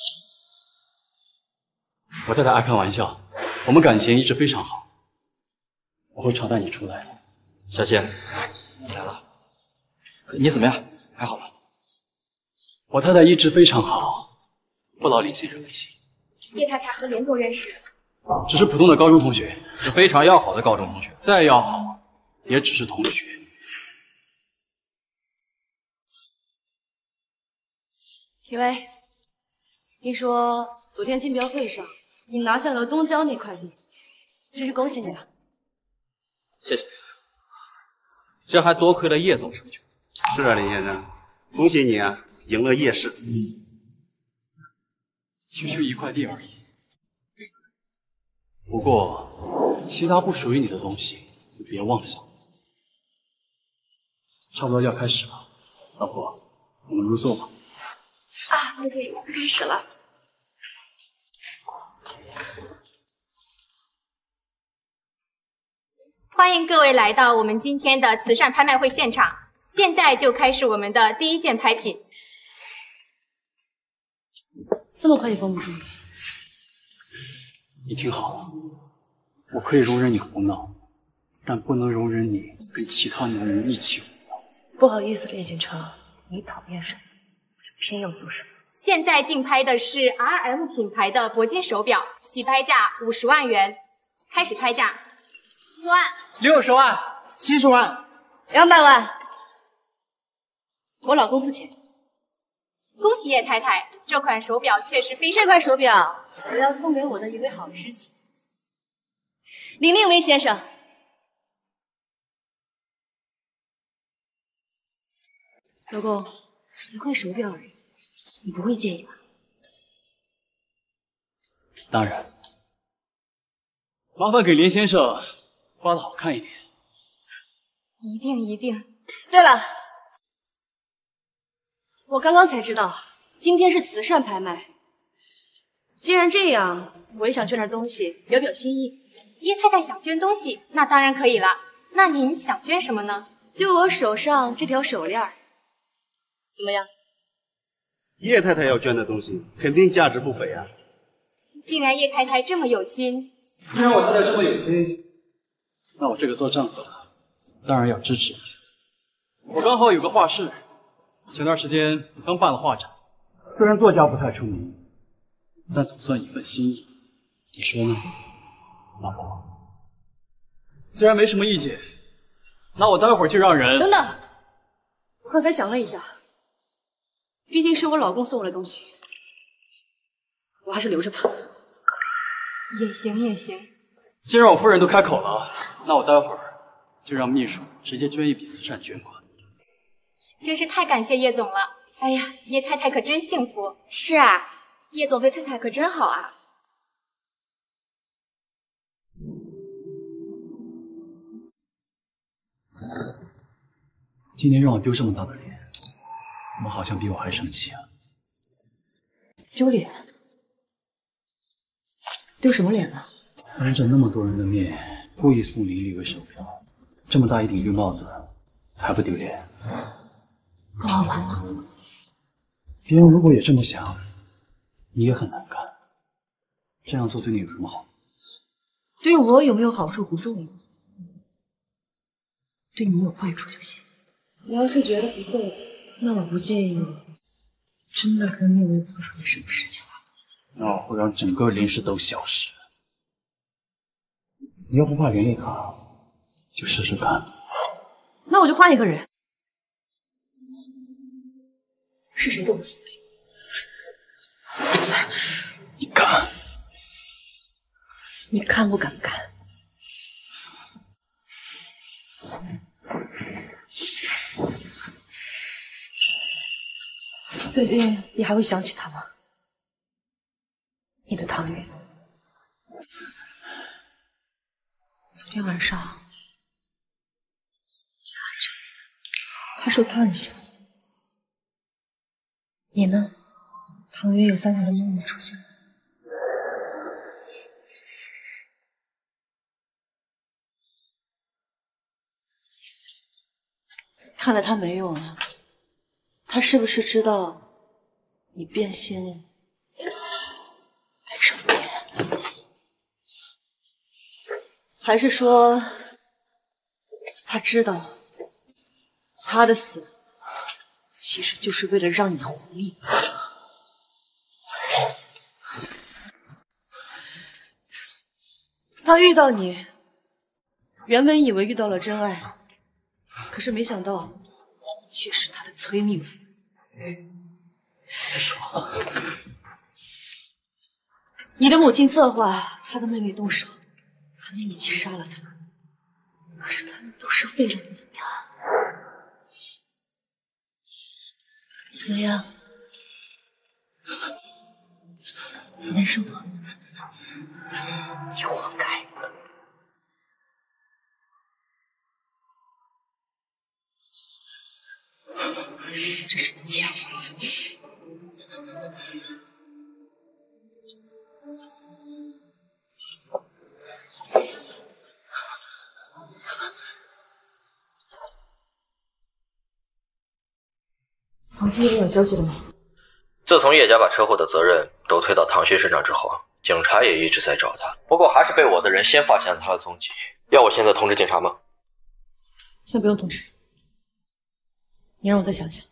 S13: 我太太爱开玩笑，我们感情一直非常好。我会常带你出来。小谢，你来了，你怎么样？还好吧？我太太一直非常好，不劳林先生费心。
S1: 叶太太和连总认识，
S13: 只是普通的高中同学，是非常要好的高中同学，再要好也只是同学。
S1: 体薇，
S4: 听说昨天竞标会上你拿下了东郊那块地，真是恭喜你了。
S13: 谢谢。这还多亏了叶总成全。
S12: 是啊，林先生，恭喜你啊，赢了叶氏。
S13: 区一块地而已。不过，其他不属于你的东西就别妄想。差不多要开始了，老婆，我们入座吧。
S1: 啊，对，开始了。
S18: 欢迎各位来到我们今天的慈善拍卖会现场，现在就开始我们的第一件拍品。
S4: 这么快就封不住了？
S13: 你听好了，我可以容忍你胡闹，但不能容忍你跟其他男人一起胡闹。
S4: 不好意思，叶景成，你讨厌什么，我就偏要做什么。
S18: 现在竞拍的是 RM 品牌的铂金手表，起拍价50万元，开始拍价。50万、
S23: 60万、70万、
S4: 200万，我老公付钱。
S18: 恭喜叶太太，这款手表确实非常。
S4: 这块手表我要送给我的一位好知己，林令威先生。老公，一块手表而已，你不会介意吧？
S13: 当然，麻烦给林先生刮得好看一点。
S18: 一定一定。
S4: 对了，我刚刚才知道今天是慈善拍卖。既然这样，我也想捐点东西，表表心意。
S18: 叶太太想捐东西，那当然可以了。那您想捐什么呢？
S4: 就我手上这条手链，怎么样？
S12: 叶太太要捐的东西肯定价值不菲啊！
S18: 既然叶太太这么有心，
S13: 既然我太太这么有心，那我这个做丈夫的当然要支持一下。我刚好有个画室，前段时间刚办了画展，虽然作家不太出名，但总算一份心意。你说呢，老婆？既然没什么意见，那我待会儿就让人……
S4: 等等，我刚才想了一下，毕竟是我老公送我的东西，我还是留着吧。
S18: 也行也行。
S13: 既然我夫人都开口了，那我待会儿就让秘书直接捐一笔慈善捐款。
S18: 真是太感谢叶总了！哎呀，叶太太可真幸福。
S16: 是啊，叶总对太太可真好啊。
S13: 今天让我丢这么大的脸，怎么好像比我还生气啊？
S4: 丢脸？丢什么脸啊？
S13: 当着那么多人的面，故意送林丽个手表，这么大一顶绿帽子，还不丢脸？
S4: 不好玩吗？
S13: 别人如果也这么想，你也很难看。这样做对你有什么好？
S4: 对我有没有好处不重要，对你有坏处就行。你要是觉得不够，那我不介意真的跟命运做出点什么事情。
S13: 那我会让整个林氏都消失。你要不怕连累他，就试试看。
S4: 那我就换一个人，是谁都无所谓。
S13: 你敢？
S4: 你看我敢不敢？最近你还会想起他吗？你的汤圆。昨天晚上，他说他很想你呢？汤圆有在你的梦里出现吗？看来他没有啊。他是不是知道你变心了？什么变？还是说他知道他的死其实就是为了让你活命？他遇到你，原本以为遇到了真爱，可是没想到却是他的催命符。
S13: 别说了，
S4: 你的母亲策划她的妹妹动手，他们一起杀了她，可是他们都是为了你呀。怎么样？难受吗？你活该。这是你欠我的。唐鑫这边有消息了吗？
S6: 自从叶家把车祸的责任都推到唐鑫身上之后，警察也一直在找他，不过还是被我的人先发现了他的踪迹。要我现在通知警察吗？
S4: 先不用通知，你让我再想想。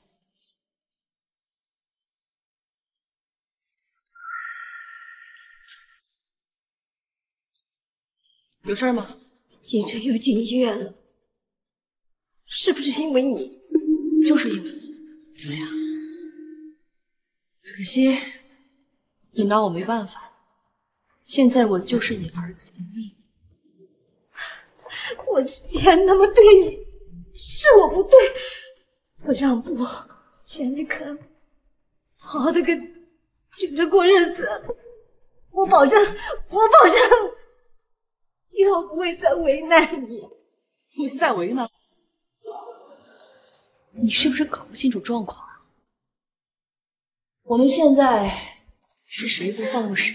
S4: 有事吗？
S20: 锦城又进医院了，是不是因为你？
S4: 就是因为我。怎么样？可惜你拿我没办法。现在我就是你儿子的命。
S20: 我之前那么对你，是我不对，我让步，劝你肯好好的跟景城过日子。我保证，以后不会再为难你。
S4: 不再为难？你是不是搞不清楚状况啊？我们现在是谁不放过谁？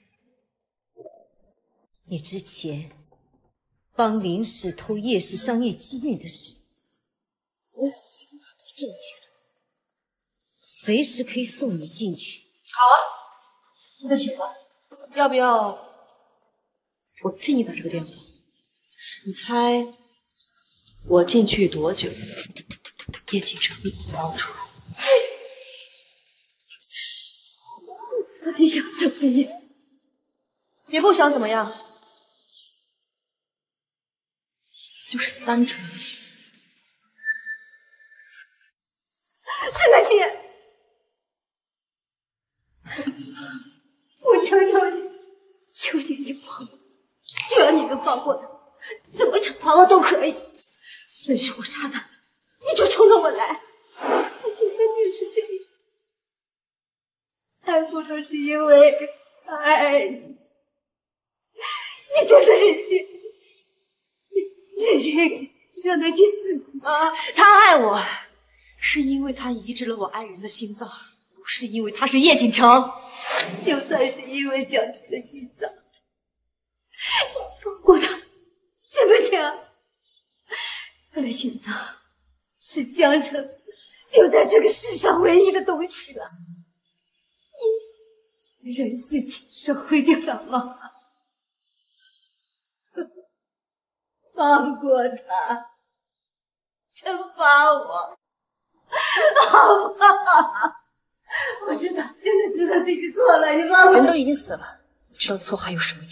S5: 你之前帮林氏偷叶氏商业机密的事，我已经拿到证据了，随时可以送你进去。
S4: 好啊，那就请吧。要不要我替你打这个电话？你猜我进去多久？叶景城捞出来。
S20: 你想怎么样？
S4: 也不想怎么样，就是单纯的喜欢。
S20: 是那些，我求求你，求求你放我！只要你能放过他，怎么惩罚我都可以。认识我杀他，你就冲着我来。我现在就是这样，全部都是因为爱你。你真的忍心，忍心让他去死吗？
S4: 他爱我，是因为他移植了我爱人的心脏，不是因为他是叶锦城。
S20: 就算是因为江澄的心脏，你放过他，行不行？他的心脏是江澄留在这个世上唯一的东西了。你忍心亲手毁掉他吗？放过他，惩罚我，好不好？我知道，真的知道自己错了，你放过我。
S4: 人都已经死了，知道错还有什么用？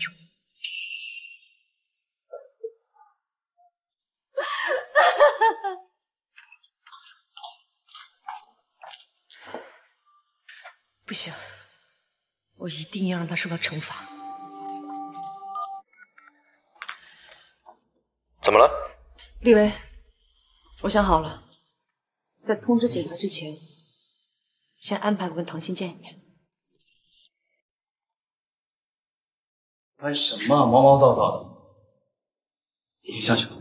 S4: 不行，我一定要让他受到惩罚。
S6: 怎么了？
S4: 立维，我想好了，在通知警察之前，先安排我跟唐鑫见一面。
S3: 干什么？毛毛躁躁的。你下去吧。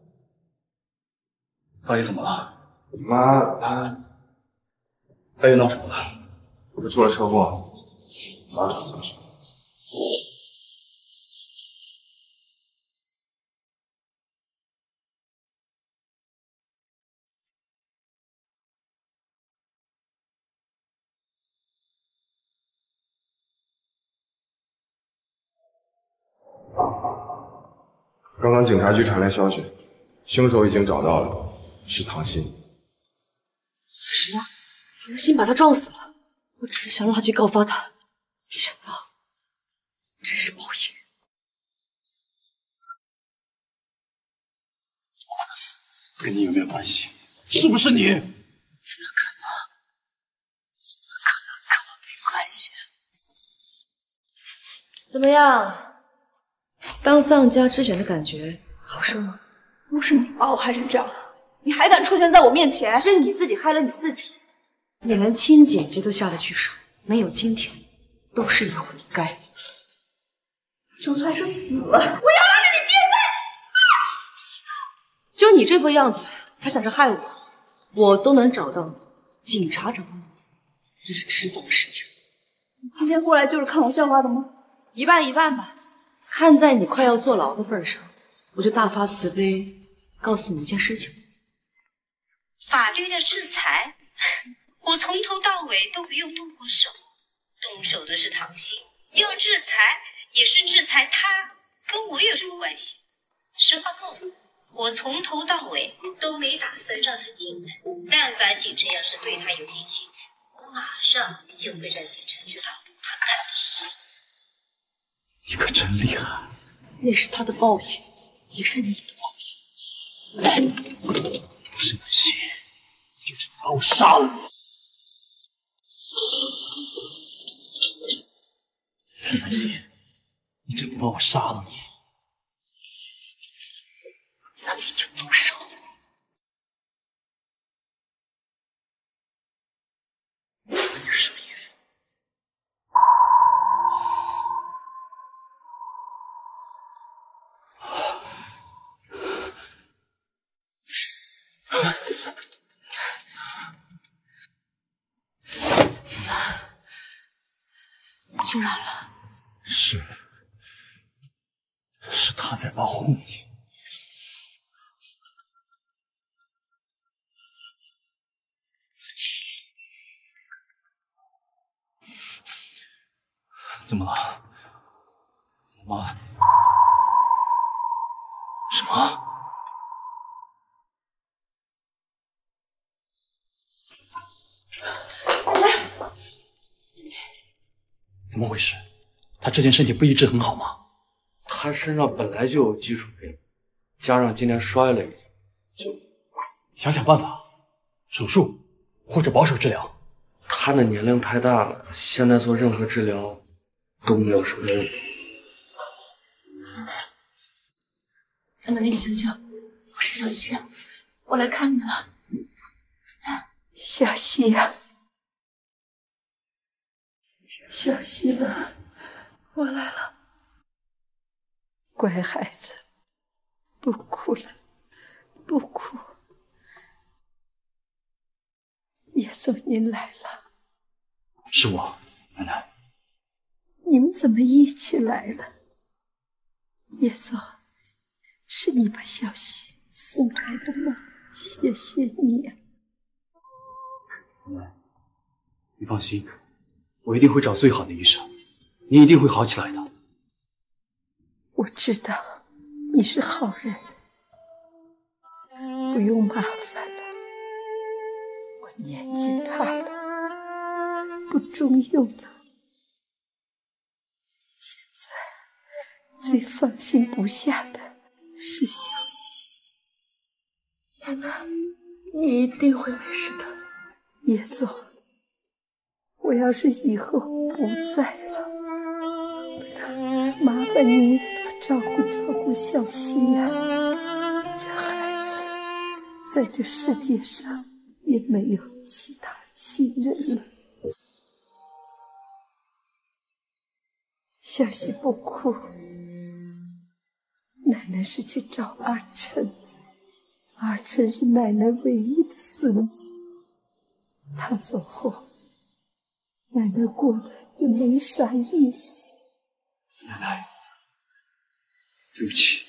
S3: 到底怎么了？
S11: 你妈
S3: 她又闹什么了？
S11: 她出了车祸，马上送去。刚刚警察局传来消息，凶手已经找到了，是唐鑫。
S4: 什么？唐鑫把他撞死了？我只是想让他去告发他，没想到这是报应。
S3: 我的死跟你有没有关系？是不是你？
S4: 怎么可能？怎么可能跟我没关系？ 怎么样？当丧家之犬的感觉好受吗？
S1: 不是你把我害成这样的，你还敢出现在我面前？
S4: 是你自己害了你自己，你连亲姐姐都下得去手，没有今天，都是你活该。
S1: 就算是死，我要拉着你变卖！
S4: 就你这副样子，还想着害我，我都能找到你，警察找到你，这是迟早的事情。
S1: 你今天过来就是看我笑话的吗？
S4: 一半一半吧。看在你快要坐牢的份上，我就大发慈悲，告诉你一件事情。
S5: 法律的制裁，我从头到尾都没有动过手，动手的是唐鑫，要制裁也是制裁他，跟我有什么关系？实话告诉你，我从头到尾都没打算让他进来。但凡景琛要是对他有点心思，我马上就会让景琛知道他干的事。
S15: 你可真厉害！
S4: 那是他的报应，也是你的报应。
S15: 沈南希，你就这么把我杀了你！沈南希，你真不把我杀了你？
S4: 那你就动手。
S15: 你是什么意思？
S4: 熏染了。
S15: 是他在保护你。怎么了？妈？什么？怎么回事？他之前身体不一直很好吗？
S3: 他身上本来就有基础病，加上今天摔了一下，就
S15: 想想办法，手术或者保守治疗。
S3: 他的年龄太大了，现在做任何治疗都没有什么用。
S4: 奶奶，你醒醒，我是小希，我来看你了。
S20: 小希呀，小希啊，
S4: 我来了。
S20: 乖孩子，不哭了，不哭。叶总，您来了。
S15: 是我，奶奶。
S20: 你们怎么一起来了？叶总，是你把小希送来的吗？谢谢你呀。
S15: 奶奶，你放心，我一定会找最好的医生，你一定会好起来的。
S20: 我知道你是好人，不用麻烦了。我年纪大了，不中用了。现在最放心不下的是小希。
S4: 奶奶，你一定会没事的。
S20: 叶总，我要是以后不在了，麻烦你照顾小希呀。这孩子在这世界上也没有其他亲人了。小希不哭，奶奶是去找阿琛，阿琛是奶奶唯一的孙子。他走后，奶奶过得也没啥意思。
S15: 奶奶，对不起。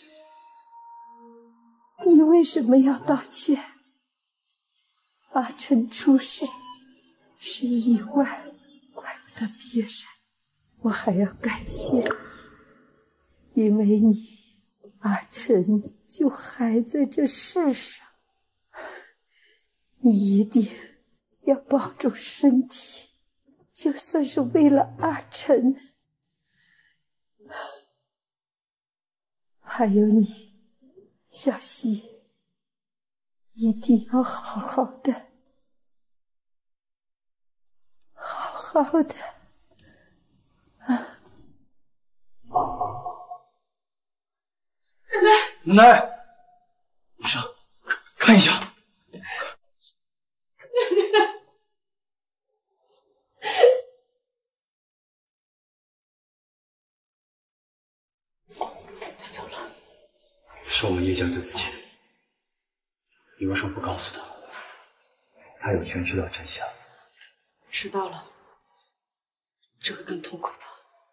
S20: 你为什么要道歉？阿琛出事是意外，怪不得别人。我还要感谢你，因为你，阿琛就还在这世上。你一定要保重身体，就算是为了阿琛。还有你，小希，一定要好好的，好好的。
S15: 奶，医生，看一下。
S13: 他走了，是我们叶家对不起。你为什么不告诉他？他有权知道真相。
S4: 知道了，这会更痛苦吧？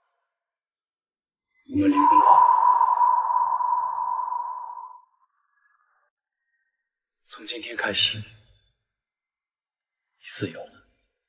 S13: 我们离婚吧。从今天开始，你自由了。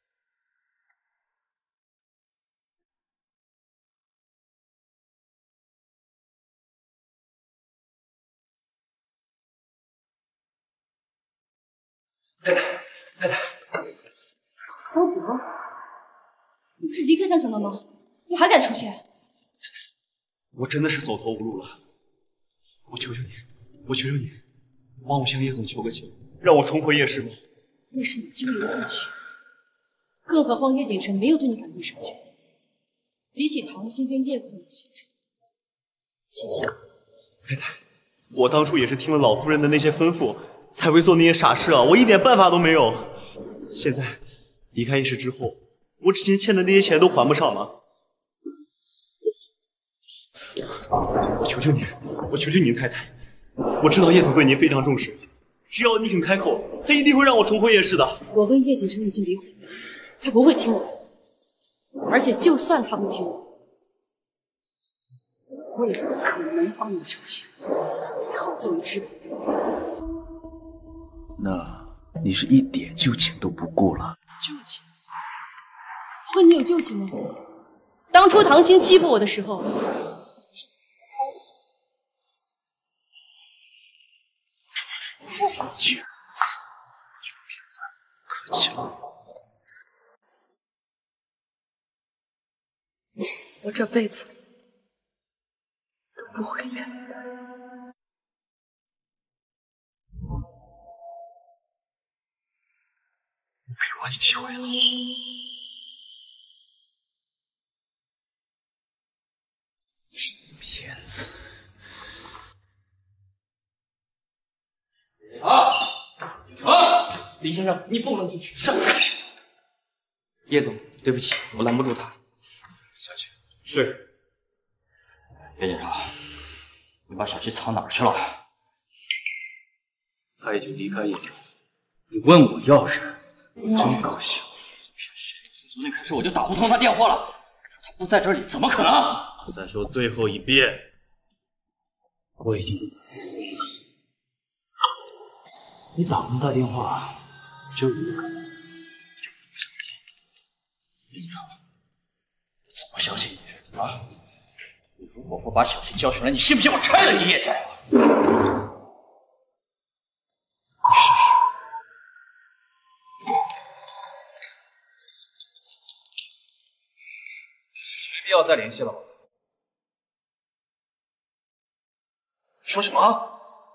S4: 太太，何子，你不是离开江城了吗？你还敢出现？
S3: 我真的是走投无路了，我求求你，我求求你，帮我向叶总求个情，让我重回叶氏吗？
S4: 那是你咎由自取，更何况叶锦城没有对你感情上去。比起唐心跟叶夫人的相处，请想，
S3: 太太，我当初也是听了老夫人的那些吩咐，才会做那些傻事啊！我一点办法都没有。现在离开叶氏之后，我之前欠的那些钱都还不上了。我求求你，我求求您太太，我知道叶总对您非常重视，只要你肯开口，他一定会让我重回叶氏的。
S4: 我跟叶锦城已经离婚了，他不会听我的。而且就算他不听我，我也不可能帮你求情，你好自为之吧。
S12: 那你是一点旧情都不顾了？
S4: 旧情？我跟你有旧情吗？当初唐心欺负我的时候，
S12: 既然如此，就别再不客气了。
S4: 我这辈子都不会原谅他。
S13: 我没有把你气坏了。骗子！
S17: 李先生，你不能进去。上。叶总，对不起，我拦不住他。
S13: 下去。
S17: 是。叶警察，你把小七藏哪儿去了？
S13: 他已经离开叶家了。你问我要人，真高兴。
S17: 从昨天开始我就打不通他电话了，他不在这里怎么可能？
S13: 再说最后一遍，我已经不打不通了。你打通他电话，只有一个可能，就是你不想见。
S17: 叶警察，我怎么相信你啊？你如果不把小七交出来，你信不信我拆了你叶家？你试试。
S15: 没必要再联系了吧？说什么？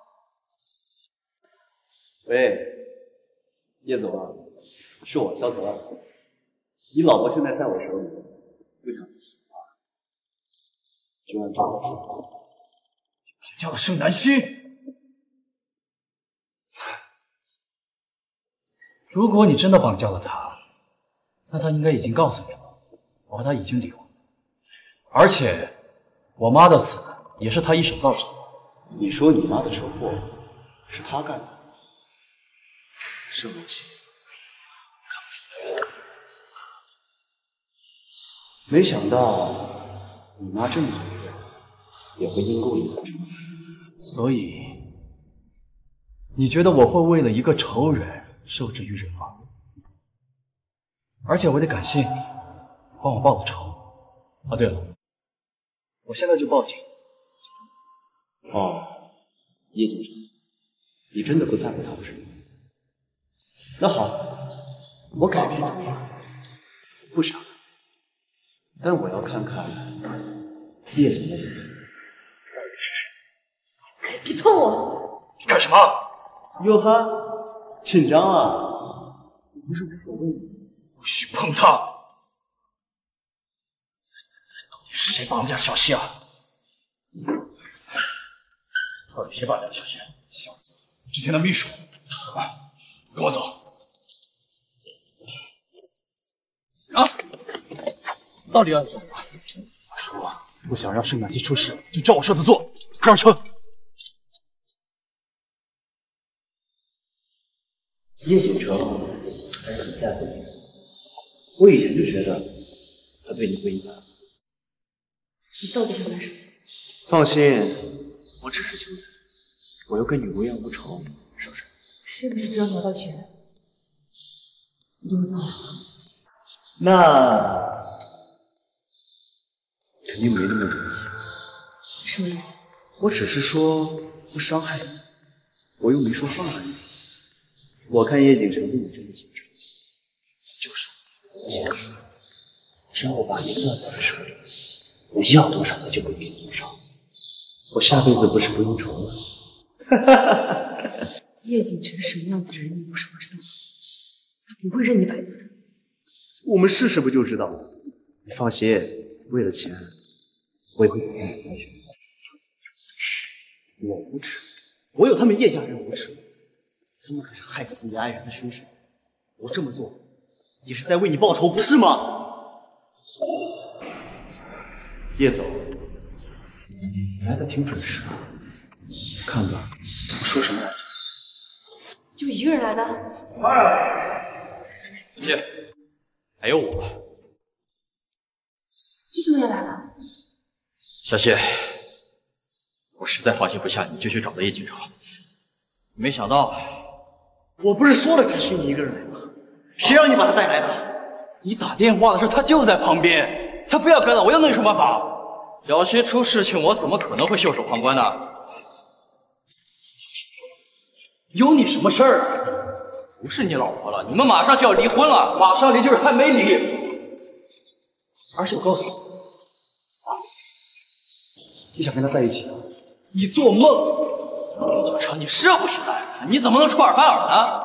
S3: 喂，叶总啊，是我萧泽。你老婆现在在我手里，不想你死啊，就按照我说的做。
S15: 绑架了盛南希。
S13: 如果你真的绑架了他，那他应该已经告诉你了，我和他已经离婚，而且我妈的死也是他一手造成的。
S3: 你说你妈的车祸是他干的？盛南希，看不出来。没想到你妈这么好人，也会因故离婚。
S13: 所以，你觉得我会为了一个仇人受制于人吗？而且我得感谢你，帮我报了仇。啊，对了，我现在就报警。
S3: 哦，叶警察，你真的不在乎他是吗？那好，我改变主意了，不杀他，但我要看看叶总的脸。
S4: 别碰我！
S15: 你干什么？
S3: 哟呵，紧张啊？你不是无所谓吗？
S15: 不许碰他！到底是谁绑架小希啊？ 到底谁把梁小姐？小子，之前的秘书，他怎么办？跟我走。啊！到底要做什么？我说了，不想让圣诞节出事，就照我说的做。上车。
S3: 叶景城还是很在乎你的。我以前就觉得他对你不一般。
S4: 你到底想干什么？
S3: 放心，我只是求财，我又跟你无冤无仇，是不是？
S4: 是不是只要拿到钱，你就会放手？
S3: 那肯定没那么容易。
S4: 什么意思？
S3: 我只是说不伤害你，我又没说放了你。我看叶景城对你这么紧张，就是结束。只要我把你攥在手里，我要多少他就会给你多少。我下辈子不是不用愁了？
S4: 叶景全什么样子的人，你不是不知道，他不会任你摆布的。
S3: 我们试试不就知道了？你放心，为了钱，我也会给你安全。我无耻，我有他们叶家人无耻。他们可是害死你爱人的凶手，我这么做也是在为你报仇，不是吗？叶总，你来的挺准时啊。看吧，我说什么来着？
S4: 就一个人来的？
S13: 姐，还有我。
S4: 你怎么也来了？
S13: 小谢，我实在放心不下你，就去找了叶景城，没想到。
S3: 我不是说了只许你一个人来吗？谁让你把他带来的？
S13: 你打电话的时候他就在旁边，他非要干扰，我又能有什么办法？小谢出事情，我怎么可能会袖手旁观呢？有你什么事儿？不是你老婆了，你们马上就要离婚了，马上离就是还没离。而且我告诉你，
S3: 你想跟他在一起？
S13: 你做梦！叶景城，你是不是男人？你怎么能出尔反尔呢？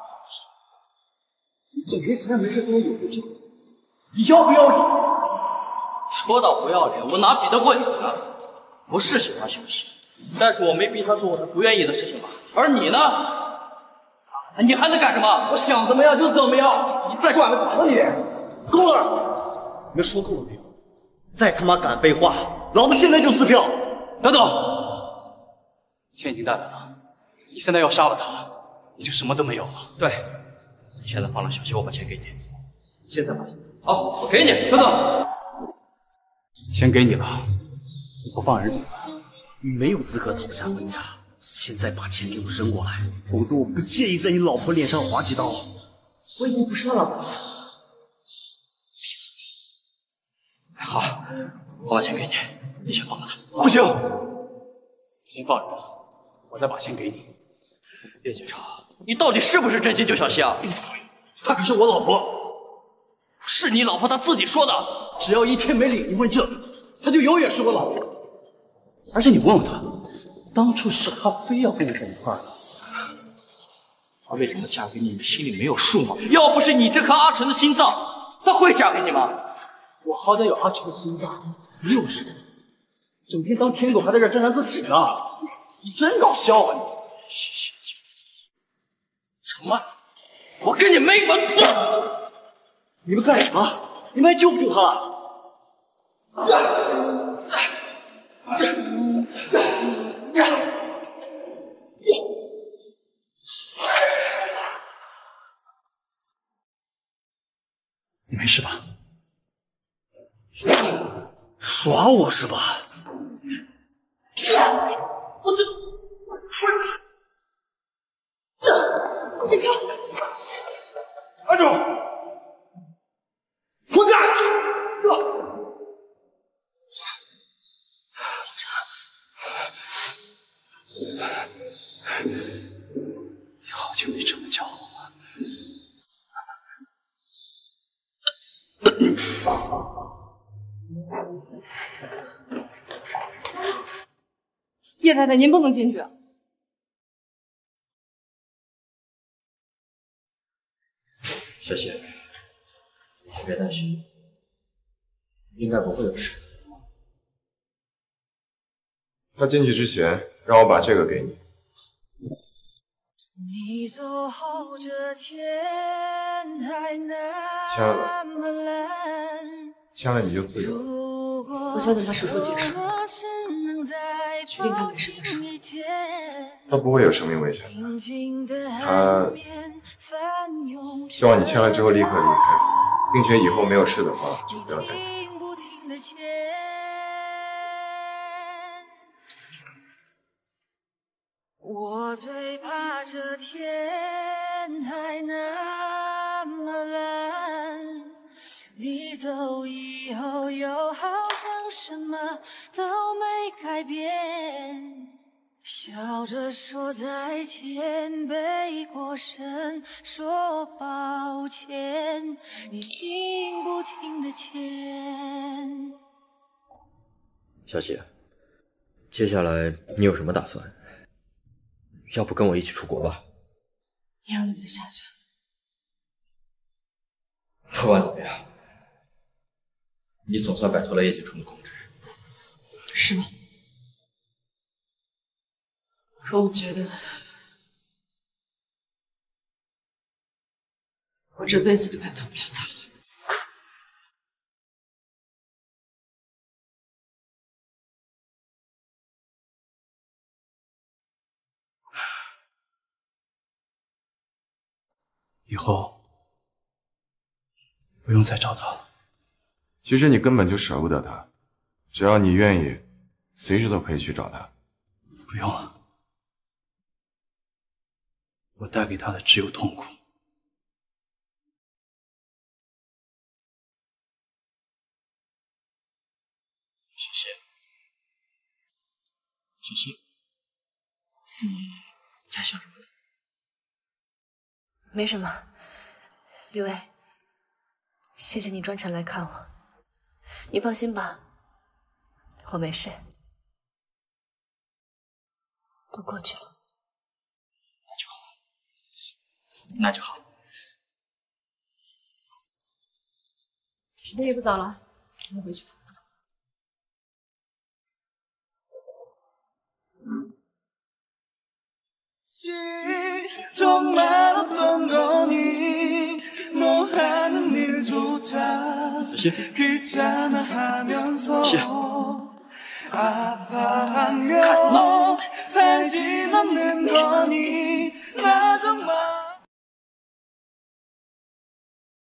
S3: 你没钱没事跟我有个这个，
S13: 你要不要脸？说到不要脸，我哪比得过你呢？不是喜欢小谢，但是我没逼他做他不愿意的事情吧？而你呢？你还能干什么？我想怎么样就怎么样！你再转个倒吧你！
S3: 够了！你们说够了没有？再他妈敢废话，老子现在就撕票！
S13: 等等。钱已经带来了，你现在要杀了他，你就什么都没有了。对，你现在放了小谢，我把钱给你。
S3: 现在把钱。
S13: 好，我给你。等等，钱给你了，你不放人怎么办？
S3: 你没有资格讨价还价，现在把钱给我扔过来，否则我不介意在你老婆脸上划几刀。
S4: 我已经不是他老婆了。
S13: 闭嘴。好，我把钱给你，你先放了他。
S3: 不行，
S13: 先放人，我再把钱给你。叶警察，你到底是不是真心救小希啊？闭嘴！她可是我老婆，是你老婆她自己说的。只要一天没领离婚证，她就永远是我老婆。而且你问问她，当初是她非要跟你在一块儿的，她为什么嫁给你？你心里没有数吗？要不是你这颗阿成的心脏，她会嫁给你吗？我好歹有阿成的心脏，你有什么？整天当舔狗还在这沾沾自喜呢，你真搞笑啊你！程曼，我跟你没完！
S3: 你们干什么？你们还救不救他了？
S15: 你没事吧？
S3: 耍我是吧？
S4: 警察，
S3: 安住！混蛋！
S15: 你好久没这么叫我了。
S1: 叶太太，您不能进去。
S6: 小谢，你先别担心，应该不会有事。
S11: 他进去之前让我把这个给你。
S22: 你走后，这天还
S11: 签了，签了你就自由了。
S4: 我想等他手术结束，决定他没事再说。
S11: 他不会有生命危险的，他希望你签了之后立刻离开，并且以后没有事的话就不要再见。
S22: 我最怕这天还那么蓝，你走以后又好像什么都没改变，笑着说再见，背过身说抱歉，你听不听得见？
S6: 小姐，接下来你有什么打算？要不跟我一起出国吧？
S4: 你让我再下去。
S6: 不管怎么样，你总算摆脱了叶景春的控制。
S4: 是吗？可我觉得，我这辈子都摆脱不了他了。
S3: 以后不用再找他了。
S11: 其实你根本就舍不得他，只要你愿意，随时都可以去找他。
S3: 不用了，我带给他的只有痛苦。
S17: 谢谢，谢谢。在想什么？
S4: 没什么，李薇，谢谢你专程来看我。你放心吧，我没事，都过去了。
S17: 那就好。
S1: 时间也不早了，我们回去吧。
S22: 아파하며 살진 않는 거니 나 정말